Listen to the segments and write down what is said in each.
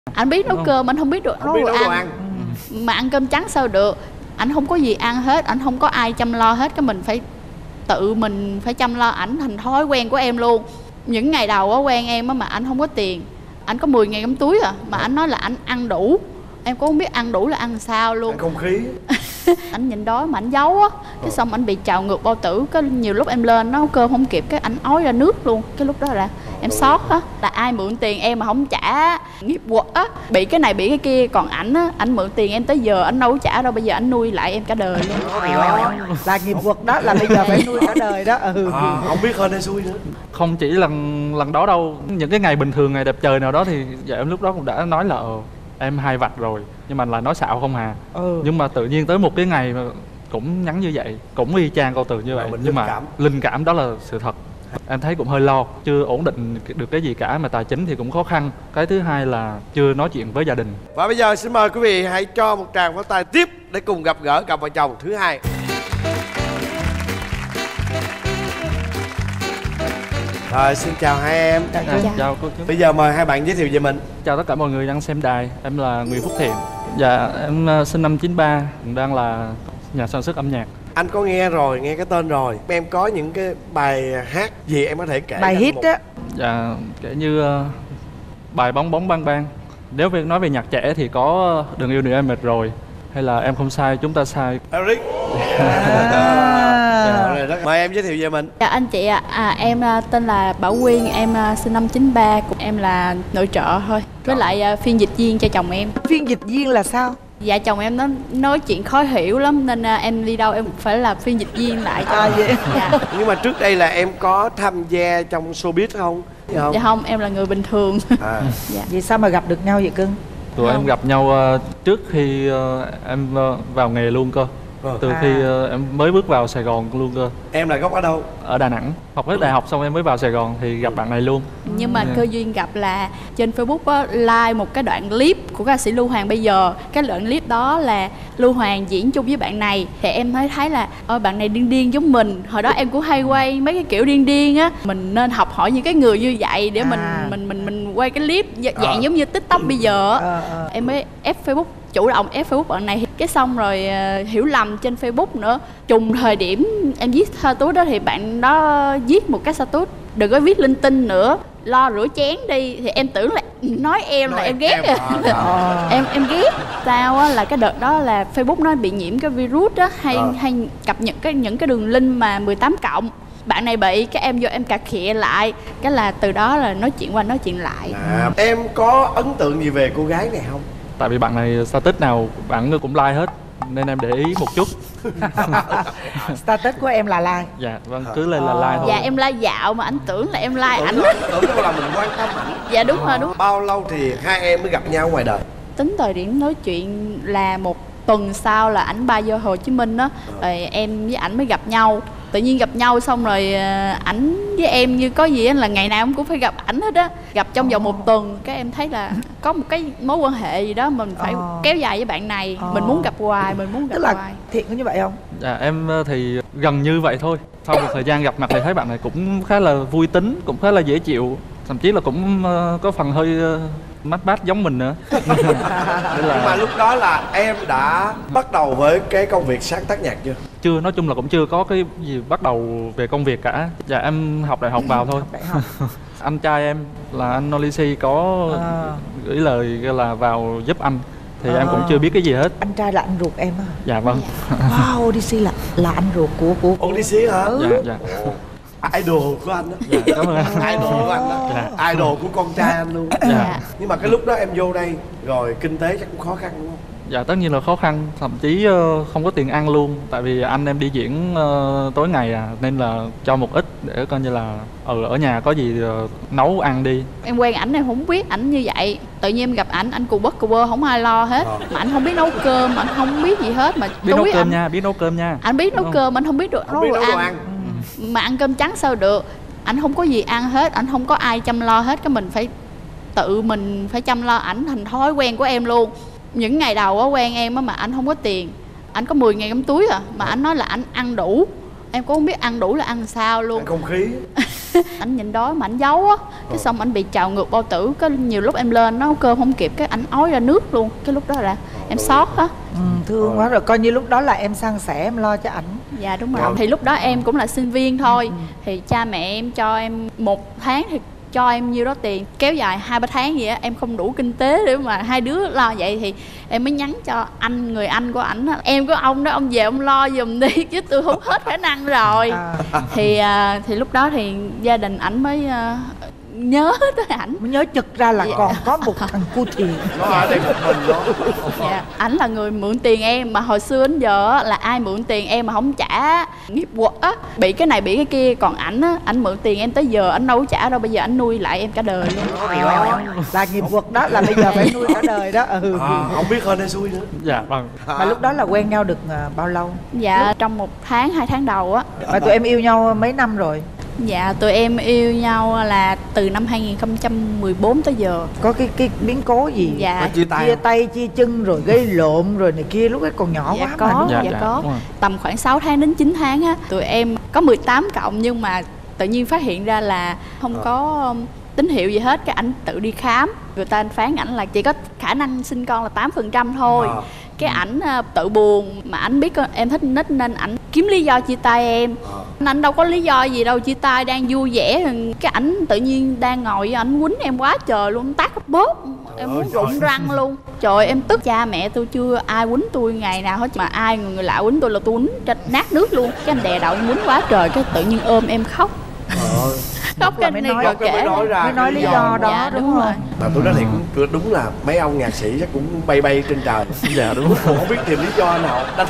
Anh biết nấu cơm, anh không biết được nấu đồ ăn. Mà ăn cơm trắng sao được. Anh không có gì ăn hết, anh không có ai chăm lo hết. Cái mình phải tự mình phải chăm lo ảnh, thành thói quen của em luôn. Những ngày đầu á quen em á mà anh không có tiền, anh có 10.000 trong túi à, mà anh nói là anh ăn đủ. Em cũng không biết ăn đủ là ăn sao luôn. Ăn không khí. Anh nhịn đói mà anh giấu á, cái xong anh bị trào ngược bao tử. Cái nhiều lúc em lên nấu cơm không kịp, cái anh ói ra nước luôn. Cái lúc đó là em sót á, là ai mượn tiền em mà không trả nghiệp quật á, bị cái này bị cái kia. Còn ảnh á, ảnh mượn tiền em tới giờ anh đâu có trả đâu, bây giờ anh nuôi lại em cả đời luôn. Là nghiệp quật đó, là bây giờ phải nuôi cả đời đó. Không biết hơn hay xui nữa. Không chỉ lần đó đâu, những cái ngày bình thường, ngày đẹp trời nào đó thì vợ em lúc đó cũng đã nói là em hai vạch rồi, nhưng mà là nói xạo không hà. Nhưng mà tự nhiên tới một cái ngày mà cũng nhắn như vậy, cũng y chang câu từ như vậy, nhưng mà linh cảm đó là sự thật. Em thấy cũng hơi lo, chưa ổn định được cái gì cả, mà tài chính thì cũng khó khăn. Cái thứ hai là chưa nói chuyện với gia đình. Và bây giờ xin mời quý vị hãy cho một tràng pháo tay tiếp để cùng gặp gỡ cặp vợ chồng thứ hai. Rồi, xin chào hai em. Chào cô chú. Bây giờ mời hai bạn giới thiệu về mình. Chào tất cả mọi người đang xem đài. Em là Nguyễn Phúc Thiện. Dạ, em sinh năm 93, đang là nhà sản xuất âm nhạc. Anh có nghe rồi, nghe cái tên rồi. Em có những cái bài hát gì em có thể kể? Bài hit á. Dạ, kể như bài Bóng Bóng Bang Bang. Nếu nói về nhạc trẻ thì có Đừng Yêu Nữa Em Mệt Rồi, hay là Em Không Sai Chúng Ta Sai. Eric. Mời em giới thiệu về mình. Chào anh chị ạ. Em tên là Bảo Quyên, em sinh năm 93, em là nội trợ thôi. Với lại phiên dịch viên cho chồng em. Phiên dịch viên là sao? Dạ chồng em nó nói chuyện khó hiểu lắm, nên em đi đâu em phải là phiên dịch viên lại cho vậy. Dạ. Nhưng mà trước đây là em có tham gia trong showbiz không? Dạ không, em là người bình thường. Dạ. Vậy sao mà gặp được nhau vậy cưng? Tụi em gặp nhau trước khi em vào nghề luôn cơ. Từ khi em mới bước vào Sài Gòn luôn cơ. Em là gốc ở đâu? Ở Đà Nẵng. Học hết đại học xong em mới vào Sài Gòn thì gặp bạn này luôn. Nhưng mà cơ duyên gặp là trên Facebook á, like một cái đoạn clip của ca sĩ Lưu Hoàng bây giờ. Cái đoạn clip đó là Lưu Hoàng diễn chung với bạn này. Thì em thấy là bạn này điên điên giống mình. Hồi đó em cũng hay quay mấy cái kiểu điên điên á. Mình nên học hỏi những cái người như vậy để mình quay cái clip dạng giống như TikTok bây giờ. Em mới ép Facebook, chủ động ép Facebook bạn này. Cái xong rồi hiểu lầm trên Facebook nữa. Trùng thời điểm em viết status đó thì bạn đó viết một cái status đừng có viết linh tinh nữa, lo rửa chén đi. Thì em tưởng là nói em là em ghét em ghét. Sao á là cái đợt đó là Facebook nó bị nhiễm cái virus á, hay cập nhật những cái đường link mà 18 cộng. Bạn này bị, cái em vô em cà khịa lại, cái là từ đó là nói chuyện qua nói chuyện lại. Em có ấn tượng gì về cô gái này không? Tại vì bạn này status nào bạn cũng like hết, nên em để ý một chút. Status của em là like. Dạ vâng, cứ lên là like thôi. Dạ em like dạo mà anh tưởng là em like ảnh. Tưởng đâu là mình quan tâm ảnh. Dạ đúng rồi, đúng. Bao lâu thì hai em mới gặp nhau ngoài đời? Tính thời điểm nói chuyện là một tuần sau là ảnh bay vô Hồ Chí Minh á, rồi em với ảnh mới gặp nhau. Tự nhiên gặp nhau xong rồi ảnh với em như có gì là ngày nào em cũng phải gặp ảnh hết á. Gặp trong vòng một tuần, cái em thấy là có một cái mối quan hệ gì đó mình phải kéo dài với bạn này. Mình muốn gặp hoài, mình muốn gặp Tức là hoài. Thiện có như vậy không? Dạ em thì gần như vậy thôi. Sau một thời gian gặp mặt thì thấy bạn này cũng khá là vui tính, cũng khá là dễ chịu. Thậm chí là cũng có phần hơi mắt bát giống mình nữa. Nhưng mà lúc đó là em đã bắt đầu với cái công việc sáng tác nhạc chưa? Chưa, nói chung là cũng chưa có cái gì bắt đầu về công việc cả. Dạ em học đại học vào thôi. Anh trai em là anh Nolisi có gửi lời là vào giúp anh. Thì em cũng chưa biết cái gì hết. Anh trai là anh ruột em á? Dạ vâng. Wow, Odyssey là anh ruột của Odyssey hả? Dạ. Idol của anh đó. Dạ, cảm ơn anh. Idol của anh đó. Dạ. Idol của con trai anh luôn. Dạ. Nhưng mà cái lúc đó em vô đây rồi kinh tế chắc cũng khó khăn đúng không? Dạ tất nhiên là khó khăn, thậm chí không có tiền ăn luôn. Tại vì anh em đi diễn tối ngày nên là cho một ít để coi như là ở nhà có gì nấu ăn đi. Em quen ảnh em không biết ảnh như vậy. Tự nhiên em gặp ảnh cù bớt cù bơ không ai lo hết. Mà anh không biết nấu cơm, anh không biết gì hết. Mà biết nấu cơm nha, biết nấu cơm nha. Anh biết nấu cơm, anh không biết được nấu đồ ăn. Mà ăn cơm trắng sao được. Anh không có gì ăn hết, anh không có ai chăm lo hết. Cái mình phải tự mình phải chăm lo ảnh, thành thói quen của em luôn. Những ngày đầu á quen em á mà anh không có tiền, anh có 10.000 trong túi à, mà anh nói là anh ăn đủ. Em cũng không biết ăn đủ là ăn sao luôn. Ăn không khí. Ảnh nhịn đói mà ảnh giấu á, cái xong ảnh bị trào ngược bao tử, cái nhiều lúc em lên nấu cơm không kịp, cái ảnh ói ra nước luôn. Cái lúc đó là em sót á. Thương quá rồi, coi như lúc đó là em san sẻ, em lo cho ảnh. Dạ đúng rồi. Thì lúc đó em cũng là sinh viên thôi, thì cha mẹ em cho em 1 tháng thì cho em nhiêu đó tiền, kéo dài 2-3 tháng gì á, em không đủ kinh tế để mà hai đứa lo vậy, thì em mới nhắn cho người anh của ảnh: em có ông đó, ông về ông lo giùm đi chứ tôi không hết khả năng rồi. Thì lúc đó thì gia đình ảnh mới nhớ tới ảnh, mới nhớ chực ra là còn có một thằng cu thiền nó ở đây một mình đó. Dạ, ảnh là người mượn tiền em, mà hồi xưa đến giờ á, là ai mượn tiền em mà không trả nghiệp quật á, bị cái này bị cái kia. Còn ảnh á, ảnh mượn tiền em tới giờ ảnh đâu có trả đâu, bây giờ ảnh nuôi lại em cả đời luôn. Là nghiệp quật đó, là bây giờ phải nuôi cả đời đó. Không biết hên hay xui nữa. Dạ vâng. Mà lúc đó là quen nhau được bao lâu? Dạ trong 1 tháng 2 tháng đầu á. Mà tụi em yêu nhau mấy năm rồi? Dạ tụi em yêu nhau là từ năm 2014 tới giờ. Có cái biến cố gì? Dạ chia tay chia chân rồi gây lộn rồi này kia, lúc ấy còn nhỏ dạ quá có, mà. dạ có. Tầm khoảng 6 tháng đến 9 tháng á, tụi em có 18 cộng, nhưng mà tự nhiên phát hiện ra là không có tín hiệu gì hết. Cái ảnh tự đi khám, người ta phán ảnh là chỉ có khả năng sinh con là 8% thôi. Cái ảnh tự buồn, mà ảnh biết em thích nít nên ảnh kiếm lý do chia tay em. Anh đâu có lý do gì đâu, chia tay đang vui vẻ. Cái ảnh tự nhiên đang ngồi ảnh quýnh em quá trời luôn, tát bóp em muốn rụng răng luôn. Trời em tức, cha mẹ tôi chưa ai quýnh tôi ngày nào hết, mà ai người lạ quýnh tôi là tôi quýnh nát nước luôn. Cái anh đè đầu quýnh quá trời, cái tự nhiên ôm em khóc. Khóc cái này rồi kể mới nói lý do đó. Dạ, đúng rồi. Mà tôi nói thiệt, đúng là mấy ông nhạc sĩ chắc cũng bay trên trời. Dạ đúng rồi. Không biết tìm lý do nào đánh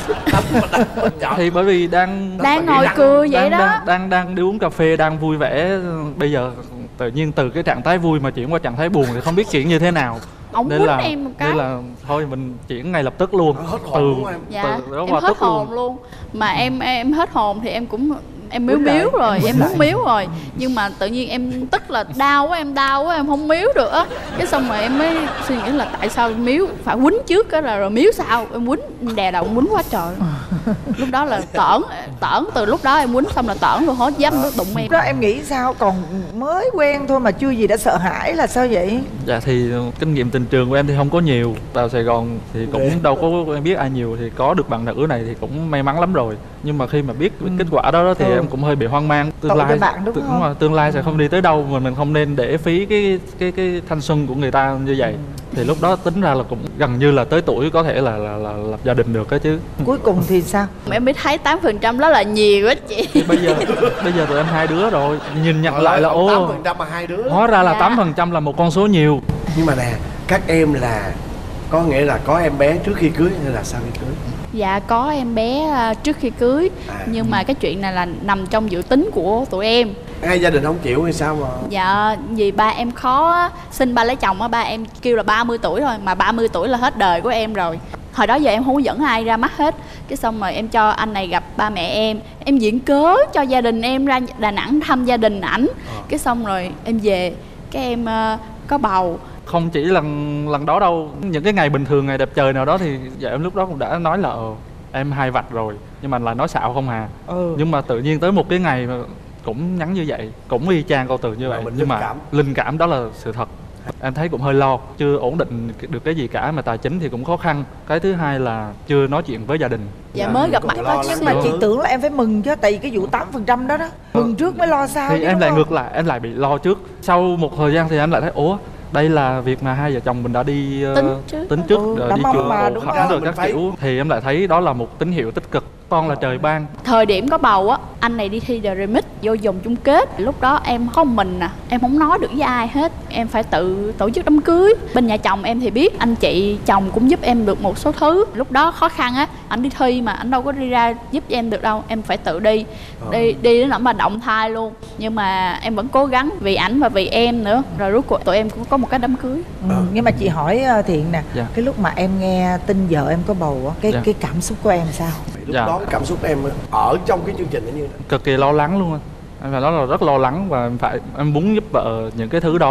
thì bởi vì đang ngồi cười vậy đó, đang đi uống cà phê, đang vui vẻ, bây giờ tự nhiên từ cái trạng thái vui mà chuyển qua trạng thái buồn thì không biết chuyển như thế nào. Ông quýnh em một cái nên là thôi mình chuyển ngay lập tức luôn. Hết hồn luôn em. Dạ em hết hồn luôn. Mà em hết hồn thì em cũng em miếu rồi, em muốn miếu rồi, nhưng mà tự nhiên em tức là đau quá, em không miếu được á. Cái xong rồi em mới suy nghĩ là tại sao miếu phải quýnh trước cái là rồi miếu sao. Em quýnh đè đầu quýnh quá trời. Lúc đó là tởn từ lúc đó em quýnh xong là tởn luôn, hết dám đụng em. Đó em nghĩ sao, còn mới quen thôi mà chưa gì đã sợ hãi là sao vậy? Dạ thì kinh nghiệm tình trường của em thì không có nhiều, vào Sài Gòn thì cũng đâu có em biết ai nhiều, thì có được bạn nữ này thì cũng may mắn lắm rồi. Nhưng mà khi mà biết kết quả đó thì em cũng hơi bị hoang mang. Tương lai tương lai sẽ không đi tới đâu, mà mình không nên để phí cái thanh xuân của người ta như vậy. Thì lúc đó tính ra là cũng gần như là tới tuổi có thể là lập gia đình được đó chứ. Cuối cùng thì sao? Em mới thấy 8% đó là nhiều á chị. Thì bây giờ tụi em 2 đứa rồi, nhìn nhận lại là 8% mà 2 đứa. Hóa ra là 8% là một con số nhiều. Nhưng mà nè, các em là có nghĩa là có em bé trước khi cưới hay là sau khi cưới? Dạ có em bé trước khi cưới. Nhưng mà cái chuyện này là nằm trong dự tính của tụi em. Hai gia đình không chịu hay sao mà? Dạ vì ba em khó sinh ba lấy chồng á, ba em kêu là 30 tuổi thôi, mà 30 tuổi là hết đời của em rồi. Hồi đó giờ em không có dẫn ai ra mắt hết. Cái xong rồi em cho anh này gặp ba mẹ em diễn cớ cho gia đình em ra Đà Nẵng thăm gia đình ảnh. Cái xong rồi em về, cái em có bầu. Không chỉ lần đó đâu, những cái ngày bình thường, ngày đẹp trời nào đó thì dạ em lúc đó cũng đã nói là em 2 vạch rồi, nhưng mà là nói xạo không à. Nhưng mà tự nhiên tới một cái ngày mà cũng nhắn như vậy, cũng y chang câu từ như vậy, nhưng mà linh cảm đó là sự thật. Em thấy cũng hơi lo, chưa ổn định được cái gì cả, mà tài chính thì cũng khó khăn. Cái thứ hai là chưa nói chuyện với gia đình. Dạ mới gặp mặt đó chứ. Nhưng mà chị tưởng là em phải mừng chứ, tại vì cái vụ 8% đó mừng trước mới lo sau. Thì em lại ngược lại, em lại bị lo trước. Sau một thời gian thì em lại thấy đây là việc mà hai vợ chồng mình đã đi tính trước rồi, đi chùa khẩn rồi các kiểu, thì em lại thấy đó là một tín hiệu tích cực. Con là trời ban. Thời điểm có bầu á, anh này đi thi The Remix vô vòng chung kết. Lúc đó em có một mình em không nói được với ai hết. Em phải tự tổ chức đám cưới. Bên nhà chồng em thì biết, anh chị chồng cũng giúp em được một số thứ. Lúc đó khó khăn á, anh đi thi mà anh đâu có đi ra giúp em được đâu. Em phải tự đi đến nỗi mà động thai luôn. Nhưng mà em vẫn cố gắng vì ảnh và vì em nữa. Rồi rốt cuộc tụi em cũng có một cái đám cưới. Nhưng mà chị hỏi Thiện nè, cái lúc mà em nghe tin vợ em có bầu á, cái cảm xúc của em sao? Lúc đó cái cảm xúc em ở trong cái chương trình nó như thế nào? Cực kỳ lo lắng luôn. Em phải nói là rất lo lắng, và em muốn giúp vợ những cái thứ đó.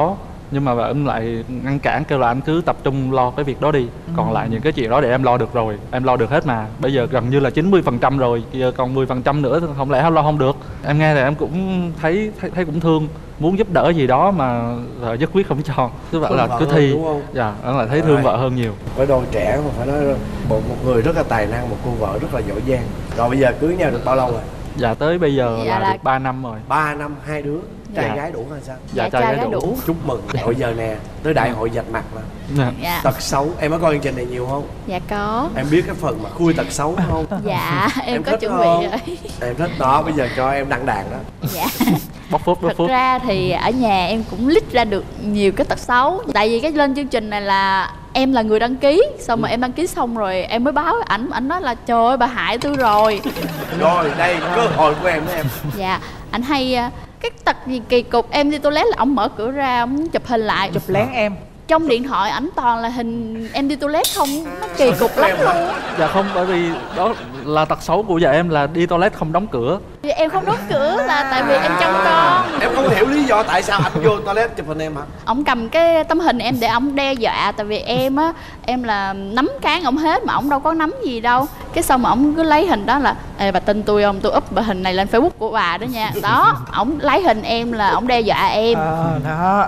nhưng mà vợ em lại ngăn cản, kêu là anh cứ tập trung lo cái việc đó đi, còn lại những cái chuyện đó để em lo được rồi, em lo được hết mà, bây giờ gần như là 90% rồi, giờ còn 10% nữa không lẽ lo không được. Em nghe thì em cũng thấy cũng thương, muốn giúp đỡ gì đó mà vợ nhất quyết không cho, cứ bảo là cứ thi. Dạ, em lại thấy thương vợ hơn nhiều. Với đôi trẻ mà phải nói một người rất là tài năng, một cô vợ rất là giỏi giang. Rồi bây giờ cưới nhau được bao lâu rồi? Dạ tới bây giờ là được 3 năm rồi. 3 năm, 2 đứa. Trai gái đủ hay sao? Dạ trai gái đủ. Chúc mừng. Bây giờ nè, tới đại hội vạch mặt mà. Tật xấu, em có coi chương trình này nhiều không? Dạ có. Em biết cái phần mà khui tật xấu không? Dạ em có chuẩn bị rồi. Em thích đó, bây giờ cho em đăng đàn đó. Dạ. Bóc phốt. Thật ra thì ở nhà em cũng list ra được nhiều cái tật xấu. Tại vì cái lên chương trình này là em là người đăng ký, xong mà em đăng ký xong rồi em mới báo ảnh nói là trời ơi bà hại tôi rồi. Rồi đây cơ hội của em đó em. Dạ, ảnh hay cái tật gì kỳ cục, em đi toilet là ổng mở cửa ra ổng chụp hình lại, chụp lén em. Trong điện thoại ảnh toàn là hình em đi toilet không, nó kỳ cục lắm luôn. Dạ không, bởi vì đó là tật xấu của vợ em là đi toilet không đóng cửa. Vì em không đóng cửa là tại vì em chăm con. Em không hiểu lý do tại sao anh vô toilet chụp hình em hả? Ổng cầm cái tấm hình em để ổng đe dọa, tại vì em á, em là nắm cán ổng hết mà ổng đâu có nắm gì đâu. Cái xong mà ổng cứ lấy hình đó là ê bà tin tôi không, tôi up bà hình này lên Facebook của bà đó nha. Đó, ổng lấy hình em là ổng đe dọa em. Đó.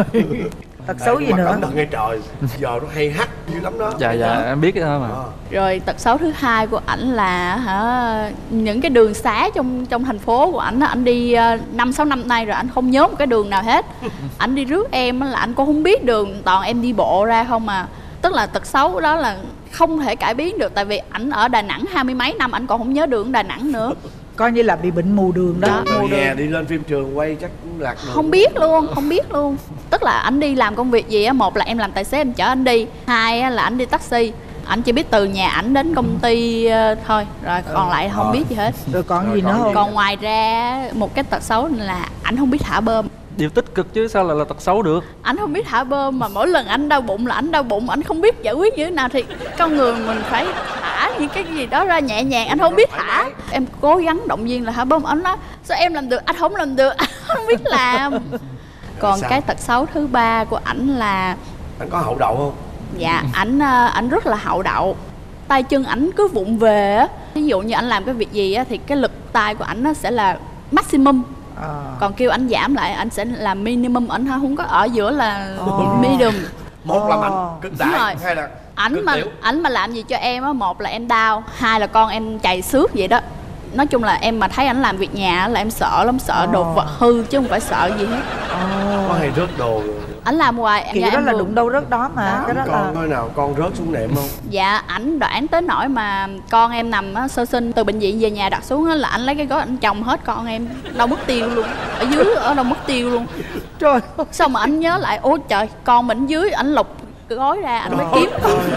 Tật xấu gì nữa? Nghe trời, giờ nó hay hack dữ lắm đó. Dạ em biết cái đó mà. Rồi tật xấu thứ hai của ảnh là những cái đường xá trong thành phố của ảnh, ảnh đi 5-6 năm nay rồi ảnh không nhớ một cái đường nào hết. Ảnh đi rước em là ảnh cũng không biết đường, toàn em đi bộ ra không à. Tức là tật xấu đó là không thể cải biến được, tại vì ảnh ở Đà Nẵng 20 mấy năm ảnh còn không nhớ đường Đà Nẵng nữa. Coi như là bị bệnh mù đường đó. Mù đường. Đi lên phim trường quay chắc cũng lạc đường. Không biết luôn. Tức là ảnh đi làm công việc gì á, một là em làm tài xế em chở anh đi, hai là ảnh đi taxi. Ảnh chỉ biết từ nhà ảnh đến công ty thôi, rồi còn lại không biết gì hết. Rồi còn gì nữa không? Còn ngoài ra một cái tật xấu là ảnh không biết thả bơm. Điều tích cực chứ sao lại là tật xấu được. Ảnh không biết thả bơm, mà mỗi lần ảnh đau bụng là ảnh đau bụng, ảnh không biết giải quyết như thế nào. Thì con người mình phải thả những cái gì đó ra nhẹ nhàng, anh không biết thả. Em cố gắng động viên là thả bơm, ảnh nói sao em làm được, anh không làm được, anh không biết làm. Còn cái tật xấu thứ ba của ảnh là anh có hậu đậu không? Dạ, ảnh rất là hậu đậu. Tay chân ảnh cứ vụng về á. Ví dụ như ảnh làm cái việc gì á thì cái lực tay của ảnh sẽ là maximum. Còn kêu anh giảm lại anh sẽ làm minimum, anh không có ở giữa là medium. Một là mạnh cực đại, hai là ảnh mà làm gì cho em á, một là em đau, hai là con em chày xước vậy đó. Nói chung là em mà thấy ảnh làm việc nhà là em sợ lắm, sợ đồ vật hư chứ không phải sợ gì hết. Có hay rớt đồ ảnh làm hoài kiểu đó là đụng đâu rớt đó mà đó. Cái đó con là coi nào con rớt xuống nệm không? Dạ, ảnh đoản tới nỗi mà con em nằm sơ sinh từ bệnh viện về nhà đặt xuống là ảnh lấy cái gối ảnh chồng hết con em, đâu mất tiêu luôn, ở dưới ở đâu mất tiêu luôn. Trời, sao mà ảnh nhớ lại, ôi trời con mình dưới, ảnh lục cái gói ra ảnh mới kiếm.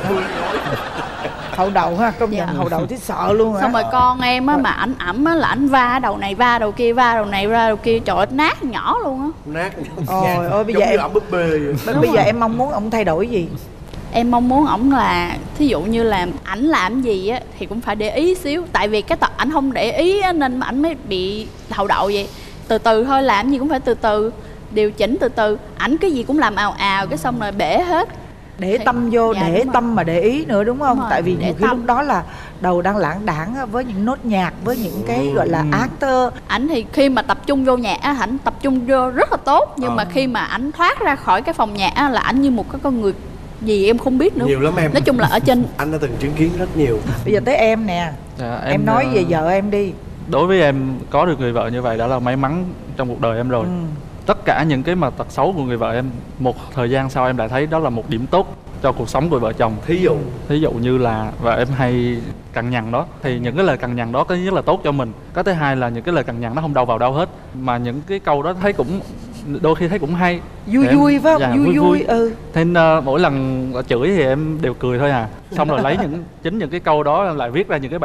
Hậu đậu ha, công nhận hậu đậu thì sợ luôn hả? Xong rồi con em á mà ảnh ẩm á là ảnh va đầu này va đầu kia, va đầu này va đầu kia, trời ơi nát nhỏ luôn á. Nát. Ôi bây giờ em búp bê vậy. Bây giờ em mong muốn ông thay đổi gì? Em mong muốn ổng là thí dụ như là ảnh làm gì á thì cũng phải để ý xíu, tại vì cái tật ảnh không để ý á, nên ảnh mới bị hậu đậu vậy. Từ từ thôi, làm gì cũng phải từ từ, điều chỉnh từ từ. Ảnh cái gì cũng làm ào ào cái xong rồi bể hết. Để tâm vô, để tâm mà để ý nữa đúng không? Đúng tại vì nhiều khi lúc đó là đầu đang lãng đãng với những nốt nhạc, với những cái gọi là actor. Ảnh thì khi mà tập trung vô nhạc á, ảnh tập trung vô rất là tốt, nhưng mà khi mà ảnh thoát ra khỏi cái phòng nhạc á là ảnh như một cái con người gì em không biết nữa. Nhiều lắm em. Nói chung là ở trên anh đã từng chứng kiến rất nhiều. Bây giờ tới em nè. Em nói về vợ em đi. Đối với em, có được người vợ như vậy đã là may mắn trong cuộc đời em rồi. Tất cả những cái mà tật xấu của người vợ em, một thời gian sau em lại thấy đó là một điểm tốt cho cuộc sống của vợ chồng. Thí dụ như là vợ em hay cằn nhằn đó, thì những cái lời cằn nhằn đó cái nhất là tốt cho mình, cái thứ hai là những cái lời cằn nhằn nó không đâu vào đâu hết, mà những cái câu đó thấy cũng đôi khi thấy cũng hay, vui phải không? Vui. Thế nên mỗi lần chửi thì em đều cười thôi à. Xong rồi lấy những cái câu đó em lại viết ra những cái bài hát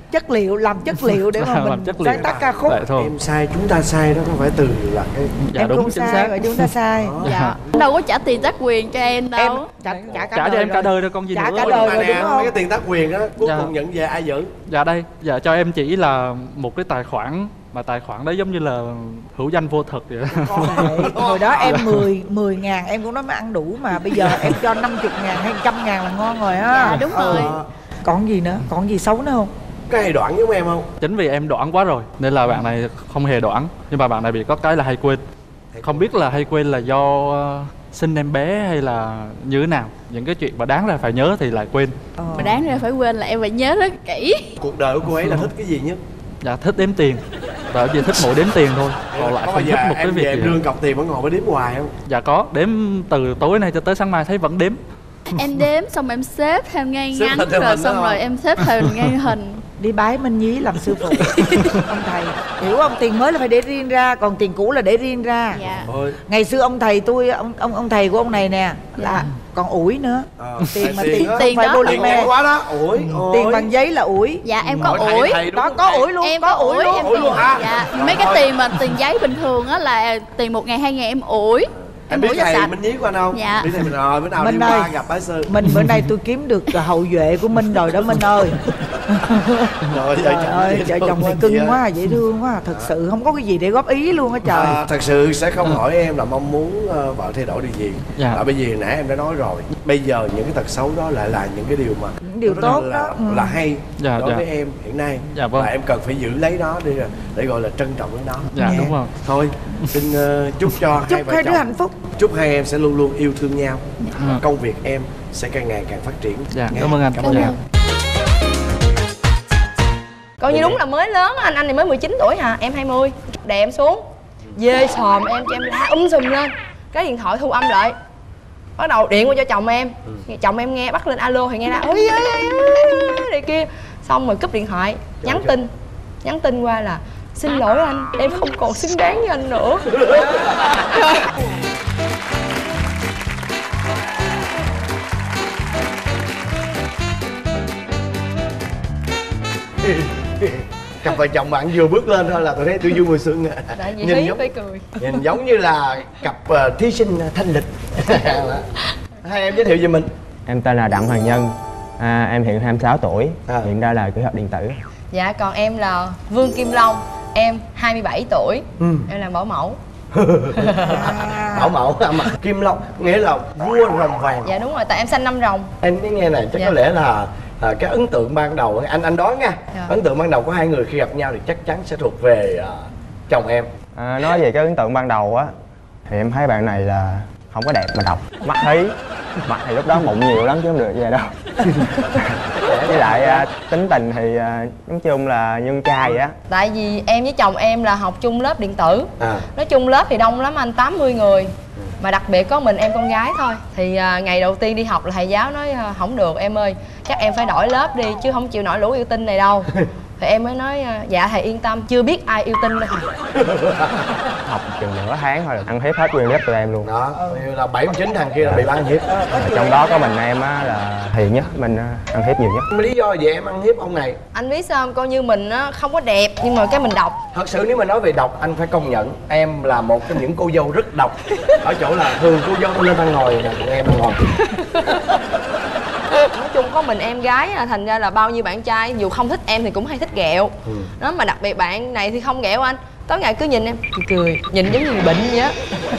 chất liệu, làm chất liệu để mà mình sáng tác ca khúc. Em sai, chúng ta sai đó, không phải từ là cái em đúng, không sai rồi, chúng ta sai. Dạ. Đâu có trả tiền tác quyền cho em đâu. Em trả cho em cả đời rồi con gì trả nữa. Trả cả đời rồi đúng không? Mấy cái tiền tác quyền đó cuối cùng nhận về ai giữ? Dạ đây, dạ cho em chỉ là một cái tài khoản, mà tài khoản đấy giống như là hữu danh vô thực vậy. Hồi đó em 10 ngàn em cũng nói mới ăn đủ, mà bây giờ em cho 50 ngàn hay 100 ngàn là ngon rồi á. Dạ đúng rồi. Còn gì nữa? Còn gì xấu nữa không? Cái hay đoạn giống em không? Chính vì em đoạn quá rồi nên là bạn này không hề đoạn, nhưng mà bạn này bị có cái là hay quên. Không biết là hay quên là do sinh em bé hay là như thế nào. Những cái chuyện mà đáng ra phải nhớ thì lại quên. Mà đáng ra phải quên là em phải nhớ rất kỹ. Cuộc đời của cô ấy là thích cái gì nhất? Dạ thích đếm tiền. Và chỉ thích mỗi đếm tiền thôi. Còn lại không thích một cái việc gì. Lương cọc tiền vẫn ngồi mới đếm hoài không? Dạ có, đếm từ tối nay cho tới sáng mai thấy vẫn đếm. Em đếm xong em xếp theo ngay ngắn rồi xong rồi em xếp theo ngay hình. Đi bái Minh Nhí làm sư phụ. Ông thầy hiểu không, tiền mới là phải để riêng ra, còn tiền cũ là để riêng ra. Dạ. Ngày xưa ông thầy tôi, ông thầy của ông này nè là còn ủi nữa. Tiền mà tiền đó polymer quá đó, ủi. Tiền bằng giấy là ủi. Dạ em có ủi. Đó có ủi luôn. Em có ủi luôn. Em ủi. Dạ mấy cái tiền mà tiền giấy bình thường á là tiền 1 ngày 2 ngày em ủi. Em biết thầy Minh Nhí của anh không? Dạ. Biết thầy mình rồi, bữa nào đi qua gặp bái sư. Mình bữa nay tôi kiếm được hậu duệ của Minh rồi đó Minh ơi. Rồi vợ chồng thì cưng quá, dễ thương quá. Thật sự không có cái gì để góp ý luôn á trời. Thật sự sẽ không hỏi em là mong muốn vợ thay đổi điều gì. Bởi vì nãy em đã nói rồi. Bây giờ những cái tật xấu đó lại là những cái điều mà những điều tốt đó là hay đối với em hiện nay. Và em cần phải giữ lấy nó để gọi là trân trọng với nó. Dạ đúng rồi. Thôi xin chúc cho hai vợ chồng hạnh phúc. Chúc hai em sẽ luôn luôn yêu thương nhau. Công việc em sẽ càng ngày càng phát triển. Dạ, cảm ơn anh. Cảm ơn em. Coi như đúng là mới lớn anh này mới 19 tuổi hả? Em 20. Đè em xuống. Dê sòm em cho em la sùm lên. Cái điện thoại thu âm lại. Bắt đầu điện qua cho chồng em. Chồng em nghe bắt lên alo thì nghe là ôi này kia. Xong rồi cúp điện thoại, nhắn tin qua là xin lỗi anh, em không còn xứng đáng với anh nữa. Cặp vợ chồng bạn vừa bước lên thôi là tôi thấy tôi vui mùa xuân. Nhìn giống, nhìn giống như là cặp thí sinh thanh lịch. Hai em giới thiệu về mình. Em tên là Đặng Hoàng Nhân, em hiện 26 tuổi, hiện ra là kỹ thuật điện tử. Dạ còn em là Vương Kim Long, em 27 tuổi, em làm bảo mẫu. Bảo mẫu Kim Long nghĩa là vua rồng vàng. Dạ đúng rồi, tại em sinh năm rồng. Em mới nghe này chắc có lẽ là cái ấn tượng ban đầu anh đoán nha. Ấn tượng ban đầu của hai người khi gặp nhau thì chắc chắn sẽ thuộc về chồng em. Nói về cái ấn tượng ban đầu á thì em thấy bạn này là không có đẹp mà độc, mắt hí, mặt thì lúc đó mụn nhiều lắm chứ không được về đâu. Với lại tính tình thì nói chung là nhân trai vậy á. Tại vì em với chồng em là học chung lớp điện tử. Nói chung lớp thì đông lắm anh, 80 người. Mà đặc biệt có mình em con gái thôi. Thì ngày đầu tiên đi học là thầy giáo nói không được em ơi, chắc em phải đổi lớp đi chứ không chịu nổi lũ yêu tinh này đâu. Thì em mới nói dạ thầy yên tâm, chưa biết ai yêu tinh đâu thầy. Học chừng nửa tháng thôi là ăn hiếp hết nguyên lớp tụi em luôn. Đó, là 79 thằng kia là bị ăn hiếp. Trong đó có mình em á là hiền nhất, mình ăn hiếp nhiều nhất. Lý do gì em ăn hiếp ông này? Anh biết sao không? Coi như mình không có đẹp nhưng mà cái mình độc. Thật sự nếu mà nói về độc anh phải công nhận em là một trong những cô dâu rất độc. Ở chỗ là thường cô dâu lên ăn ngồi nè, em ăn ngồi. Nói chung có mình em gái thành ra là bao nhiêu bạn trai dù không thích em thì cũng hay thích ghẹo. Đó mà đặc biệt bạn này thì không ghẹo anh, tối ngày cứ nhìn em cười, nhìn giống như người bệnh vậy á.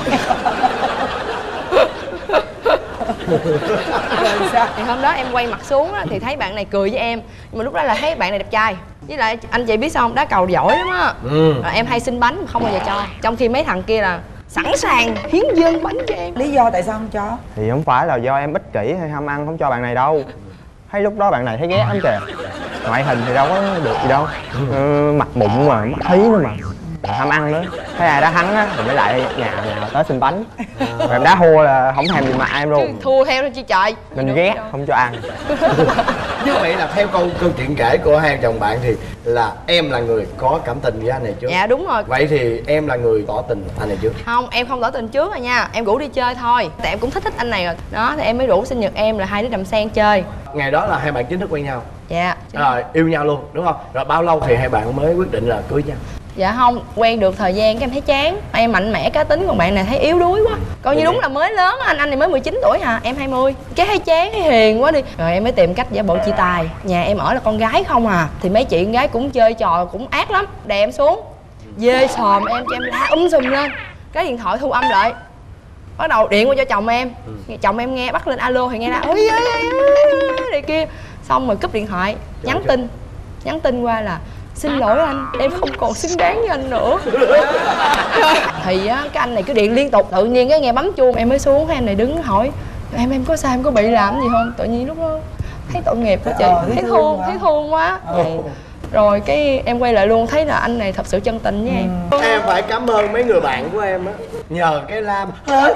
Thì hôm đó em quay mặt xuống thì thấy bạn này cười với em, nhưng mà lúc đó là thấy bạn này đẹp trai. Với lại anh chị biết sao không, đá cầu giỏi lắm á. Em hay xin bánh mà không bao giờ cho, trong khi mấy thằng kia là sẵn sàng hiến dâng bánh cho em. Lý do tại sao không cho? Thì không phải là do em ích kỷ hay ham ăn không cho bạn này đâu. Thấy lúc đó bạn này thấy ghét lắm kìa. Ngoại hình thì đâu có được gì đâu, mặt bụng mà mắt thí nữa mà ham ăn nữa. Thấy ai đã thắng á thì mới lại nhà tới xin bánh. Rồi em đá thua là không thèm nhìn mặt em luôn. Thua theo đó chi trời. Mình ghét không cho ăn. Như vậy là theo câu chuyện kể của hai chồng bạn thì là em là người có cảm tình với anh này trước. Dạ đúng rồi. Vậy thì em là người tỏ tình anh này trước? Không, em không tỏ tình trước rồi nha, em rủ đi chơi thôi. Tại em cũng thích anh này rồi. Đó thì em mới rủ sinh nhật em là hai đứa đầm sen chơi. ngày đó là hai bạn chính thức quen nhau. Dạ. Rồi yêu nhau luôn đúng không? Rồi bao lâu thì hai bạn mới quyết định là cưới nhau? Dạ không, quen được thời gian cái em thấy chán. Em mạnh mẽ cá tính, còn bạn này thấy yếu đuối quá. Coi như đúng là mới lớn, anh này mới 19 tuổi hả, em 20. Cái thấy chán, thấy hiền quá đi. Rồi em mới tìm cách giả bộ chia tay. Nhà em ở là con gái không à, thì mấy chị con gái cũng chơi trò cũng ác lắm. Đè em xuống, dê sòm em cho em la sùm lên. Cái điện thoại thu âm lại, bắt đầu điện qua cho chồng em. Chồng em nghe bắt lên alo thì nghe là ôi này kia. Xong rồi cúp điện thoại, nhắn tin qua là xin lỗi anh, em không còn xứng đáng với anh nữa. Thì á, cái anh này cứ điện liên tục, tự nhiên cái nghe bấm chuông em mới xuống. Cái anh này đứng hỏi em có sao, em có bị làm gì không? Tự nhiên lúc đó thấy tội nghiệp của chị, thấy thương quá. Rồi cái em quay lại luôn, thấy là anh này thật sự chân tình với em. Em phải cảm ơn mấy người bạn của em á, nhờ cái Lam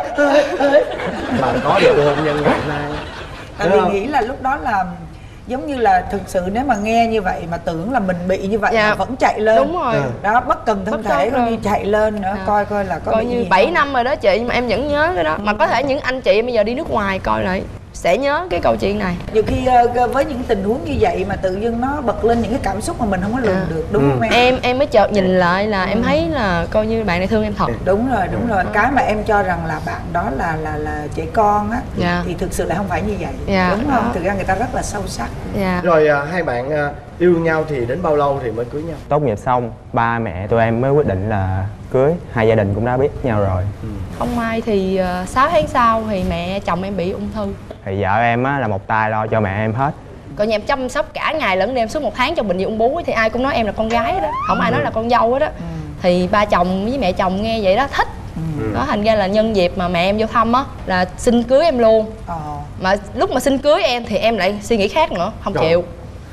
mà có được hôn nhân ngày nay. Tại vì nghĩ là lúc đó là giống như là thực sự nếu mà nghe như vậy mà tưởng là mình bị như vậy mà vẫn chạy lên. Đúng rồi. Đó, bất cần thân thể coi như chạy lên nữa, coi là có coi bị như gì 7 năm rồi đó chị mà em vẫn nhớ cái đó. Mà có thể những anh chị bây giờ đi nước ngoài coi lại sẽ nhớ cái câu chuyện này. Nhiều khi với những tình huống như vậy mà tự dưng nó bật lên những cái cảm xúc mà mình không có lường được, đúng không em? Em mới chợt nhìn lại là em thấy là coi như bạn này thương em thật. Đúng rồi. Cái mà em cho rằng là bạn đó là trẻ con á, thì thực sự là không phải như vậy, đúng không? Thực ra người ta rất là sâu sắc. Rồi hai bạn yêu nhau thì đến bao lâu thì mới cưới nhau? Tốt nghiệp xong, ba mẹ tụi em mới quyết định là cưới. Hai gia đình cũng đã biết nhau rồi. Không may thì 6 tháng sau thì mẹ chồng em bị ung thư. Thì vợ em á là một tay lo cho mẹ em hết. Coi như em chăm sóc cả ngày lẫn đêm suốt 1 tháng cho bệnh viện ung bướu thì ai cũng nói em là con gái đó, không ai nói là con dâu hết đó. Thì ba chồng với mẹ chồng nghe vậy đó thích. Đó thành ra là nhân dịp mà mẹ em vô thăm á là xin cưới em luôn. Mà lúc mà xin cưới em thì em lại suy nghĩ khác nữa, không chịu.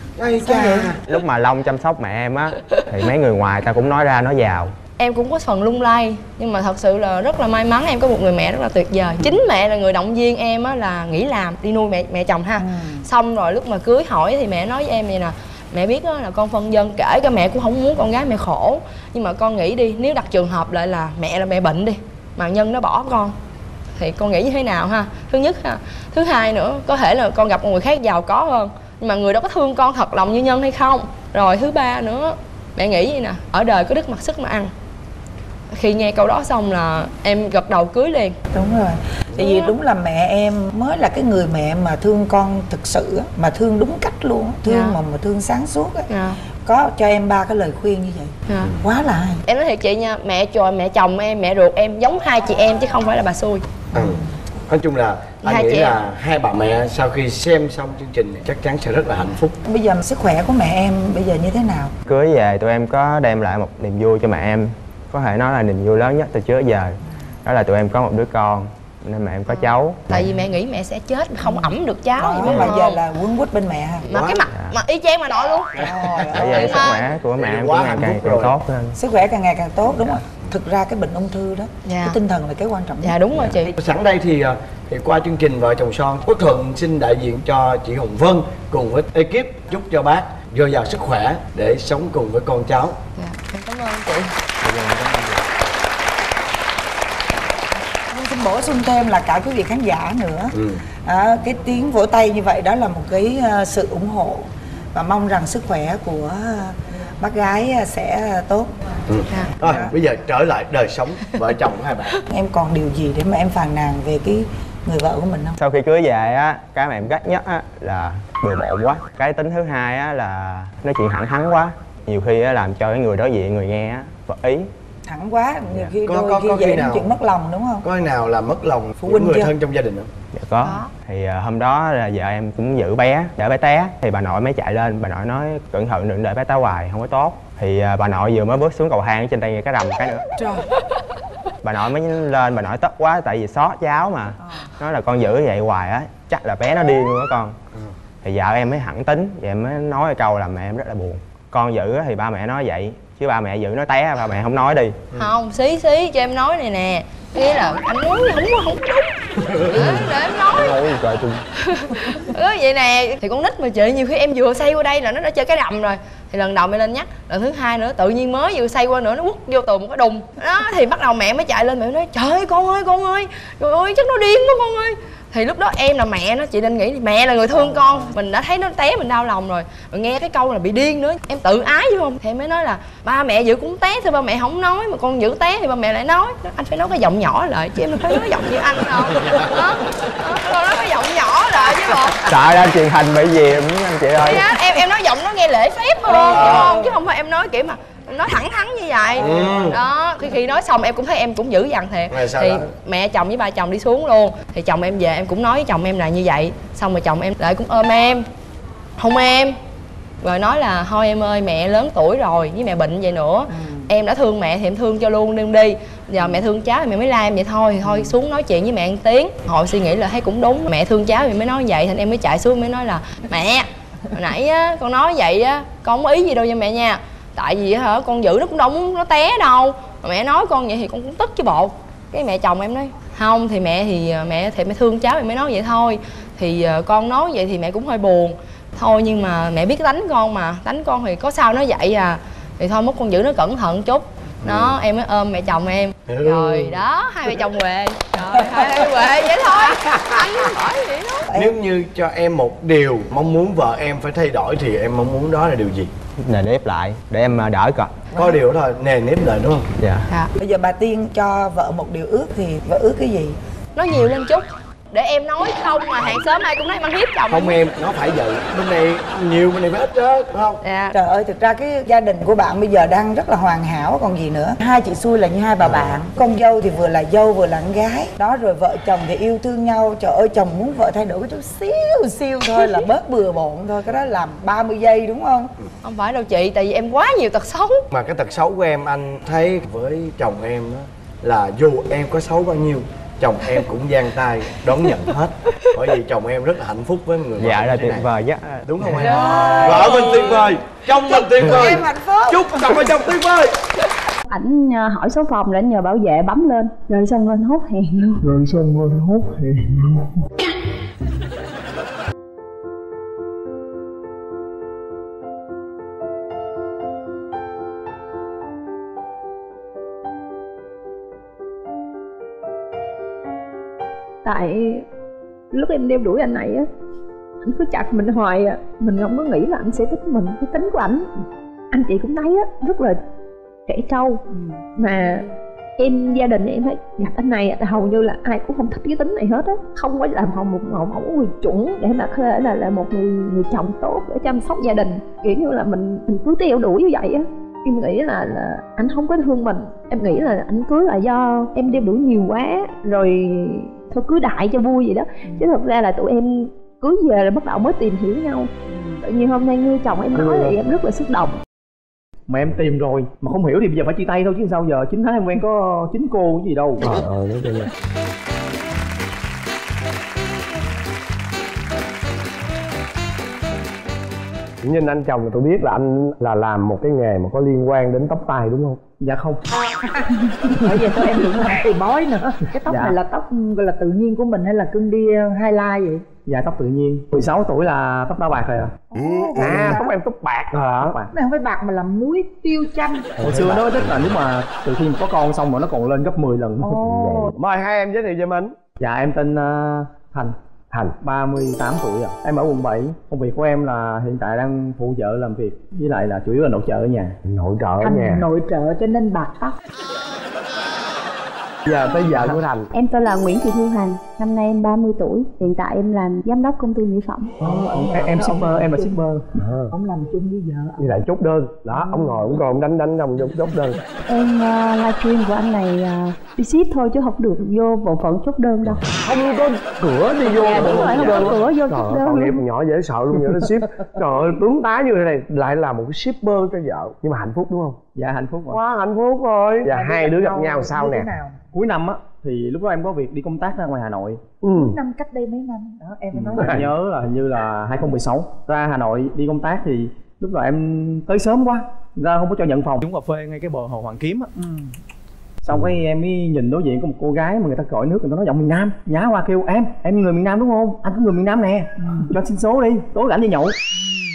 Lúc mà Long chăm sóc mẹ em á thì mấy người ngoài ta cũng nói ra nói vào. Em cũng có phần lung lay, nhưng mà thật sự là rất là may mắn em có một người mẹ rất là tuyệt vời. Chính mẹ là người động viên em á là nghỉ làm đi nuôi mẹ chồng ha. Xong rồi lúc mà cưới hỏi thì mẹ nói với em vậy nè: mẹ biết đó là con phân dân, kể cả mẹ cũng không muốn con gái mẹ khổ, nhưng mà con nghĩ đi, nếu đặt trường hợp lại là mẹ bệnh đi mà Nhân nó bỏ con thì con nghĩ như thế nào ha? Thứ nhất ha. Thứ hai nữa, có thể là con gặp một người khác giàu có hơn, nhưng mà người đó có thương con thật lòng như Nhân hay không? Rồi thứ ba nữa, mẹ nghĩ vậy nè: ở đời có đức mặc sức mà ăn. Khi nghe câu đó xong là em gật đầu cưới liền. Đúng rồi. Tại vì đúng là mẹ em mới là cái người mẹ mà thương con thực sự, mà thương đúng cách luôn, thương mà thương sáng suốt á. Có cho em 3 cái lời khuyên như vậy, quá là hay. Em nói thiệt chị nha, mẹ chồng em, mẹ ruột em giống 2 chị em chứ không phải là bà xui. Nói chung là anh nghĩ là hai bà mẹ sau khi xem xong chương trình này chắc chắn sẽ rất là hạnh phúc. Bây giờ sức khỏe của mẹ em bây giờ như thế nào? Cưới về tụi em có đem lại một niềm vui cho mẹ em, có thể nói là niềm vui lớn nhất từ trước đến giờ. Đó là tụi em có một đứa con nên mẹ em có cháu. Tại vì mẹ nghĩ mẹ sẽ chết không ẵm được cháu gì mà giờ là quấn quýt bên mẹ ha. Mà cái mặt mà y chang mà nội luôn. Bây giờ sức khỏe của mẹ em cũng ngày càng tốt hơn. Sức khỏe càng ngày càng tốt, đúng không? Thực ra cái bệnh ung thư đó, cái tinh thần là cái quan trọng nhất. Dạ đúng rồi chị. Sẵn đây thì qua chương trình Vợ Chồng Son, Quốc Thuận xin đại diện cho chị Hồng Vân cùng với ekip chúc cho bác dồi dào sức khỏe để sống cùng với con cháu. Em cảm ơn chị. Xin bổ sung thêm là cả quý vị khán giả nữa. Cái tiếng vỗ tay như vậy đó là một cái sự ủng hộ, và mong rằng sức khỏe của bác gái sẽ tốt. Rồi bây giờ trở lại đời sống vợ chồng của hai bạn. Em còn điều gì để mà em phàn nàn về cái người vợ của mình không? Sau khi cưới về á, cái mà em ghét nhất á là bừa bộn quá. Cái tính thứ hai á là nói chuyện thẳng thắn quá, nhiều khi á làm cho cái người đối diện người nghe á vật ý. Thẳng quá, nhiều khi đôi khi vậy nói chuyện mất lòng, đúng không? Có khi nào là mất lòng phụ huynh người thân trong gia đình không? Dạ có. Thì hôm đó là vợ em cũng giữ bé, để bé té thì bà nội mới chạy lên, bà nội nói cẩn thận đừng để bé té hoài, không có tốt. Thì bà nội vừa mới bước xuống cầu thang trên tay nghe cái rầm cái nữa. Trời. Bà nội mới lên, bà nội tức quá tại vì xót cháu mà. Nói là con giữ vậy hoài á chắc là bé nó điên luôn á con. Thì vợ em mới hẳn tính, vậy em mới nói cái câu làm mẹ em rất là buồn. Con giữ thì ba mẹ nói vậy, chứ ba mẹ giữ nói té ba mẹ không nói đi. Không, xí cho em nói này nè. Nghĩa là anh nói không đúng. Để em nói. Ôi trời tôi. Vậy nè, thì con nít mà chị, nhiều khi em vừa xây qua đây là nó đã chơi cái rầm rồi. Thì lần đầu mẹ lên nhắc, lần thứ hai nữa tự nhiên mới vừa xây qua nữa nó quất vô tường một cái đùng. Đó thì bắt đầu mẹ mới chạy lên, mẹ nói trời ơi con ơi, trời ơi chắc nó điên quá con ơi. Thì lúc đó em là mẹ nó, chị nên nghĩ mẹ là người thương con. Mình đã thấy nó té mình đau lòng rồi. Rồi nghe cái câu là bị điên nữa, em tự ái chứ không. Thì em mới nói là ba mẹ giữ cũng té thì ba mẹ không nói, mà con giữ té thì ba mẹ lại nói. Anh phải nói cái giọng nhỏ lại chứ em đâu phải nói giọng như anh đâu. Đó, con nói cái giọng nhỏ lại chứ bộ. Sợ ra truyền hình bị gì anh chị ơi. Em nói giọng nó nghe lễ phép hơn, hiểu không? Chứ không phải em nói kiểu mà nói thẳng thắn như vậy. Đó, khi nói xong em cũng thấy em cũng dữ dằn thiệt. Thì mẹ chồng với ba chồng đi xuống luôn. Thì chồng em về em cũng nói với chồng em là như vậy. Xong rồi chồng em lại cũng ôm em, hôn em, rồi nói là thôi em ơi, mẹ lớn tuổi rồi với mẹ bệnh vậy nữa, em đã thương mẹ thì em thương cho luôn, đừng đi. Giờ mẹ thương cháu thì mẹ mới la em vậy thôi, thì thôi xuống nói chuyện với mẹ một tiếng. Hồi suy nghĩ là thấy cũng đúng, mẹ thương cháu thì mới nói vậy. Thành em mới chạy xuống mới nói là mẹ, hồi nãy á con nói vậy á, con không có ý gì đâu nha mẹ nha. Tại vì hả con giữ nó cũng đâu muốn nó té đâu, mà mẹ nói con vậy thì con cũng tức chứ bộ. Cái mẹ chồng em nói không, thì mẹ thương cháu thì mới nói vậy thôi. Thì con nói vậy thì mẹ cũng hơi buồn thôi, nhưng mà mẹ biết tánh con mà, tánh con thì có sao nó vậy à, thì thôi mốt con giữ nó cẩn thận chút. Đó, em mới ôm mẹ chồng em. Rồi đó, hai mẹ chồng về. Rồi hai về vậy thôi. Anh hỏi vậy đó. Nếu như cho em một điều mong muốn vợ em phải thay đổi thì em mong muốn đó là điều gì? Nề nếp lại để em đỡ coi. Có điều đó thôi, nề nếp lại đúng không? Dạ. Bây giờ bà Tiên cho vợ một điều ước thì vợ ước cái gì? Nói nhiều lên chút để em nói không mà hàng xóm ai cũng nói mang hiếp chồng. Không em, nó phải vậy. Bên này nhiều, bên này phải ít đó, đúng không? Dạ. Trời ơi, thực ra cái gia đình của bạn bây giờ đang rất là hoàn hảo còn gì nữa. Hai chị xui là như hai bà bạn. Con dâu thì vừa là dâu vừa là con gái. Đó, rồi vợ chồng thì yêu thương nhau. Trời ơi, chồng muốn vợ thay đổi cái chút xíu thôi là bớt bừa bộn thôi. Cái đó làm 30 giây đúng không? Không phải đâu chị, tại vì em quá nhiều tật xấu. Mà cái tật xấu của em anh thấy với chồng em đó là dù em có xấu bao nhiêu, chồng em cũng giang tay đón nhận hết. Bởi vì chồng em rất là hạnh phúc với người vợ. Dạ là tuyệt vời chứ. Đúng không em? Vợ mình tuyệt vời, chồng mình tuyệt vời. Em hạnh phúc. Chúc cặp vợ chồng tuyệt vời. Ảnh hỏi số phòng để anh nhờ bảo vệ bấm lên, rồi xong anh hốt hẹn luôn. Tại lúc em đeo đuổi anh này á, anh cứ chặt mình hoài à, mình không có nghĩ là anh sẽ thích mình. Cái tính của ảnh, anh chị cũng thấy á, rất là trẻ trâu. Mà em gia đình em thấy gặp anh này hầu như là ai cũng không thích cái tính này hết á, không có làm một mẫu người chuẩn để mà có thể là một người chồng tốt để chăm sóc gia đình. Kiểu như là mình cứ theo đuổi như vậy á, em nghĩ là anh không có thương mình. Em nghĩ là anh cưới là do em đeo đuổi nhiều quá rồi, thôi cưới đại cho vui vậy đó. Chứ thật ra là tụi em cưới về là bắt đầu mới tìm hiểu nhau. Tự nhiên hôm nay nghe chồng em nói thì em rất là xúc động. Mà em tìm rồi mà không hiểu thì bây giờ phải chia tay thôi chứ sao giờ. 9 tháng em quen có 9 cô cái gì đâu. Trời ơi, nói chung là nhìn anh chồng là tôi biết là anh là làm một cái nghề mà có liên quan đến tóc tai đúng không? Dạ không. Bởi vì tụi em đừng làm từ bói nữa. Cái tóc này là tóc gọi là tự nhiên của mình hay là cưng đi highlight vậy? Dạ tóc tự nhiên. 16 tuổi là tóc đã bạc rồi à? Tóc em tóc bạc hả? Này không phải bạc mà là muối tiêu chanh. Hồi xưa nó thích là nếu mà từ khi có con xong rồi nó còn lên gấp 10 lần. Mời hai em giới thiệu cho mình. Dạ em tên Thành, 38 tuổi ạ. Em ở quận 7. Công việc của em là hiện tại đang phụ trợ làm việc, với lại là chủ yếu là nội trợ ở nhà. Nội trợ ở nhà. Nội trợ cho nên bạc tóc. Giờ tới vợ của Thành. Em tên là Nguyễn Thị Thu Hằng, năm nay em 30 tuổi. Hiện tại em làm giám đốc công ty mỹ phẩm. Em shipper, em là shipper. Ông làm chung với vợ. Như lại chốt đơn. Đó, ông ngồi ông còn đánh ông chốt đơn. Em livestream của anh này đi ship thôi chứ không được vô bộ phận chốt đơn đâu. Không có cửa đi vô. Dạ đúng rồi, không có cửa vô chốt đơn. Tội nghiệp nhỏ dễ sợ luôn, giờ nó ship. Trời ơi, tướng tá như thế này lại là một cái shipper cho vợ. Nhưng mà hạnh phúc đúng không? Dạ hạnh phúc rồi. Quá hạnh phúc rồi. Và hai đứa gặp nhau sau nè. Cuối năm á thì lúc đó em có việc đi công tác ra ngoài Hà Nội. Năm cách đây mấy năm đó em mới nói. Em nhớ là hình như là 2016 ra Hà Nội đi công tác thì lúc đó em tới sớm quá ra không có cho nhận phòng. Chúng cà phê ngay cái bờ hồ Hoàn Kiếm á. Xong cái em mới nhìn đối diện có một cô gái mà người ta gọi nước, người ta nói giọng miền Nam, nhá qua kêu em người miền Nam đúng không? Anh cũng người miền Nam nè, cho xin số đi, tối rảnh đi nhậu.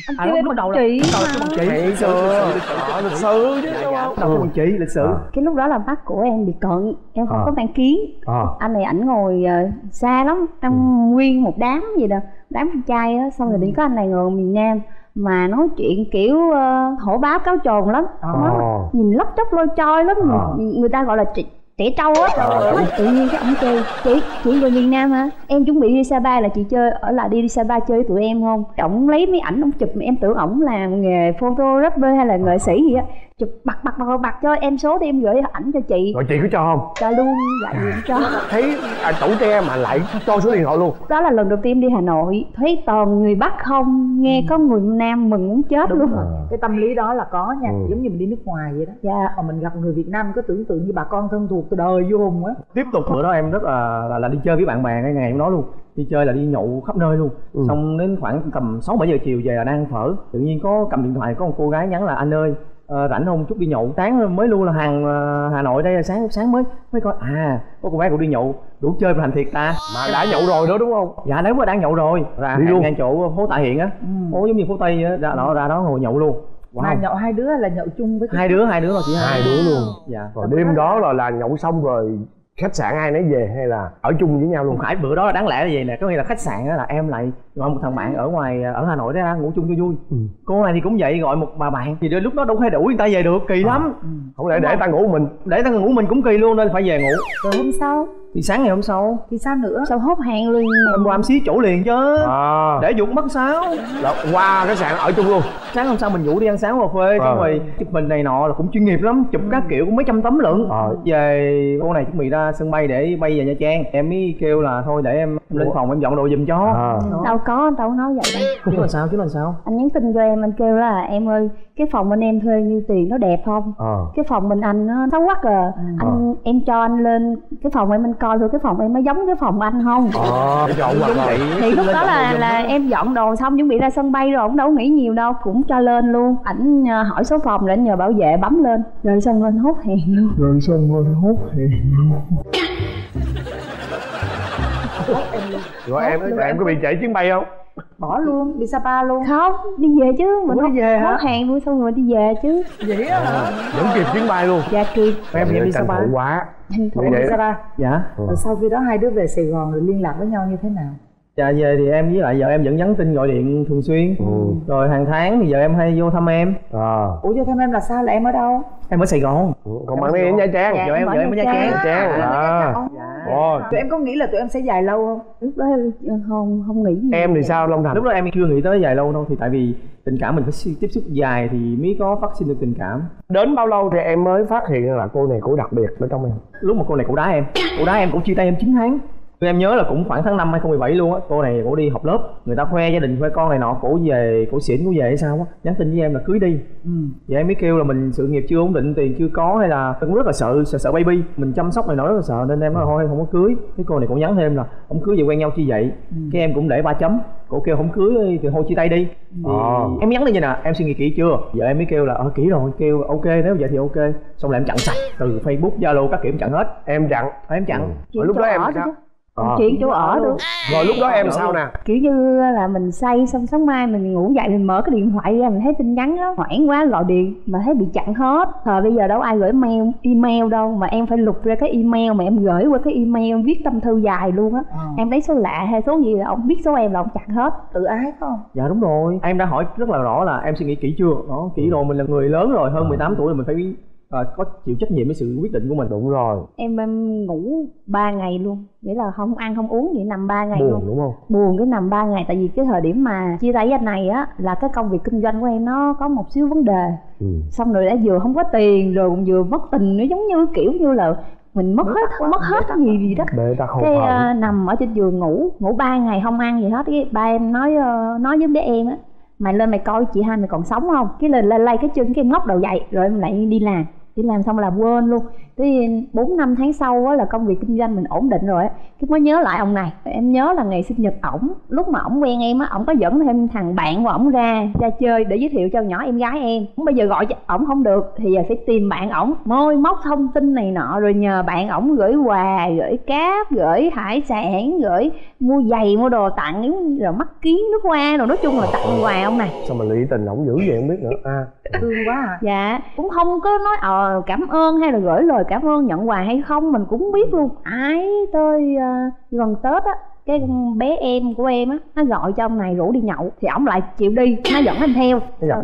Anh kêu em bằng chị Ngày xưa lịch sử chứ đúng không? Đâu có bằng chị lịch sử. Cái lúc đó là mắt của em bị cận, em không có mang kiến. Anh này ảnh ngồi xa lắm, trong nguyên một đám gì đó, đám con trai á, xong rồi đi có anh này ngồi miền Nam mà nói chuyện kiểu hổ báo cáo trồn lắm. Nhìn lóc chóc lôi choi lắm, người ta gọi là trẻ trâu á. Tự nhiên cái ổng kêu chị người miền Nam hả, em chuẩn bị đi Sapa là chị chơi ở lại đi Sapa chơi với tụi em không? Ổng lấy mấy ảnh ổng chụp mà em tưởng ổng làm nghề photographer hay là nghệ sĩ gì á, chụp bật cho em số đi em gửi ảnh cho chị. Rồi chị có cho không? Cho luôn, dạ gì cho. Thấy Tổ Tre mà lại cho số điện thoại luôn. Đó là lần đầu tiên đi Hà Nội, thấy toàn người Bắc không, nghe có người Nam mừng muốn chết. Đúng luôn rồi. Cái tâm lý đó là có nha, giống như mình đi nước ngoài vậy đó. Dạ. Mà mình gặp người Việt Nam cứ tưởng tượng như bà con thân thuộc từ đời vô hùng á. Tiếp tục bữa đó em rất là đi chơi với bạn bè ngay ngày hôm đó luôn, đi chơi là đi nhậu khắp nơi luôn. Xong đến khoảng tầm 6-7 giờ chiều về là đang ăn phở, tự nhiên có cầm điện thoại, có một cô gái nhắn là anh ơi rảnh không chút đi nhậu. Sáng mới luôn là hàng Hà Nội đây, sáng mới coi có cô bé cũng đi nhậu, đủ chơi thành thiệt ta. Mà đã nhậu rồi đó đúng không? Dạ đúng rồi, đang nhậu rồi, ra đi luôn ngay chỗ phố Tạ Hiện á, phố giống như phố Tây á, ra đó ngồi nhậu luôn. Mà nhậu hai đứa là nhậu chung với hai đứa thôi chị. Hai đứa luôn. Dạ. Rồi đêm đó là nhậu xong rồi khách sạn ai nấy về hay là ở chung với nhau luôn? Không phải, bữa đó là đáng lẽ là vậy nè, có nghĩa là khách sạn là em lại gọi một thằng bạn ở Hà Nội ra ngủ chung cho vui. Cô này thì cũng vậy, gọi một bà bạn thì lúc đó đâu phải đủ người ta về được, kỳ lắm. Không lẽ để ta ngủ mình, để ta ngủ mình cũng kỳ luôn, nên phải về ngủ. Rồi hôm sau thì sáng ngày hôm sau thì sao nữa? Sao hốt hàng liền? Hôm qua em xí chỗ liền chứ. Để dụng mất sao? Là qua khách sạn ở chung luôn. Sáng hôm sau mình rủ đi ăn sáng cà phê, xong rồi chụp mình này nọ là cũng chuyên nghiệp lắm, chụp các kiểu cũng mấy trăm tấm lận. Về cô này chuẩn bị ra sân bay để bay về Nha Trang, em mới kêu là thôi để em lên phòng em dọn đồ giùm cho. Đâu có nói vậy đâu. Chứ là sao? Anh nhắn tin cho em, anh kêu là em ơi cái phòng bên em thuê nhiêu tiền, nó đẹp không? Cái phòng bên anh nó xấu quá em cho anh lên cái phòng em anh coi thôi, cái phòng em nó giống cái phòng anh không? Thì lúc đó là em dọn đồ xong chuẩn bị ra sân bay rồi, cũng đâu nghĩ nhiều đâu, cũng cho lên luôn. Ảnh hỏi số phòng để nhờ bảo vệ bấm lên, rồi xong lên hốt hàng luôn. Rồi em có bị trễ chuyến bay không? Bỏ luôn, đi Sapa luôn? Không, đi về chứ. Mình đi về hả? Hốt hàng luôn xong rồi đi về chứ. Vậy á hả? Vẫn kịp chuyến bay luôn? Dạ kịp. Em đi Sapa quá. Đi Sapa? Dạ. Rồi sau khi đó hai đứa về Sài Gòn rồi liên lạc với nhau như thế nào? Dạ về thì em với lại vợ em vẫn nhắn tin gọi điện thường xuyên. Rồi hàng tháng thì giờ em hay vô thăm em. Ủa vô thăm em là sao, là em ở đâu? Em ở Sài Gòn. Còn bạn ấy ở Nha Trang. Vợ em ở Nha Trang. Tụi em có nghĩ là tụi em sẽ dài lâu không? Lúc đó không nghĩ gì. Em thì sao Long Thành? Lúc đó em chưa nghĩ tới dài lâu đâu, thì tại vì tình cảm mình phải tiếp xúc dài thì mới có phát sinh được tình cảm. Đến bao lâu thì em mới phát hiện là cô này cổ đặc biệt ở trong em? Lúc mà cô này cổ đá em cũng chia tay em 9 tháng. Em nhớ là cũng khoảng tháng 5 2017 luôn á, cô này cổ đi học lớp, người ta khoe gia đình khoe con này nọ, cổ về cổ xỉn cổ về hay sao á, nhắn tin với em là cưới đi. Vậy em mới kêu là mình sự nghiệp chưa ổn định, tiền chưa có, hay là cũng rất là sợ baby, mình chăm sóc này nọ rất là sợ, nên em nói thôi không có cưới. Cái cô này cổ nhắn thêm là không cưới vậy quen nhau chi vậy. Cái em cũng để 3 chấm, cổ kêu không cưới thì thôi chia tay đi. Em nhắn lên như nè, em suy nghĩ kỹ chưa? Giờ em mới kêu là kỹ rồi, kêu ok nếu vậy thì ok. Xong là em chặn sạch từ Facebook, Zalo các kiểu em chặn hết. Em chặn? Em chặn. Lúc đó em sao? Chuyện chỗ ở luôn. Rồi lúc đó em sao nè? Kiểu như là mình say xong sáng mai mình ngủ dậy mình mở cái điện thoại ra mình thấy tin nhắn á, hoảng quá gọi điện mà thấy bị chặn hết. Thời bây giờ đâu ai gửi email đâu, mà em phải lục ra cái email mà em gửi qua cái email viết tâm thư dài luôn á. Em lấy số lạ hay số gì là ông biết số em là ông chặn hết. Tự ái không? Dạ đúng rồi, em đã hỏi rất là rõ là em suy nghĩ kỹ chưa. Đó, kỹ rồi, mình là người lớn rồi, hơn 18 tuổi rồi, mình phải có chịu trách nhiệm với sự quyết định của mình. Đúng rồi. Em ngủ 3 ngày luôn, nghĩa là không ăn không uống vậy, nằm 3 ngày buồn, luôn. Đúng không? Buồn cái nằm 3 ngày, tại vì cái thời điểm mà chia tay với anh này á là cái công việc kinh doanh của em nó có một xíu vấn đề. Xong rồi đã vừa không có tiền rồi cũng vừa mất tình, nó giống như kiểu như là mình mất hết cái gì đó. Cái nằm ở trên giường ngủ 3 ngày không ăn gì hết. Cái ba em nói với bé em á, mày lên mày coi chị hai mày còn sống không. Cái lên lay cái chân cái em ngóc đầu dậy rồi em lại đi làm xong là quên luôn. Tới 4 năm tháng sau á là công việc kinh doanh mình ổn định rồi á, cái mới nhớ lại ông này. Em nhớ là ngày sinh nhật ổng, lúc mà ổng quen em á, ổng có dẫn thêm thằng bạn của ổng ra chơi để giới thiệu cho nhỏ em gái em. Bây giờ gọi cho ổng không được thì giờ phải tìm bạn ổng, môi móc thông tin này nọ, rồi nhờ bạn ổng gửi quà, gửi cáp, gửi hải sản, gửi mua giày, mua đồ tặng, rồi mắt kiến, nước hoa, rồi nói chung là tặng quà ông này. Sao mà lụy tình ổng dữ vậy không biết nữa. Thương quá à. Dạ, cũng không có nói cảm ơn hay là gửi lời cảm ơn, nhận quà hay không mình cũng không biết luôn. Tới gần Tết á, cái con bé em của em á, nó gọi cho ông này rủ đi nhậu thì ổng lại chịu đi, nó dẫn anh theo.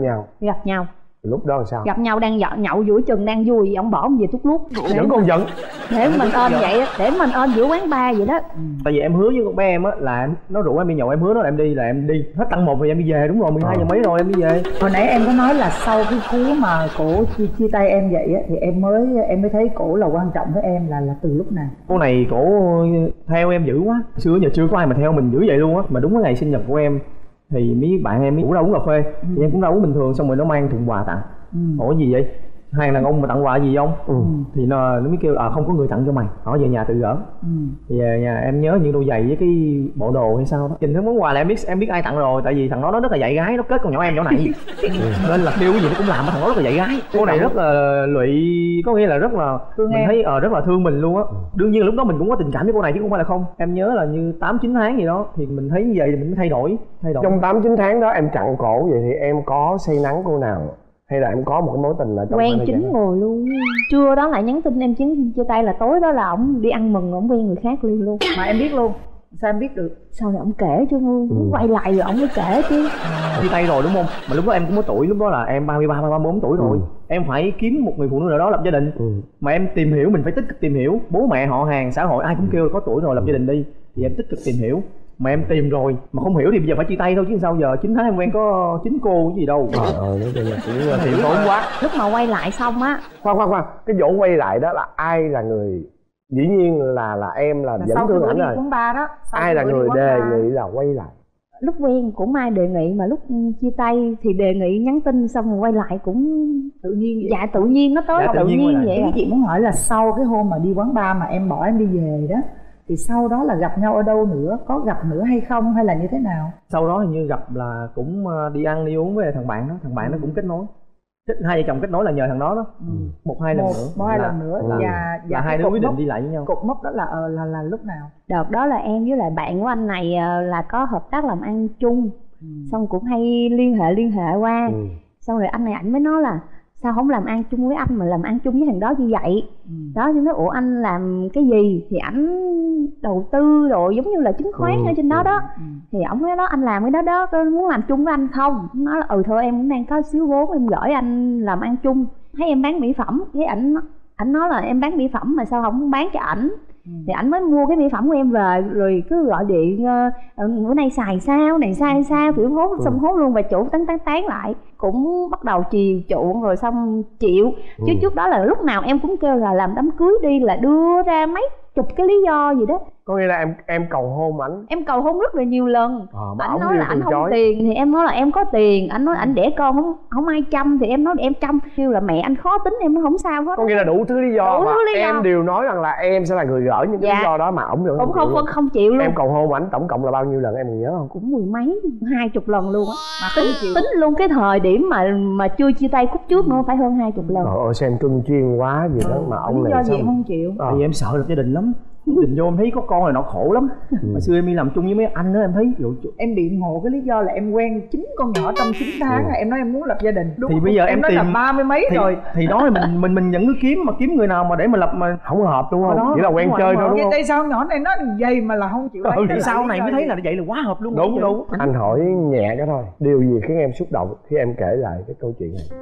Gặp nhau lúc đó là sao? Gặp nhau đang nhậu giữa chừng đang vui, ông bỏ ông về thuốc lút vẫn còn giận để mình ôm vậy, để mình ôm giữa quán bar vậy đó. Tại vì em hứa với con bé em á là nó rủ em đi nhậu, em hứa nó là em đi, hết tăng 1 thì em đi về. Đúng rồi, 12 giờ mấy rồi em đi về. Hồi nãy em có nói là sau cái cú mà cổ chia tay em vậy á thì em mới thấy cổ là quan trọng với em là từ lúc nào? Cô này cổ theo em dữ quá, xưa giờ chưa có ai mà theo mình dữ vậy luôn á. Mà đúng cái ngày sinh nhật của em thì mấy bạn em rủ ra uống cà phê, thì em cũng ra uống bình thường, xong rồi nó mang thùng quà tặng. Ủa gì vậy? Hai đàn ông mà tặng quà gì không? Thì nó mới kêu không có người tặng cho mày, hỏi về nhà tự gỡ. Thì về nhà em nhớ những đôi giày với cái bộ đồ hay sao đó. Nhìn thấy món quà là em biết ai tặng rồi, tại vì thằng đó nó rất là dạy gái, nó kết con nhỏ em chỗ này nên là kêu cái gì nó cũng làm, thằng đó rất là dạy gái. Cô này rất là lụy, có nghĩa là rất là thương mình, thấy rất là thương mình luôn á. Đương nhiên là lúc đó mình cũng có tình cảm với cô này chứ không phải là không. Em nhớ là như 8-9 tháng gì đó thì mình thấy như vậy thì mình mới thay đổi. Trong 8-9 tháng đó em chặn cổ vậy thì em có say nắng cô nào hay là em có một cái mối tình là quen chín ngồi luôn? Trưa đó lại nhắn tin em chia tay, là tối đó là ổng đi ăn mừng, ổng quen người khác luôn. Mà em biết luôn? Sao em biết được? Sau này ổng kể chứ, quay lại rồi ổng mới kể chứ. Chia tay rồi đúng không? Mà lúc đó em cũng có tuổi, lúc đó là em 33, 34 tuổi rồi. Em phải kiếm một người phụ nữ nào đó lập gia đình. Mà em tìm hiểu, mình phải tích cực tìm hiểu. Bố mẹ, họ hàng, xã hội ai cũng kêu là có tuổi rồi lập gia đình đi. Thì em tích cực tìm hiểu. Mà em tìm rồi mà không hiểu thì bây giờ phải chia tay thôi chứ sao giờ. 9 tháng em quen có 9 cô gì đâu. Nói chung là cũng hiểu tốn quá. Lúc mà quay lại xong á, khoan cái chỗ quay lại đó là ai là người, dĩ nhiên là em là dẫn thương ảnh rồi, ai là người đề nghị là quay lại? Lúc quen cũng ai đề nghị, mà lúc chia tay thì đề nghị nhắn tin, xong rồi quay lại cũng tự nhiên vậy. Dạ tự nhiên, nó tới tự nhiên vậy. Cái chị muốn hỏi là sau cái hôm mà đi quán bar mà em bỏ em đi về đó thì sau đó là gặp nhau ở đâu nữa, có gặp nữa hay không hay là như thế nào? Sau đó hình như gặp là cũng đi ăn đi uống với thằng bạn đó, thằng bạn nó cũng kết nối. Hai vợ chồng kết nối là nhờ thằng đó đó. Một hai lần nữa và hai đứa quyết định đi lại với nhau. Cột mốc đó là lúc nào? Đợt đó là em với lại bạn của anh này là có hợp tác làm ăn chung, xong cũng hay liên hệ qua. Xong rồi anh này ảnh mới nói là sao không làm ăn chung với anh mà làm ăn chung với thằng đó như vậy. Đó, chứ nói ủa anh làm cái gì thì ảnh đầu tư rồi giống như là chứng khoán ở trên đó đó. Thì ổng nói đó anh làm cái đó có muốn làm chung với anh không? Nói là thôi em cũng đang có xíu vốn, em gửi anh làm ăn chung. Thấy em bán mỹ phẩm, cái ảnh nói là em bán mỹ phẩm mà sao không bán cho ảnh. Thì ảnh mới mua cái mỹ phẩm của em về, rồi cứ gọi điện bữa nay xài sao, này xài sao, kiểu hốt xong hốt luôn, và chủ tán lại. Cũng bắt đầu chiều chuộng rồi xong chịu. Chứ trước đó là lúc nào em cũng kêu là làm đám cưới đi, là đưa ra mấy chục cái lý do gì đó. Có nghĩa là em cầu hôn ảnh? Em cầu hôn rất là nhiều lần. Ảnh nói là ảnh không chối. tiền thì em nói là em có tiền. Ảnh nói ảnh đẻ con không ai chăm thì em nói em chăm. Kêu là mẹ anh khó tính, em nói không sao hết. Có nghĩa là đủ thứ lý do mà em đều nói rằng là em sẽ là người gỡ những cái lý do đó mà ổng vẫn không chịu luôn. Em cầu hôn ảnh tổng cộng là bao nhiêu lần em còn nhớ không? Cũng 10 mấy, 20 lần luôn á. Mà tính luôn cái thời điểm mà chưa chia tay khúc trước nữa phải hơn 20 lần. Trời ơi xem cưng chiên quá gì đó mà ông này do gì em không chịu? Tại vì em sợ lập gia đình lắm. Định vô em thấy có con này nó khổ lắm. Hồi xưa em đi làm chung với mấy anh đó em thấy em biện hộ cái lý do là em quen 9 con nhỏ trong 9 tháng. Em nói em muốn lập gia đình đúng thì không? Bây giờ em nói tìm là 30 mấy rồi thì đó là mình vẫn cứ kiếm người nào mà để mà lập mà không hợp đúng không? Chỉ là quen chơi thôi đúng không? Tại sao nhỏ này nó vậy mà là không chịu lấy? Thì sau này mới thấy là vậy là quá hợp luôn. Đúng. Anh hỏi nhẹ cái thôi, điều gì khiến em xúc động khi em kể lại cái câu chuyện này?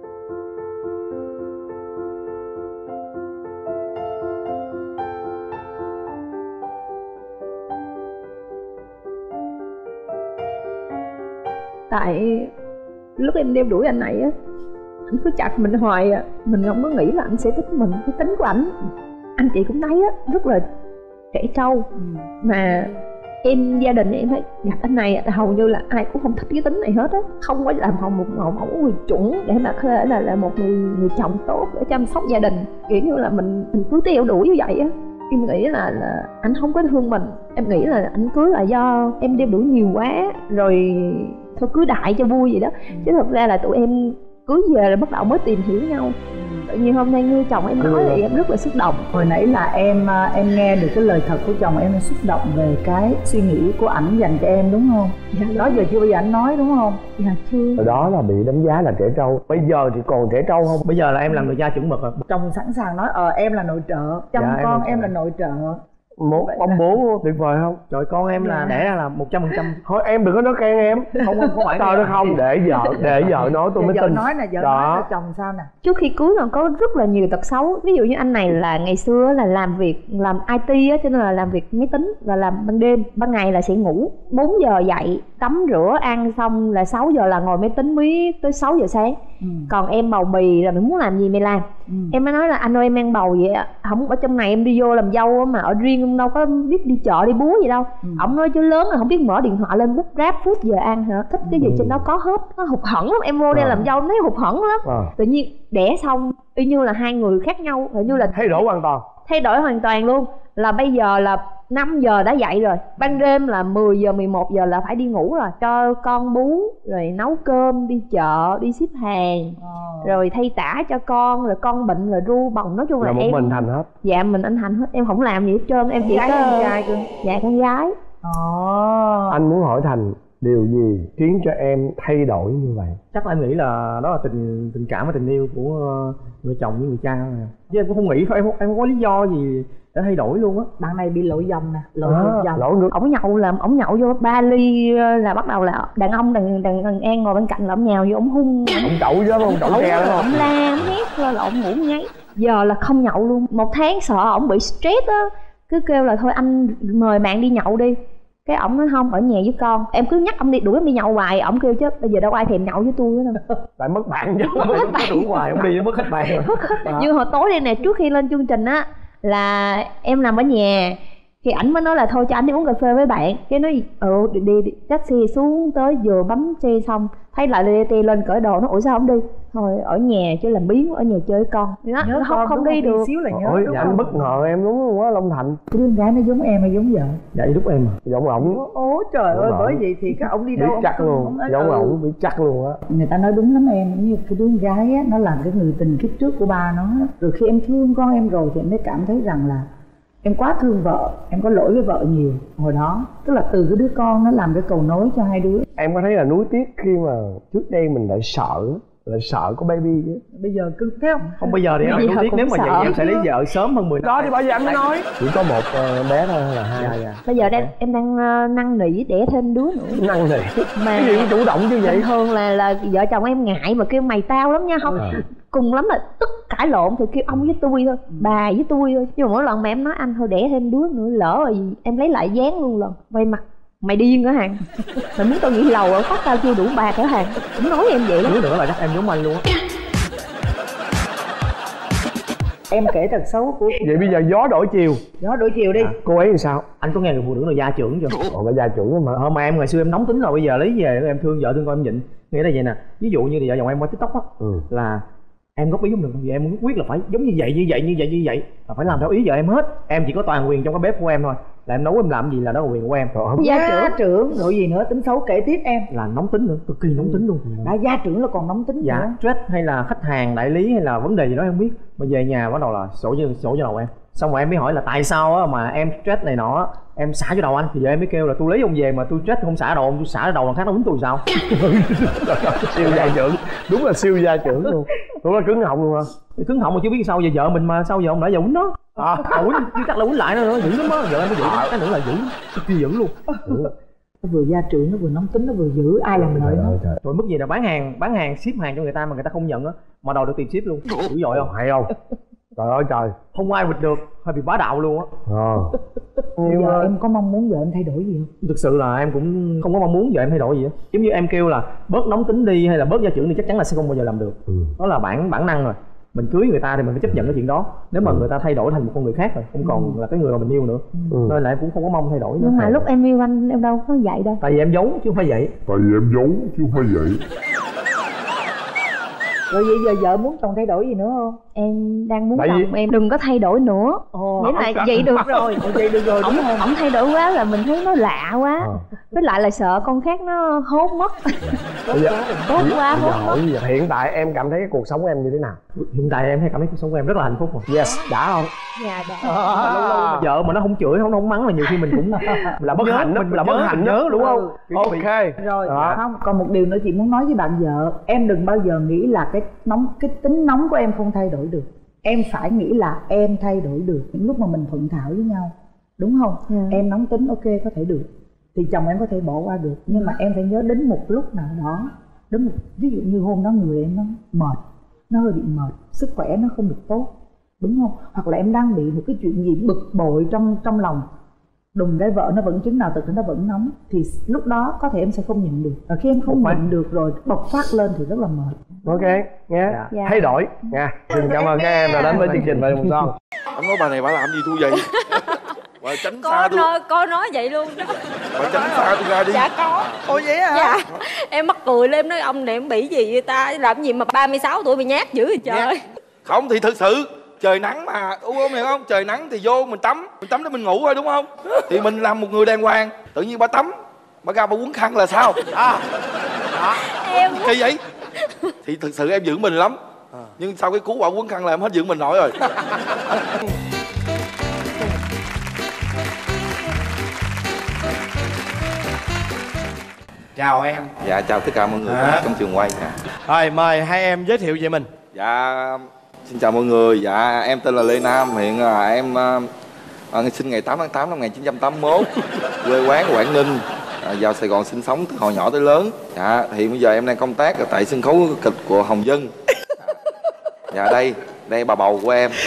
Tại lúc em đeo đuổi anh này á, anh cứ chặt mình hoài à. Mình không có nghĩ là anh sẽ thích mình. Cái tính của anh chị cũng thấy á, rất là trẻ trâu. Mà em gia đình em thấy gặp anh này hầu như là ai cũng không thích cái tính này hết á, không có làm một người chuẩn để mà có thể là một người chồng tốt để chăm sóc gia đình, kiểu như là mình cứ theo đuổi như vậy á. Em nghĩ là anh không có thương mình, em nghĩ là anh cưới là do em đeo đuổi nhiều quá rồi thôi cưới đại cho vui vậy đó. Chứ thật ra là tụi em cưới về là bắt đầu mới tìm hiểu nhau. Tự nhiên hôm nay nghe chồng em nói thì em rất là xúc động. Hồi nãy là em nghe được cái lời thật của chồng em xúc động về cái suy nghĩ của ảnh dành cho em đúng không? Dạ. Đó giờ chưa bao giờ anh nói đúng không? Dạ chưa. Hồi đó là bị đánh giá là trẻ trâu, bây giờ thì còn trẻ trâu không? Bây giờ là em làm người cha chuẩn mực rồi. Chồng sẵn sàng nói em là nội trợ, chăm dạ, con em là nội trợ. Một ông bố tuyệt vời không? Trời, con em là đẻ ra là 100%. Thôi em đừng có nói khen em. Không phải trời đất không, để vợ nói tôi mới tin. Nói nè, vợ nói là chồng sao nè. Trước khi cưới là có rất là nhiều tật xấu. Ví dụ như anh này là ngày xưa là làm IT á, cho nên là làm việc máy tính và làm ban đêm. Ban ngày là sẽ ngủ 4 giờ dậy, tắm rửa, ăn xong là 6 giờ là ngồi máy tính miết tới 6 giờ sáng. Còn em bầu bì là mày muốn làm gì mày làm. Em mới nói là anh ơi em mang bầu vậy, không ở trong này em đi vô làm dâu mà ở riêng em đâu có biết đi chợ đi búa gì đâu. Ổng nói chứ lớn là không biết mở điện thoại lên bút Grab Food giờ ăn hả, thích cái gì trên đó có hết. Nó hụt hẫng lắm, em vô đây làm dâu thấy hụt hẫng lắm. Tự nhiên đẻ xong y như là hai người khác nhau, hình như là thay đổi hoàn toàn luôn. Là bây giờ là 5 giờ đã dậy rồi, ban đêm là 10 giờ 11 giờ là phải đi ngủ rồi, cho con bú rồi nấu cơm, đi chợ, đi ship hàng, rồi thay tã cho con, rồi con bệnh rồi ru bồng, nói chung là một em mình thành hết. Dạ mình anh thành hết, em không làm gì hết trơn, em chỉ có con trai cơ. Dạ con gái. Anh muốn hỏi Thành điều gì khiến cho em thay đổi như vậy? Chắc là em nghĩ là đó là tình cảm và tình yêu của người chồng với người cha thôi. Chứ em cũng không nghĩ, em không có lý do gì để thay đổi luôn á. Bạn này bị lội dòng nè, lội dòng. Ổng nhậu là ổng nhậu vô 3 ly là bắt đầu là đàn ông đàn An ngồi bên cạnh là ổng nhào vô ổng hung. Ổng chậu chứ không, chậu tre đúng không? Ổng la ổng hét lên là ổng ngủ ngáy. Giờ là không nhậu luôn. 1 tháng sợ ổng bị stress á, cứ kêu là thôi anh mời bạn đi nhậu đi. Cái ổng nói không, ở nhà với con. Em cứ nhắc ông đi, đuổi em đi nhậu hoài. Ổng kêu chứ bây giờ đâu ai thèm nhậu với tôi nữa đâu. Tại mất bạn chứ. Mất đuổi hoài, ông đi mất hết bạn. Như hồi tối đây nè, trước khi lên chương trình á là em nằm ở nhà thì ảnh mới nói là thôi cho anh đi uống cà phê với bạn. Cái nói đi taxi xuống tới vừa bấm xe xong thấy lại DT lên cởi đồ, nó ủa sao không đi, thôi ở nhà chứ làm biếng, ở nhà chơi với con. Nó không đi được. Xíu là nhớ. Ôi, anh bất ngờ em đúng không á Long Thành. Cái đứa gái nó giống em hay giống vợ? Dạ lúc em à. Giống ổng. Ố trời ơi, bởi vậy thì các ông đi đâu biết chắc luôn, giống ổng biết chắc luôn á. Người ta nói đúng lắm em, như cái đứa gái á, nó làm cái người tình kiếp trước của ba nó. Rồi khi em thương con em rồi thì em mới cảm thấy rằng là em quá thương vợ, em có lỗi với vợ nhiều hồi đó. Tức là từ cái đứa con nó làm cái cầu nối cho hai đứa. Em có thấy là nuối tiếc khi mà trước đây mình lại sợ có baby chứ. Bây giờ cứ thấy không? Không, bây giờ thì em nuối tiếc, nếu mà vậy em sẽ lấy vợ sớm hơn 10 năm. Đó thì bây giờ anh mới nói. Chỉ có một bé thôi là hai. Dạ. Bây giờ em đang năn nỉ đẻ thêm đứa nữa. Năn nỉ? Mà cái gì cũng chủ động như vậy. Thường là vợ chồng em ngại mà kêu mày tao lắm nha, không cùng lắm là tức cãi lộn thì kêu ông với tôi thôi, bà với tôi thôi. Nhưng mà mỗi lần mà em nói anh thôi đẻ thêm đứa nữa lỡ rồi em lấy lại dáng luôn lần quay mặt mày điên hả Hằng, mày muốn tao nghỉ lầu ở phát tao chưa đủ bạc hả Hằng, cũng nói em vậy đó. Đứa nữa là chắc em giống anh luôn á. Em kể tật xấu của vậy bây giờ gió đổi chiều đi. Cô ấy làm sao? Anh có nghe người phụ nữ là gia trưởng chưa? Là gia trưởng mà. Mà em ngày xưa em nóng tính rồi, bây giờ lấy về em thương vợ thương con em nhịn. Nghĩa là vậy nè, ví dụ như vợ chồng em qua TikTok á, là em góp ý không được, vì em quyết là phải giống như vậy là phải làm theo ý vợ em hết. Em chỉ có toàn quyền trong cái bếp của em thôi, là em nấu em làm gì là đó là quyền của em. Gia trưởng rồi gì nữa, tính xấu kể tiếp em. Là nóng tính nữa, cực kỳ nóng tính luôn. Đã gia trưởng là còn nóng tính dạ, nữa. stress hay là khách hàng đại lý hay là vấn đề gì đó em không biết, mà về nhà bắt đầu là sổ cho đầu em. Xong rồi em mới hỏi là tại sao á mà em stress này nọ em xả cho đầu anh, thì giờ em mới kêu là tôi lấy ông về mà tôi stress không xả đầu ông, tôi xả ở đầu thằng khác nó quýnh tôi sao. Siêu gia trưởng, đúng là siêu gia trưởng luôn. Đúng là cứng họng luôn hả? Cứng họng mà chưa biết sao, giờ vợ mình mà sao giờ ông đã giờ quýnh nó. Quýnh chứ chắc là quýnh lại nữa, dữ lắm á, vợ em mới dữ, cái nữa là dữ, cực kỳ dữ luôn. Nó vừa gia trưởng, nó vừa nóng tính, nó vừa dữ, ai làm lợi nó. Rồi mức gì là bán hàng ship hàng cho người ta mà người ta không nhận á, mà đầu được tiền ship luôn, dữ dội không? Hay không? Trời ơi trời, không ai bịt được, hơi bị bá đạo luôn á. Nhưng mà em có mong muốn vợ em thay đổi gì không? Thực sự là em cũng không có mong muốn vợ em thay đổi gì á. Giống như em kêu là bớt nóng tính đi hay là bớt gia trưởng thì chắc chắn là sẽ không bao giờ làm được. Đó là bản năng rồi. mình cưới người ta thì mình phải chấp nhận cái chuyện đó. Nếu mà người ta thay đổi thành một con người khác rồi, không còn là cái người mà mình yêu nữa, nên là em cũng không có mong thay đổi nữa. Nhưng mà lúc em yêu anh em đâu có vậy đâu. Tại vì em giấu chứ không phải vậy. Rồi vậy giờ vợ muốn chồng thay đổi gì nữa không? Em đang muốn chồng em đừng có thay đổi nữa. Nghĩa là vậy được rồi. Vậy được rồi đúng không? Ổng thay đổi quá là mình thấy nó lạ quá. Với lại là sợ con khác nó hốt mất. Tốt quá hốt mất. Hiện tại em cảm thấy cái cuộc sống em như thế nào? Hiện tại em thấy cảm thấy cuộc sống của em rất là hạnh phúc rồi. Yes, đã không? Dạ đã. Lâu lâu mà vợ mà nó không chửi, không mắng là nhiều khi mình cũng là bất hạnh đó, mình là bất hạnh nhớ đúng không? Ok. Rồi không, còn một điều nữa chị muốn nói với bạn vợ, em đừng bao giờ nghĩ là cái tính nóng của em không thay đổi được. Em phải nghĩ là em thay đổi được những lúc mà mình thuận thảo với nhau, đúng không? Em nóng tính ok có thể được, thì chồng em có thể bỏ qua được, nhưng mà em phải nhớ đến một lúc nào đó, ví dụ như hôm đó người em nó mệt, nó hơi bị mệt, sức khỏe nó không được tốt, đúng không? Hoặc là em đang bị một cái chuyện gì bực bội trong lòng, đùng cái vợ nó vẫn chứng nào tự nó vẫn nóng, thì lúc đó có thể em sẽ không nhịn được. Và khi em không nhịn được rồi bộc phát lên thì rất là mệt. Ok nghe thay đổi nha. Xin cảm ơn các em đã đến với chương trình Vợ Chồng Son. Ông nói bà này bà làm gì tôi vậy? Bà tránh xa tôi. Cô nói vậy luôn đó. Bà tránh xa tôi ra đi. Dạ có. Ồ vậy hả? Dạ. Em mắc cười lên, em nói ông này em bị gì vậy ta? Làm gì mà 36 tuổi bị nhát dữ vậy trời. Không thì thực sự trời nắng mà uống hiểu không? Trời nắng thì vô mình tắm để mình ngủ thôi đúng không? Thì mình làm một người đàng hoàng, tự nhiên bà tắm, bà ra bà quấn khăn là sao? Em kỳ vậy? Thì thực sự em giữ mình lắm. Nhưng sau cái cú bà quấn khăn là em hết giữ mình nổi rồi. Chào em. Dạ chào tất cả mọi người trong trường quay. Rồi mời hai em giới thiệu về mình. Dạ xin chào mọi người. Dạ em tên là Lê Nam. Hiện là em sinh ngày 8 tháng 8 năm 1981. Quê quán Quảng Ninh. Vào Sài Gòn sinh sống từ hồi nhỏ tới lớn. Dạ hiện bây giờ em đang công tác ở tại sân khấu kịch của Hồng Vân. Dạ đây bà bầu của em.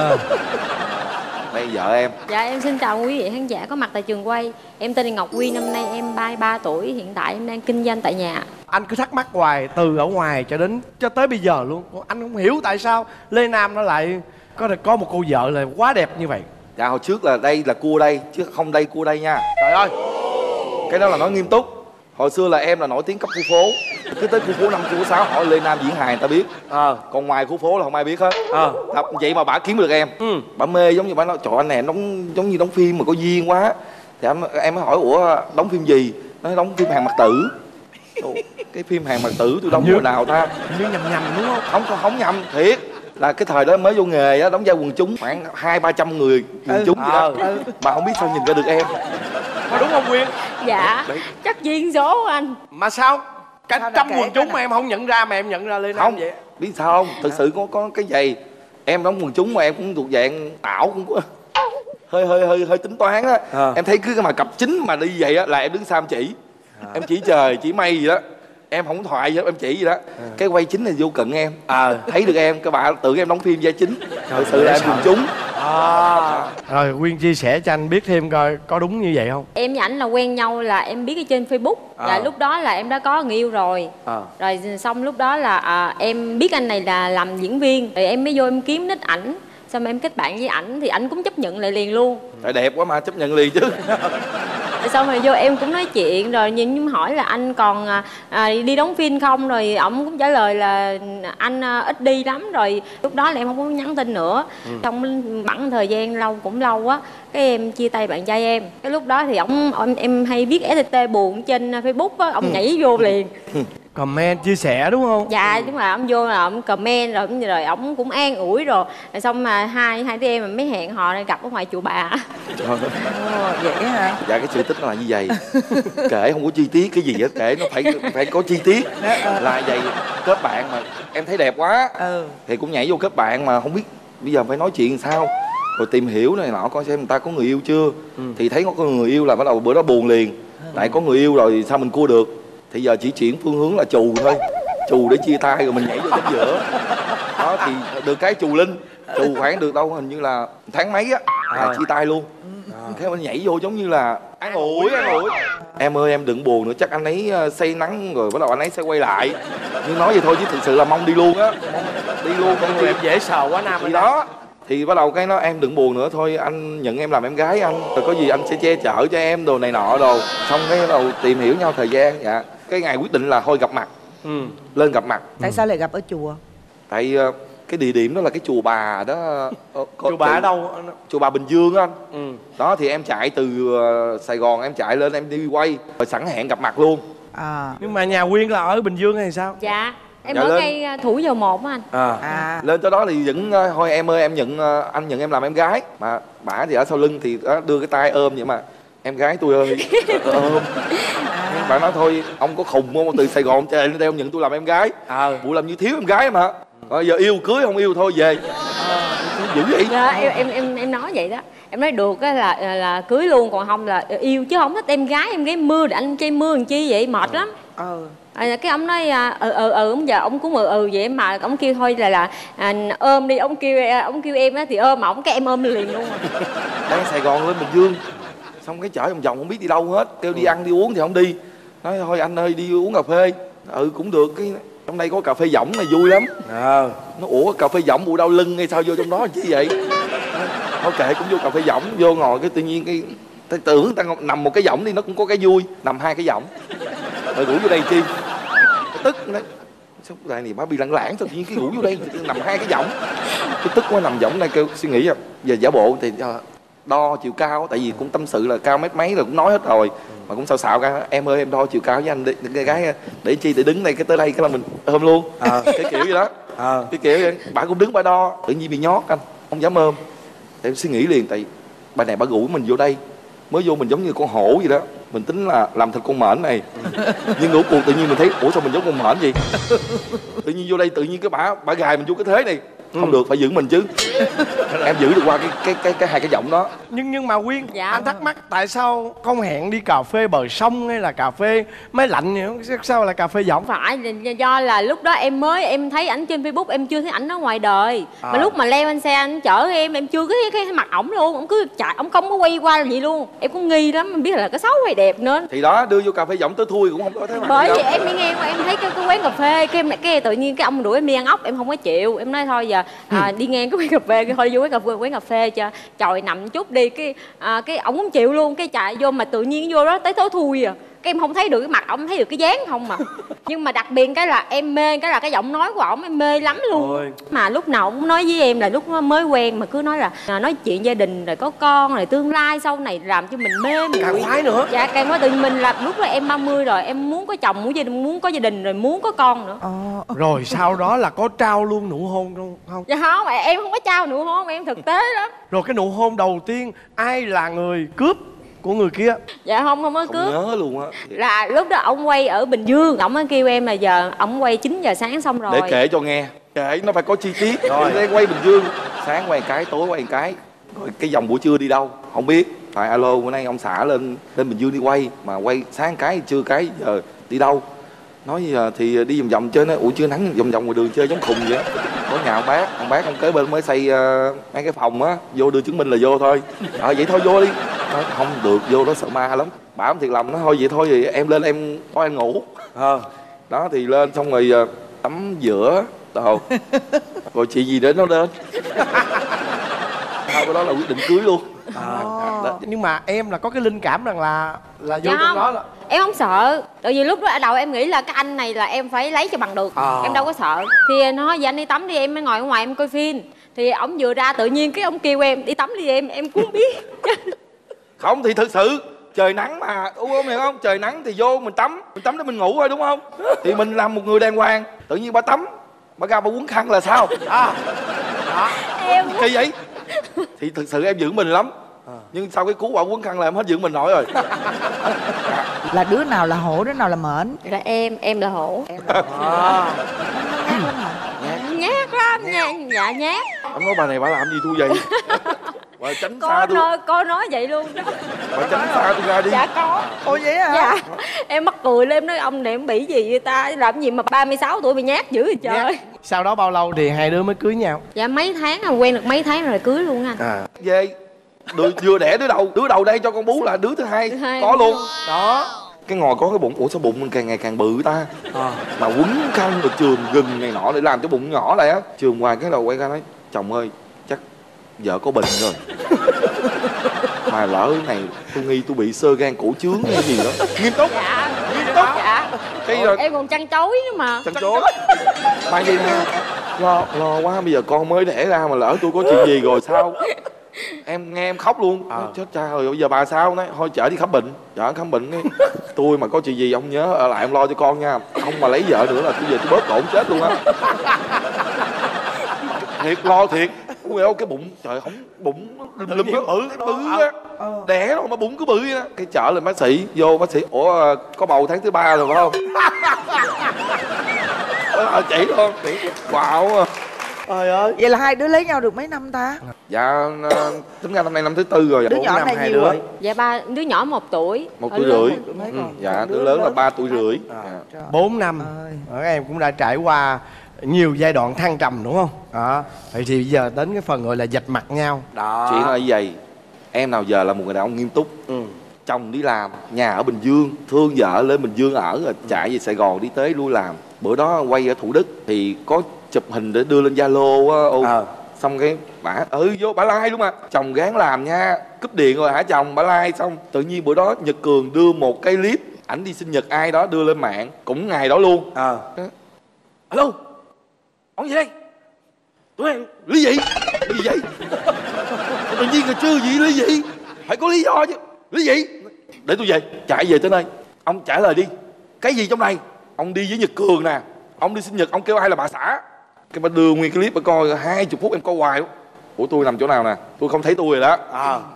Đây vợ em. Dạ em xin chào quý vị khán giả có mặt tại trường quay. Em tên là Ngọc Quy, năm nay em 33 tuổi. Hiện tại em đang kinh doanh tại nhà. Anh cứ thắc mắc hoài từ ở ngoài cho tới bây giờ luôn. Anh không hiểu tại sao Lê Nam nó lại có một cô vợ là quá đẹp như vậy. Dạ hồi trước là đây là cua đây chứ không đây cua đây nha. Trời ơi, cái đó là nói nghiêm túc. Hồi xưa là em là nổi tiếng cấp khu phố. Cứ tới khu phố 5, khu phố 6 hỏi Lê Nam diễn hài người ta biết. Còn ngoài khu phố là không ai biết hết. Vậy mà bả kiếm được em. Bả mê, giống như bả nói trời anh này giống như đóng phim mà có duyên quá. Thì em mới hỏi ủa đóng phim gì? Nói đóng phim Hàng Mặt Tử. Cái phim Hàng Mặt Tử tôi đóng mùa nào ta? Như nhầm đúng không? Không nhầm thiệt. Là cái thời đó mới vô nghề á, đóng vai quần chúng khoảng 200-300 người quần chúng gì đó. Mà không biết sao nhìn ra được em. Có đúng không Quyên? Dạ chắc duyên số anh. Mà sao? Cả trăm quần chúng mà em không nhận ra mà em nhận ra Lê Nam không vậy? Biết sao không? Thực sự có cái giày em đóng quần chúng mà em cũng thuộc dạng ảo, cũng có hơi tính toán á. Em thấy cứ cái mà cặp chính mà đi vậy á là em đứng xa em chỉ. Em chỉ trời chỉ mây gì đó, em không thoại gì đó, em chỉ gì đó. Cái quay chính là vô cận em thấy được em, các bạn tưởng em đóng phim vai chính, thực sự là em quần chúng. Rồi Quyên chia sẻ cho anh biết thêm coi có đúng như vậy không? Em với ảnh là quen nhau là em biết ở trên Facebook. Là lúc đó là em đã có người yêu rồi. Rồi xong lúc đó là em biết anh này là làm diễn viên. Rồi em mới vô em kiếm nick ảnh. Xong em kết bạn với ảnh thì ảnh cũng chấp nhận lại liền luôn. Tại đẹp quá mà chấp nhận liền chứ. Xong rồi vô em cũng nói chuyện rồi nhưng hỏi là anh còn đi đóng phim không, rồi ổng cũng trả lời là anh ít đi lắm. Rồi lúc đó là em không có nhắn tin nữa. Xong bẵng thời gian cũng lâu á, cái em chia tay bạn trai em. Cái lúc đó thì em hay viết STT buồn trên Facebook á, ổng nhảy vô liền. Comment chia sẻ đúng không? Dạ đúng là ông vô là ông comment rồi ổng cũng an ủi rồi xong mà hai đứa em mới hẹn hò gặp ở ngoài chùa Bà. Vậy hả? Dạ cái sự tích nó là như vậy. Kể không có chi tiết cái gì hết, kể nó phải có chi tiết. Là vậy, kết bạn mà em thấy đẹp quá thì cũng nhảy vô kết bạn mà không biết bây giờ phải nói chuyện sao, rồi tìm hiểu này nọ coi xem người ta có người yêu chưa. Thì thấy có người yêu là bắt đầu bữa đó buồn liền, tại có người yêu rồi sao mình cua được. Thì giờ chỉ chuyển phương hướng là chù thôi, chù để chia tay rồi mình nhảy vô đến giữa. Đó thì được cái chù linh, chù khoảng được đâu hình như là tháng mấy á là chia tay luôn. Thế mình nhảy vô giống như là an ủi. Em ơi em đừng buồn nữa, chắc anh ấy say nắng rồi bắt đầu anh ấy sẽ quay lại. Nhưng nói vậy thôi chứ thực sự là mong đi luôn á. đi luôn. Con người em dễ sợ quá Nam. Thì đó thì bắt đầu cái nó em đừng buồn nữa, thôi anh nhận em làm em gái anh, rồi có gì anh sẽ che chở cho em đồ này nọ đồ. Xong cái bắt đầu tìm hiểu nhau thời gian. Dạ cái ngày quyết định là thôi gặp mặt. Lên gặp mặt. Tại sao lại gặp ở chùa? Tại cái địa điểm đó là cái chùa Bà đó. Chùa Bà ở đâu? Chùa Bà Bình Dương á anh. Đó thì em chạy từ Sài Gòn em chạy lên em đi quay rồi sẵn hẹn gặp mặt luôn. Nhưng mà nhà Quyên là ở Bình Dương hay sao? Dạ em ở ngay Thủ Dầu Một á anh. Lên tới đó thì vẫn thôi em ơi em nhận anh nhận em làm em gái. Mà bả thì ở sau lưng thì đưa cái tay ôm vậy mà em gái tôi ơi ôm. Bạn nói thôi ông có khùng không, từ Sài Gòn chạy lên đây ông nhận tôi làm em gái. Vụ làm như thiếu em gái mà. Rồi giờ yêu cưới không yêu thôi về. Dữ vậy. Dạ, em nói vậy đó. Em nói được á là cưới luôn, còn không là yêu chứ không thích em gái mưa để anh chơi mưa làm chi vậy, mệt lắm. Cái ông nói ông giờ ông cũng vậy mà ông kêu thôi là ôm đi, ông kêu em á thì ôm, mà ông cái em ôm liền luôn. Đang Sài Gòn lên Bình Dương xong cái chở vòng vòng không biết đi đâu hết, kêu đi ăn đi uống thì không đi, nói thôi anh ơi đi uống cà phê. Cũng được, cái trong đây có cà phê võng này vui lắm. Nó ủa cà phê võng vụ đau lưng hay sao vô trong đó chứ vậy. Thôi kệ cũng vô cà phê võng, vô ngồi cái tự nhiên cái tưởng ta nằm một cái võng đi nó cũng có cái vui, nằm hai cái võng rồi ngủ vô đây chi. Tức đấy, sao cái này bà bị lẳng lảng sao tự nhiên cái ngủ vô đây nằm hai cái võng. Cái tức quá nằm võng này kêu suy nghĩ giờ giả bộ thì đo chiều cao, tại vì cũng tâm sự là cao mét mấy rồi cũng nói hết rồi mà cũng xạo ra em ơi em đo chiều cao với anh đi, cái gái để chi để đứng đây cái tới đây cái là mình ôm luôn. Cái kiểu gì đó. Cái kiểu vậy bà cũng đứng bà đo tự nhiên bị nhót anh không dám ôm. Em suy nghĩ liền, tại bà này bà rủ mình vô đây mới vô mình giống như con hổ gì đó, mình tính là làm thịt con mển này nhưng ngủ cuộc tự nhiên mình thấy ủa sao mình giống con mển gì. Tự nhiên vô đây tự nhiên cái bà gài mình vô cái thế này không được, phải giữ mình chứ. Em giữ được qua cái hai cái giọng đó. Nhưng mà Quyên, anh thắc mắc tại sao không hẹn đi cà phê bờ sông hay là cà phê máy lạnh vậy, sao là cà phê võng? Phải do là lúc đó em thấy ảnh trên Facebook, em chưa thấy ảnh ở ngoài đời. Mà lúc mà leo lên xe anh chở em chưa cái mặt ổng luôn, ổng cứ chạy, ổng không có quay qua là gì luôn. Em cũng nghi lắm, em biết là có xấu hay đẹp nữa. Thì đó đưa vô cà phê võng tới thui cũng không có thấy mặt. Bởi vì em đi ngang qua em thấy cái quán cà phê cái tự nhiên cái ông đuổi em đi ăn ốc, em không có chịu. Em nói thôi giờ đi ngang cái quán cà phê thôi vô quán cà phê cho chồi nằm chút đi, cái ổng không chịu luôn, cái chạy vô mà tự nhiên vô đó tới tối thui à. Cái em không thấy được cái mặt ổng, thấy được cái dáng không mà. Nhưng mà đặc biệt cái là em mê cái là cái giọng nói của ổng, em mê lắm luôn. Mà lúc nào ổng nói với em là lúc mới quen mà cứ nói là nói chuyện gia đình rồi có con rồi tương lai sau này làm cho mình mê muội. Càng khoái nữa. Dạ càng nói tự nhiên mình là lúc đó em 30 rồi, em muốn có chồng, muốn có gia đình rồi muốn có con nữa. Rồi sau đó là có trao luôn nụ hôn không? Dạ không, em không có trao nụ hôn, em thực tế lắm. Rồi cái nụ hôn đầu tiên ai là người cướp của người kia? Dạ không có cướp. Không nhớ luôn á. Là lúc đó ổng quay ở Bình Dương, ổng mới kêu em là giờ ổng quay 9 giờ sáng xong rồi. Để kể cho nghe, kể nó phải có chi tiết. Rồi đây quay Bình Dương, sáng quay cái, tối quay cái. Rồi cái vòng buổi trưa đi đâu không biết. Phải alo bữa nay ông xã lên Bình Dương đi quay, mà quay sáng cái trưa cái giờ đi đâu. Nói giờ thì đi vòng vòng chơi, nó ủa chưa nắng vòng vòng ngoài đường chơi giống khùng vậy. Có nhà ông bác ông kế bên mới xây mấy cái phòng á, vô đưa chứng minh là vô thôi. Vậy thôi vô đi. Nói, không được vô đó sợ ma lắm. Bảo ông thiệt lòng nó thôi vậy thôi thì em lên em có em ngủ. Đó thì lên xong rồi tắm giữa đồ rồi chị gì đến nó đến. Sau cái đó là quyết định cưới luôn. Nhưng mà em là có cái linh cảm rằng là vô dạ trong đó là... Em không sợ, tại vì lúc đó ở đầu em nghĩ là cái anh này là em phải lấy cho bằng được. Em đâu có sợ. Thì nói vậy anh đi tắm đi, em mới ngồi ở ngoài em coi phim. Thì ổng vừa ra tự nhiên cái ổng kêu em đi tắm đi em cũng biết. Không thì thực sự trời nắng mà uống hiểu không, trời nắng thì vô mình tắm để mình ngủ thôi đúng không. Thì mình làm một người đàng hoàng, tự nhiên bà tắm bà ra bà quấn khăn là sao. Em kỳ vậy. Thì thực sự em giữ mình lắm. Nhưng sau cái cú quả quấn khăn là em hết giữ mình nổi rồi. Là đứa nào là hổ, đứa nào là mễn? Là em là hổ. Nhát lắm nha, dạ nhát. Anh nói bà này bà làm gì thua vậy? Bà tránh xa tôi. Cô nói vậy luôn đó. Bà tránh xa tôi ra đi. Dạ có. Ồ vậy hả? Dạ. Em mắc cười lên, em nói ông này em bị gì vậy ta? Làm gì mà 36 tuổi bị nhát dữ vậy trời. Sau đó bao lâu thì hai đứa mới cưới nhau? Dạ mấy tháng rồi, quen được mấy tháng rồi cưới luôn anh. Về vừa đẻ đứa đầu đây cho con bú là đứa thứ hai có luôn. Đó. cái ngồi có cái bụng, ủa sao bụng mình càng ngày càng bự ta. Mà quấn khăn rồi chườm gừng này nọ để làm cho bụng nhỏ lại á. Chườm hoài cái đầu quay ra nói chồng ơi chắc vợ có bệnh rồi. Mà lỡ này tôi nghi tôi bị xơ gan cổ trướng hay gì đó. Nghiêm túc. Dạ. Nghiêm túc. Dạ. Em còn chăn chối nữa mà. Chăn chối. Mà gì nè, lo quá, bây giờ con mới đẻ ra mà lỡ tôi có chuyện gì rồi sao? Em nghe em khóc luôn. Chết cha rồi, bây giờ bà sao? Nói thôi chở đi khám bệnh. Chở khám bệnh đi. Tôi mà có chuyện gì ông nhớ ở lại ông lo cho con nha. Ông mà lấy vợ nữa là tôi về tôi bớt cổ chết luôn á. Thiệt lo thiệt. Ôi cái bụng trời không bụng lùm bự á. Đẻ rồi mà bụng cứ bự vậy đó. Cái chở lên bác sĩ, vô bác sĩ ủa có bầu tháng thứ 3 rồi phải không? Chị luôn, chị wow. Trời ơi, vậy là hai đứa lấy nhau được mấy năm ta? Dạ tính ra năm nay năm thứ 4 rồi. Đứa nhỏ này nhiều rồi. Dạ đứa nhỏ 1 tuổi. 1 tuổi rưỡi. Dạ đứa lớn là 3 tuổi rưỡi. 4 năm. Các em cũng đã trải qua nhiều giai đoạn thăng trầm đúng không? Vậy thì bây giờ đến cái phần gọi là vạch mặt nhau. Chuyện là như vậy. Em nào giờ là một người đàn ông nghiêm túc. Chồng đi làm, nhà ở Bình Dương, thương vợ lên Bình Dương ở rồi chạy về Sài Gòn đi tới lui làm. Bữa đó quay ở Thủ Đức thì có chụp hình để đưa lên Zalo á. Xong cái bả vô bả like luôn mà. Chồng gán làm nha, cúp điện rồi hả chồng, bả like xong tự nhiên bữa đó Nhật Cường đưa một cái clip ảnh đi sinh nhật ai đó đưa lên mạng cũng ngày đó luôn. Alo, ông gì đây? Tụi em lý gì? Lý gì vậy? Tự nhiên là chưa gì lý gì? Phải có lý do chứ. Lý gì? Để tôi về, chạy về tới nơi. Ông trả lời đi. Cái gì trong này? Ông đi với Nhật Cường nè. Ông đi sinh nhật, ông kêu ai là bà xã. Cái bà đưa nguyên clip bà coi 20 phút em coi hoài luôn. Ủa tôi nằm chỗ nào nè? Tôi không thấy tôi rồi đó.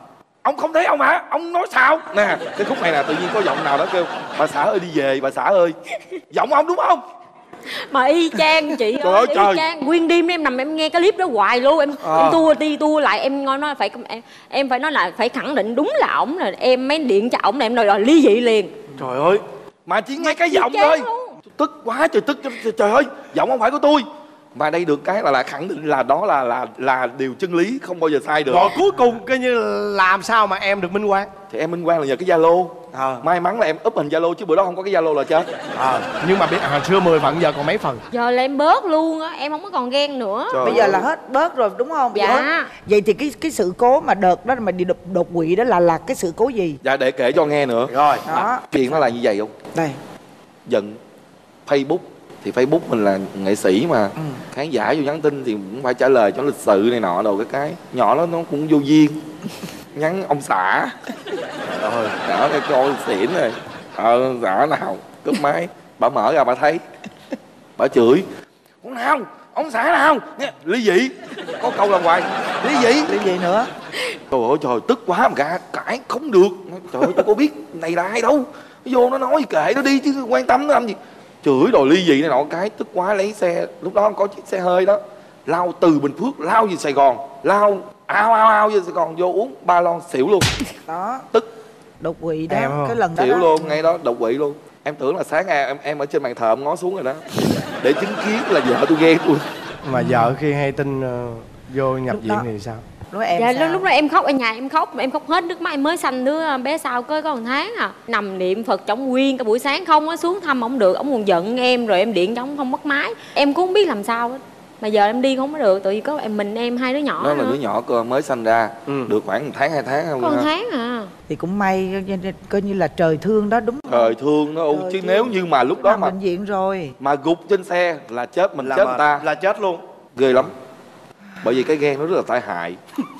Ông không thấy ông hả? Ông nói sao? Nè, cái khúc này nè tự nhiên có giọng nào đó kêu bà xã ơi đi về, bà xã ơi. Giọng ông đúng không? Mà y chang chị ơi, y chang. Nguyên đêm em nằm em nghe cái clip đó hoài luôn. Em tua đi tua lại em nói phải em phải nói là phải khẳng định đúng là ổng rồi. Em mới điện cho ổng là em đòi ly dị liền. Trời ơi, mà chỉ nghe cái giọng thôi. Tức quá trời tức. Trời ơi, giọng không phải của tôi. Mà đây được cái là khẳng định là đó là điều chân lý, không bao giờ sai được. Rồi cuối cùng coi như làm sao mà em được minh oan? Thì em minh oan là nhờ cái Zalo. May mắn là em up hình Zalo chứ bữa đó không có cái Zalo là chết. Nhưng mà biết hồi xưa 10 phần giờ còn mấy phần? Giờ là em bớt luôn á, em không có còn ghen nữa. Bây giờ là hết bớt rồi đúng không? Dạ. Vậy thì cái sự cố mà đợt đó mà đi đột quỵ đó là cái sự cố gì? Dạ để kể cho nghe nữa. Rồi. Chuyện nó là như vậy không? Đây. Giận Facebook. Thì Facebook mình là nghệ sĩ mà. Khán giả vô nhắn tin thì cũng phải trả lời cho lịch sự này nọ đồ cái. Nhỏ đó nó cũng vô duyên. Nhắn ông xã. Rồi, nhỏ cái coi xỉn rồi. Xã nào, cúp máy. Bà mở ra bà thấy. Bà chửi. Con nào, ông xã nào. Lý dị. Có câu là hoài. Lý dị. Lý dị nữa. Trời ơi trời, tức quá mà cãi không được. Trời ơi tôi có biết này là ai đâu. Vô nó nói kệ nó đi chứ quan tâm nó làm gì. Chửi rồi ly dị này nọ cái, tức quá lấy xe, lúc đó có chiếc xe hơi đó, lao từ Bình Phước lao về Sài Gòn, lao ao về Sài Gòn vô uống 3 lon xỉu luôn. Đó. Tức. Đột quỵ đó, cái lần đó. Xỉu luôn, ngay đó đột quỵ luôn. Em tưởng là sáng em ở trên bàn thờ em ngó xuống rồi đó, để chứng kiến là vợ tôi ghen tôi. Mà vợ khi hay tin vô nhập viện thì sao? Lúc đó em khóc ở nhà, em khóc hết nước mắt. Em mới sanh đứa bé sau có 1 tháng à, nằm niệm Phật trong nguyên cả buổi sáng không á, xuống thăm ổng được, ổng còn giận em rồi em điện cho ổng không bắt máy. Em cũng không biết làm sao hết. Mà giờ em đi không có được, tại vì có em hai đứa nhỏ. Đó là đứa nhỏ cơ mới sanh ra, được khoảng 1 tháng 2 tháng không? Có 1 tháng à. Thì cũng may coi như là trời thương đó đúng không? Trời thương đó chứ nếu như mà lúc đó mà bệnh viện rồi mà gục trên xe là chết mình, chết người ta là chết luôn. Ghê lắm. Bởi vì cái ghen nó rất là tai hại.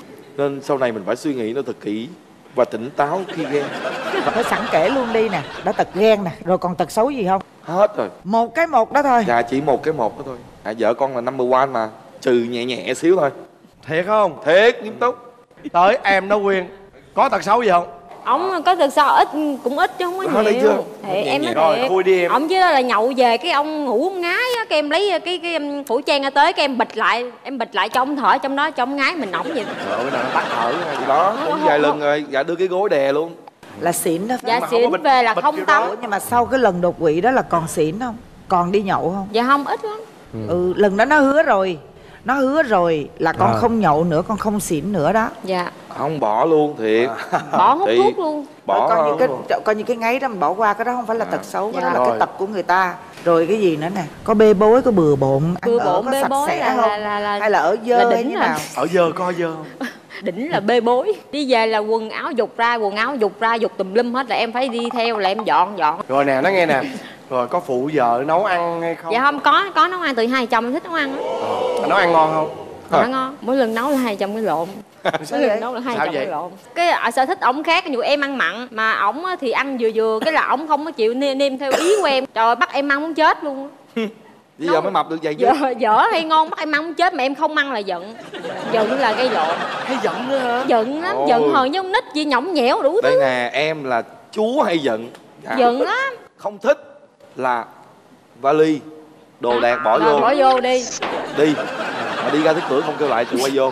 Nên sau này mình phải suy nghĩ nó thật kỹ và tỉnh táo khi ghen. Phải sẵn kể luôn đi nè. Đã tật ghen nè, rồi còn tật xấu gì không? Hết rồi. Một đó thôi. Dạ chỉ một đó thôi. Vợ con là number one mà. Trừ nhẹ xíu thôi. Thiệt không? Thiệt, nghiêm túc. Tới em nó Quyên có tật xấu gì không? Ông có tật xấu ít, cũng ít chứ không có nhiều. Thì em nói thiệt. Khui đi em. Ông chứ là nhậu về cái ông ngủ ông ngái á, cái em lấy cái khẩu trang ra tới cái em bịt lại cho ông thở trong đó cho ông ngái mình ổng vậy. Cái nào nó tắt thở đó, cũng vài lần rồi, dạ đưa cái gối đè luôn. Là xỉn đó. Dạ xỉn về là không tắm. Nhưng mà sau cái lần đột quỵ đó là còn xỉn không? Còn đi nhậu không? Dạ không, ít lắm. Lần đó nó hứa rồi Nó hứa rồi là con không nhậu nữa, con không xỉn nữa đó. Dạ. Không bỏ luôn thiệt. Bỏ hút thuốc luôn. Bỏ coi như cái ngáy đó mình bỏ qua, cái đó không phải là tật xấu, cái đó là cái tật của người ta. Rồi cái gì nữa nè, có bê bối, có bừa bộn, ăn ở có sạch sẽ không? Hay là ở dơ hay như nào? Ở dơ có dơ không? Đỉnh là bê bối. Đi về là quần áo dục ra dục tùm lum hết, là em phải đi theo, là em dọn. Rồi nè, nó nghe nè, rồi có phụ vợ nấu ăn hay không? Dạ không có nấu ăn, từ hai chồng em thích nấu ăn á. Nấu ăn ngon không? Dạ ngon, mỗi lần nấu là hai chồng cái lộn. Mỗi lần nấu là hai chồng cái lộn. Cái sở thích ổng khác, ví em ăn mặn mà ổng thì ăn vừa, cái là ổng không có chịu nêm theo ý của em. Trời, bắt em ăn muốn chết luôn. Bây giờ mới mập được vậy chứ. Dở hay ngon bắt em ăn muốn chết, mà em không ăn là giận. Giận là gây lộn. Hay giận nữa hả? Giận lắm, giận hờn như con nít gì, nhõng nhẽo đủ thứ. Đây nè, em là chúa hay giận? Giận lắm. Không thích là vali, đồ đạc bỏ vô. Bỏ vô đi. Đi. Mà đi ra tới cửa không kêu lại, tự quay vô.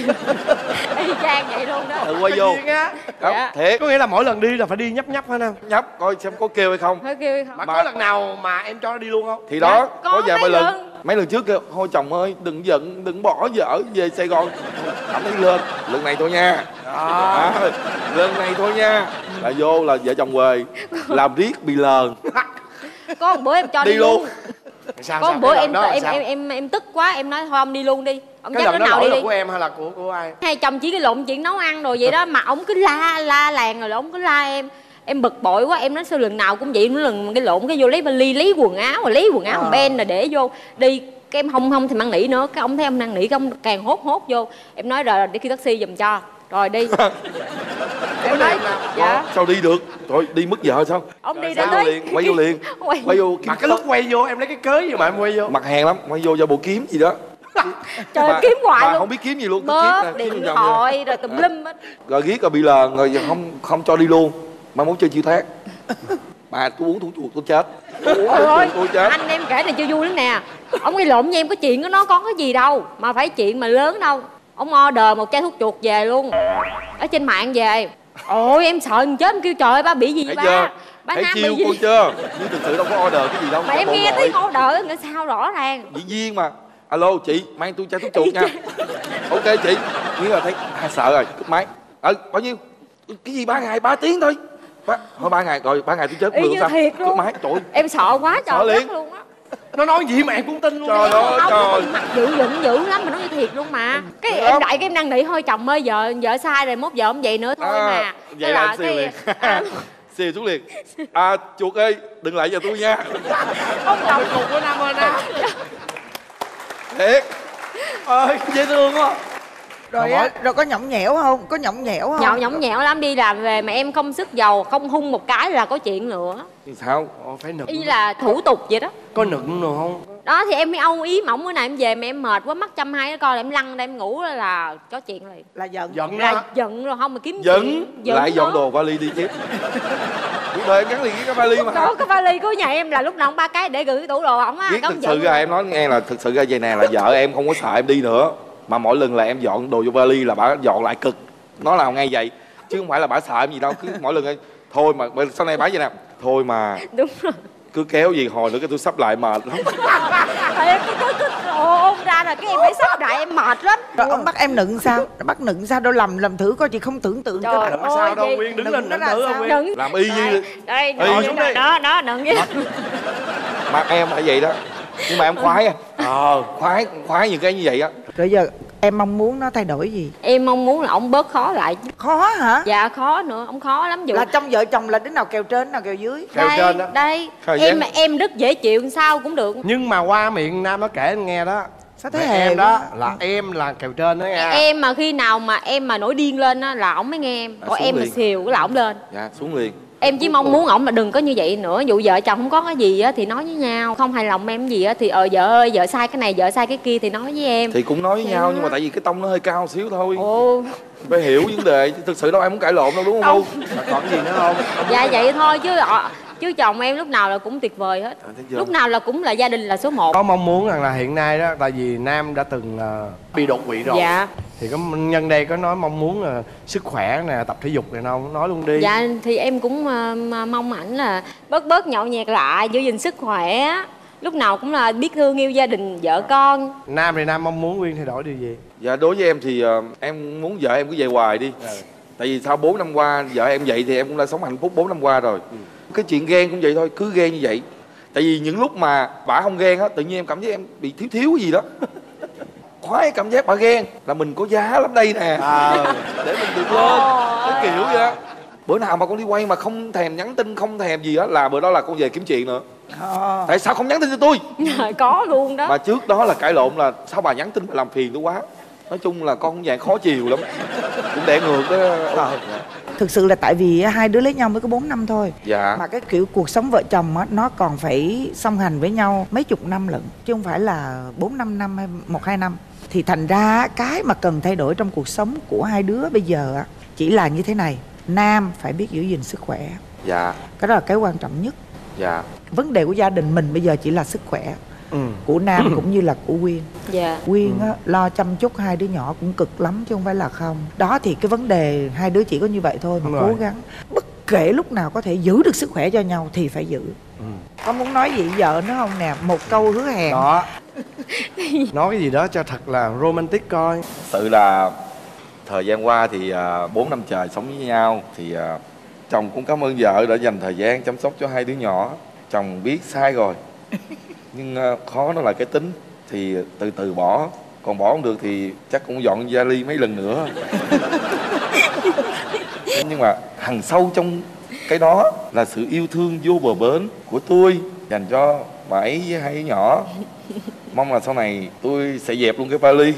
Y chang vậy luôn đó. Tự quay vô. Không, thiệt. Có nghĩa là mỗi lần đi là phải đi nhấp hả không? Nhấp coi xem có kêu hay không. Phải kêu hay không. Mà có lần nào mà em cho nó đi luôn không? Thì đó, có vài mấy lần. Mấy lần trước kêu, thôi chồng ơi, đừng giận, đừng bỏ vợ về Sài Gòn. Cảm thấy lên, lần này thôi nha. Lần này thôi nha. Là vô là vợ chồng về, làm riết bị lờn. Có một bữa em cho đi luôn. Có một bữa em tức quá, em nói thôi ông đi luôn đi. Ông cái dám lần nói đó nào đi là của em hay là của ai? Hai chồng chỉ cái lộn chuyện nấu ăn rồi vậy đó, mà ông cứ la làng rồi ông cứ la em bực bội quá. Em nói sao lần nào cũng vậy, mỗi lần cái lộn cái vô lấy vali, lấy quần áo ben rồi để vô đi. Cái em không thì mang nỉ nữa, cái ông thấy ông năn nỉ, cái ông càng hốt vô. Em nói rồi để kêu taxi giùm cho rồi đi. Em nói dạ. Sao đi được? Rồi đi mất vợ sao? Ông đi đã tới liền, quay vô liền. Quay vô mà cái lúc quay vô em lấy cái cớ gì mà em quay vô? Mặt hàng lắm, quay vô bộ kiếm gì đó. Trời kiếm hoài luôn. Không biết kiếm gì luôn. Bóp, điện thoại rồi tùm lum hết. Rồi ghét rồi bị lờn rồi không cho đi luôn. Mà muốn chơi chiêu thác. Bà tôi uống thủ chuột tôi chết. Tôi chết. Anh em kể này chưa vui lắm nè. Ông gây lộn với em, có chuyện của nó có cái gì đâu mà phải chuyện mà lớn đâu. Ông order một chai thuốc chuột về luôn, ở trên mạng về. Ôi em sợ chết, em kêu trời ơi ba bị gì vậy ba? Ba thấy Nam chiêu bị gì? cô chưa? Nhưng thực sự đâu có order cái gì đâu. Mà em nghe tiếng order nữa sao rõ ràng. Diễn viên mà. Alo chị, mang tôi chai thuốc chuột nha. Ok chị. Nghĩa là thấy sợ rồi, cúp máy. Bao nhiêu? Cái gì 3 ngày 3 tiếng thôi. Thôi 3 ngày rồi, 3 ngày tôi chết cũng được sao? Cúp máy, trời ơi. Em sợ quá trời liền luôn á. Nó nói gì mà em cũng tin luôn. Trời ơi trời. Mặt dữ lắm mà nói như thiệt luôn mà. Cái em đại cái em năn nỉ thôi chồng ơi, vợ sai rồi, mốt giờ không vậy nữa thôi mà. Vậy là siêu liền. Xì xuống liền. Chuột ơi, đừng lại giờ tôi nha. Ông chồng cục của Nam ơi Nam. Thiệt. Ơi dễ thương quá. Rồi có nhõng nhẽo không? Có nhõng nhẽo không? Nhõng nhẽo lắm, đi làm về mà em không sức dầu, không hung một cái là có chuyện nữa. Sao? Phải nựng. Y là thủ tục vậy đó. Có nựng rồi không? Đó thì em mới âu ý mỏng bữa nay em về mà em mệt quá, mắt chăm hai coi là em lăn ra em ngủ là có chuyện liền. Là giận. Giận rồi không mà kiếm chuyện. Lại dọn đồ vali đi tiếp. Cuộc đời em gắn liền với cái vali mà. Có cái vali của nhà em là lúc nào cũng 3 cái để gửi cái tủ đồ ổng á. Thực sự ra em nói nghe là thực sự ra vậy nè, là vợ em không có sợ em đi nữa. Mà mỗi lần là em dọn đồ vô vali là bà dọn lại cực. Nó làm ngay vậy. Chứ không phải là bà sợ em gì đâu. Cứ mỗi lần thôi mà sau này bà vậy nè. Thôi mà. Đúng rồi. Cứ kéo gì hồi nữa cái tôi sắp lại mệt lắm. Em cứ ôm ra là cái em phải sắp lại em mệt lắm. Rồi ông bắt em nựng sao? Bắt nựng sao đâu, làm thử coi, chị không tưởng tượng cho bạn. Sao đâu Nguyên, đứng lên nựng thử không Nguyên? Làm y như đây xuống đây. Đó nựng với mặt em phải vậy đó. Nhưng mà em khoái khoái những cái như vậy á. Rồi giờ em mong muốn nó thay đổi gì? Em mong muốn là ông bớt khó lại. Khó hả? Dạ khó nữa, ông khó lắm. Là trong vợ chồng là đứa nào kèo trên nào kèo dưới? Kèo trên đó. Đây em rất dễ chịu, sao cũng được. Nhưng mà qua miệng Nam nó kể anh nghe đó. Sao thế hề em đó là em là kèo trên đó nha. Em mà khi nào mà em mà nổi điên lên á là ổng mới nghe em. Còn em mà xìu cái là ổng lên. Dạ xuống liền. Em chỉ mong muốn ổng mà đừng có như vậy nữa. Dụ vợ chồng không có cái gì á thì nói với nhau. Không hài lòng em gì á thì vợ ơi vợ sai cái này vợ sai cái kia thì nói với em. Thì cũng nói với nhau nhưng mà tại vì cái tông nó hơi cao xíu thôi. Phải hiểu vấn đề. Thực sự đâu em muốn cãi lộn đâu đúng không? Còn cái gì nữa không? Dạ vậy thôi chứ chồng em lúc nào là cũng tuyệt vời hết. Lúc nào là cũng là gia đình là số 1. Có mong muốn rằng là hiện nay đó, tại vì Nam đã từng bị đột quỵ rồi. Dạ. Thì có nhân đây có nói mong muốn là sức khỏe nè, tập thể dục này không? Nói luôn đi. Dạ thì em cũng mong ảnh là bớt nhậu nhẹt lại, giữ gìn sức khỏe. lúc nào cũng là biết thương yêu gia đình vợ con. Nam thì Nam mong muốn Nguyên thay đổi điều gì? Dạ đối với em thì em muốn vợ em cứ về hoài đi. Tại vì sau 4 năm qua vợ em vậy thì em cũng đã sống hạnh phúc 4 năm qua rồi. Cái chuyện ghen cũng vậy thôi, cứ ghen như vậy. Tại vì những lúc mà bả không ghen á, tự nhiên em cảm thấy em bị thiếu cái gì đó. Khoái cảm giác bả ghen là mình có giá lắm đây nè, để mình được lên, cái kiểu vậy đó. Bữa nào mà con đi quay mà không thèm nhắn tin, không thèm gì á, là bữa đó là con về kiếm chuyện nữa. Tại sao không nhắn tin cho tôi? Có luôn đó. Mà trước đó là cãi lộn là sao bà nhắn tin mà làm phiền tôi quá. Nói chung là con cũng dạng khó chiều lắm, cũng đẻ ngược đó. Thực sự là tại vì hai đứa lấy nhau mới có 4 năm thôi. Dạ. Mà cái kiểu cuộc sống vợ chồng á, nó còn phải song hành với nhau mấy chục năm lận, chứ không phải là 4-5 năm hay 1-2 năm. Thì thành ra cái mà cần thay đổi trong cuộc sống của hai đứa bây giờ á, chỉ là như thế này. Nam phải biết giữ gìn sức khỏe. Dạ. Cái đó là cái quan trọng nhất. Dạ. Vấn đề của gia đình mình bây giờ chỉ là sức khỏe của Nam cũng như là của Quyên. Dạ. Quyên á, lo chăm chút hai đứa nhỏ cũng cực lắm chứ không phải là không. Đó thì cái vấn đề hai đứa chỉ có như vậy thôi mà cố gắng. Bất kể lúc nào có thể giữ được sức khỏe cho nhau thì phải giữ. Có muốn nói gì vợ nữa không nè? Một câu hứa hẹn. Đó. Nói cái gì đó cho thật là romantic coi. Tự là thời gian qua thì 4 năm trời sống với nhau thì chồng cũng cảm ơn vợ đã dành thời gian chăm sóc cho hai đứa nhỏ. Chồng biết sai rồi nhưng khó nó là cái tính, thì từ từ bỏ. Còn bỏ không được thì chắc cũng dọn vali mấy lần nữa. Nhưng mà hằn sâu trong cái đó là sự yêu thương vô bờ bến của tôi dành cho bà ấy với hai đứa nhỏ. Mong là sau này tôi sẽ dẹp luôn cái vali.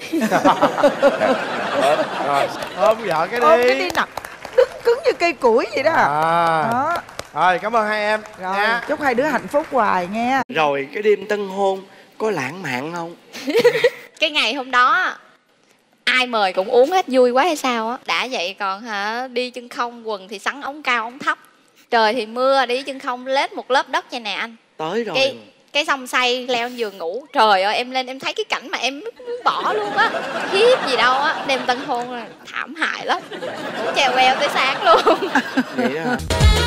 Rồi, ôm vợ cái đi. Ôm cái đi nè. Đứng cứng như cây củi vậy đó. Đó. Rồi, cảm ơn hai em. Rồi, chúc hai đứa hạnh phúc hoài nghe. Rồi, cái đêm tân hôn có lãng mạn không? Cái ngày hôm đó ai mời cũng uống hết, vui quá hay sao á. Đã vậy còn hả, đi chân không, quần thì sắn ống cao ống thấp, trời thì mưa, đi chân không lết một lớp đất vậy nè anh. Tới rồi. Cái xong say leo lên giường ngủ. Trời ơi em lên em thấy cái cảnh mà em muốn bỏ luôn á. Khiếp gì đâu á. Đêm tân hôn là thảm hại lắm. Ngủ chèo queo tới sáng luôn. Vậy đó.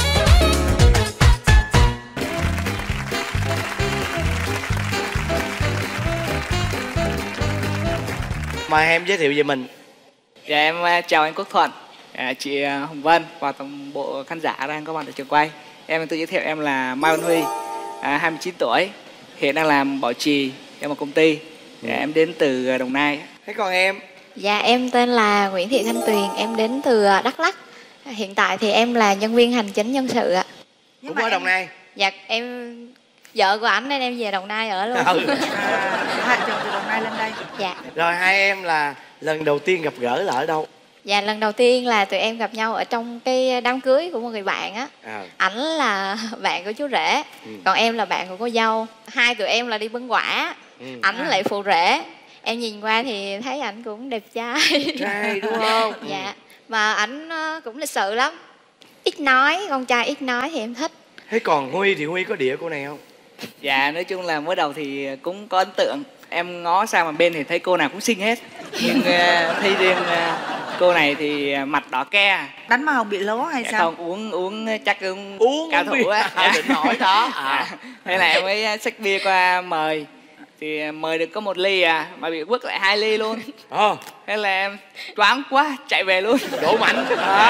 Mời em giới thiệu về mình. Dạ em chào anh Quốc Thuận, chị Hồng Vân và toàn bộ khán giả đang có mặt ở trường quay. Em tự giới thiệu em là Mai Văn Huy, 29 tuổi, hiện đang làm bảo trì trong một công ty. Em đến từ Đồng Nai. Thế còn em? Dạ em tên là Nguyễn Thị Thanh Tuyền, em đến từ Đắk Lắk. Hiện tại thì em là nhân viên hành chính nhân sự ạ. Cũng ở Đồng Nai? Dạ em vợ của ảnh nên em về Đồng Nai ở luôn. Hai chồng từ Đồng Nai lên đây. Dạ. Rồi hai em là lần đầu tiên gặp gỡ là ở đâu? Dạ lần đầu tiên là tụi em gặp nhau ở trong cái đám cưới của một người bạn á. Ảnh là bạn của chú rể, còn em là bạn của cô dâu. Hai tụi em là đi bưng quả, ảnh lại phụ rể. Em nhìn qua thì thấy ảnh cũng đẹp trai. Trai đúng không? Dạ. Mà ảnh cũng lịch sự lắm, ít nói, con trai ít nói thì em thích. Thế còn Huy thì Huy có đĩa cô này không? Dạ nói chung là mới đầu thì cũng có ấn tượng. Em ngó sang một bên thì thấy cô nào cũng xinh hết. Nhưng thấy riêng cô này thì mặt đỏ ke. Đánh mà không bị lố hay dạ sao? Không, uống chắc uống cao thủ á. Định hỏi đó. Thế là em mới xách bia qua mời. Thì mời được có 1 ly mà bị quất lại 2 ly luôn. Thế là em choáng quá chạy về luôn. Đổ mạnh.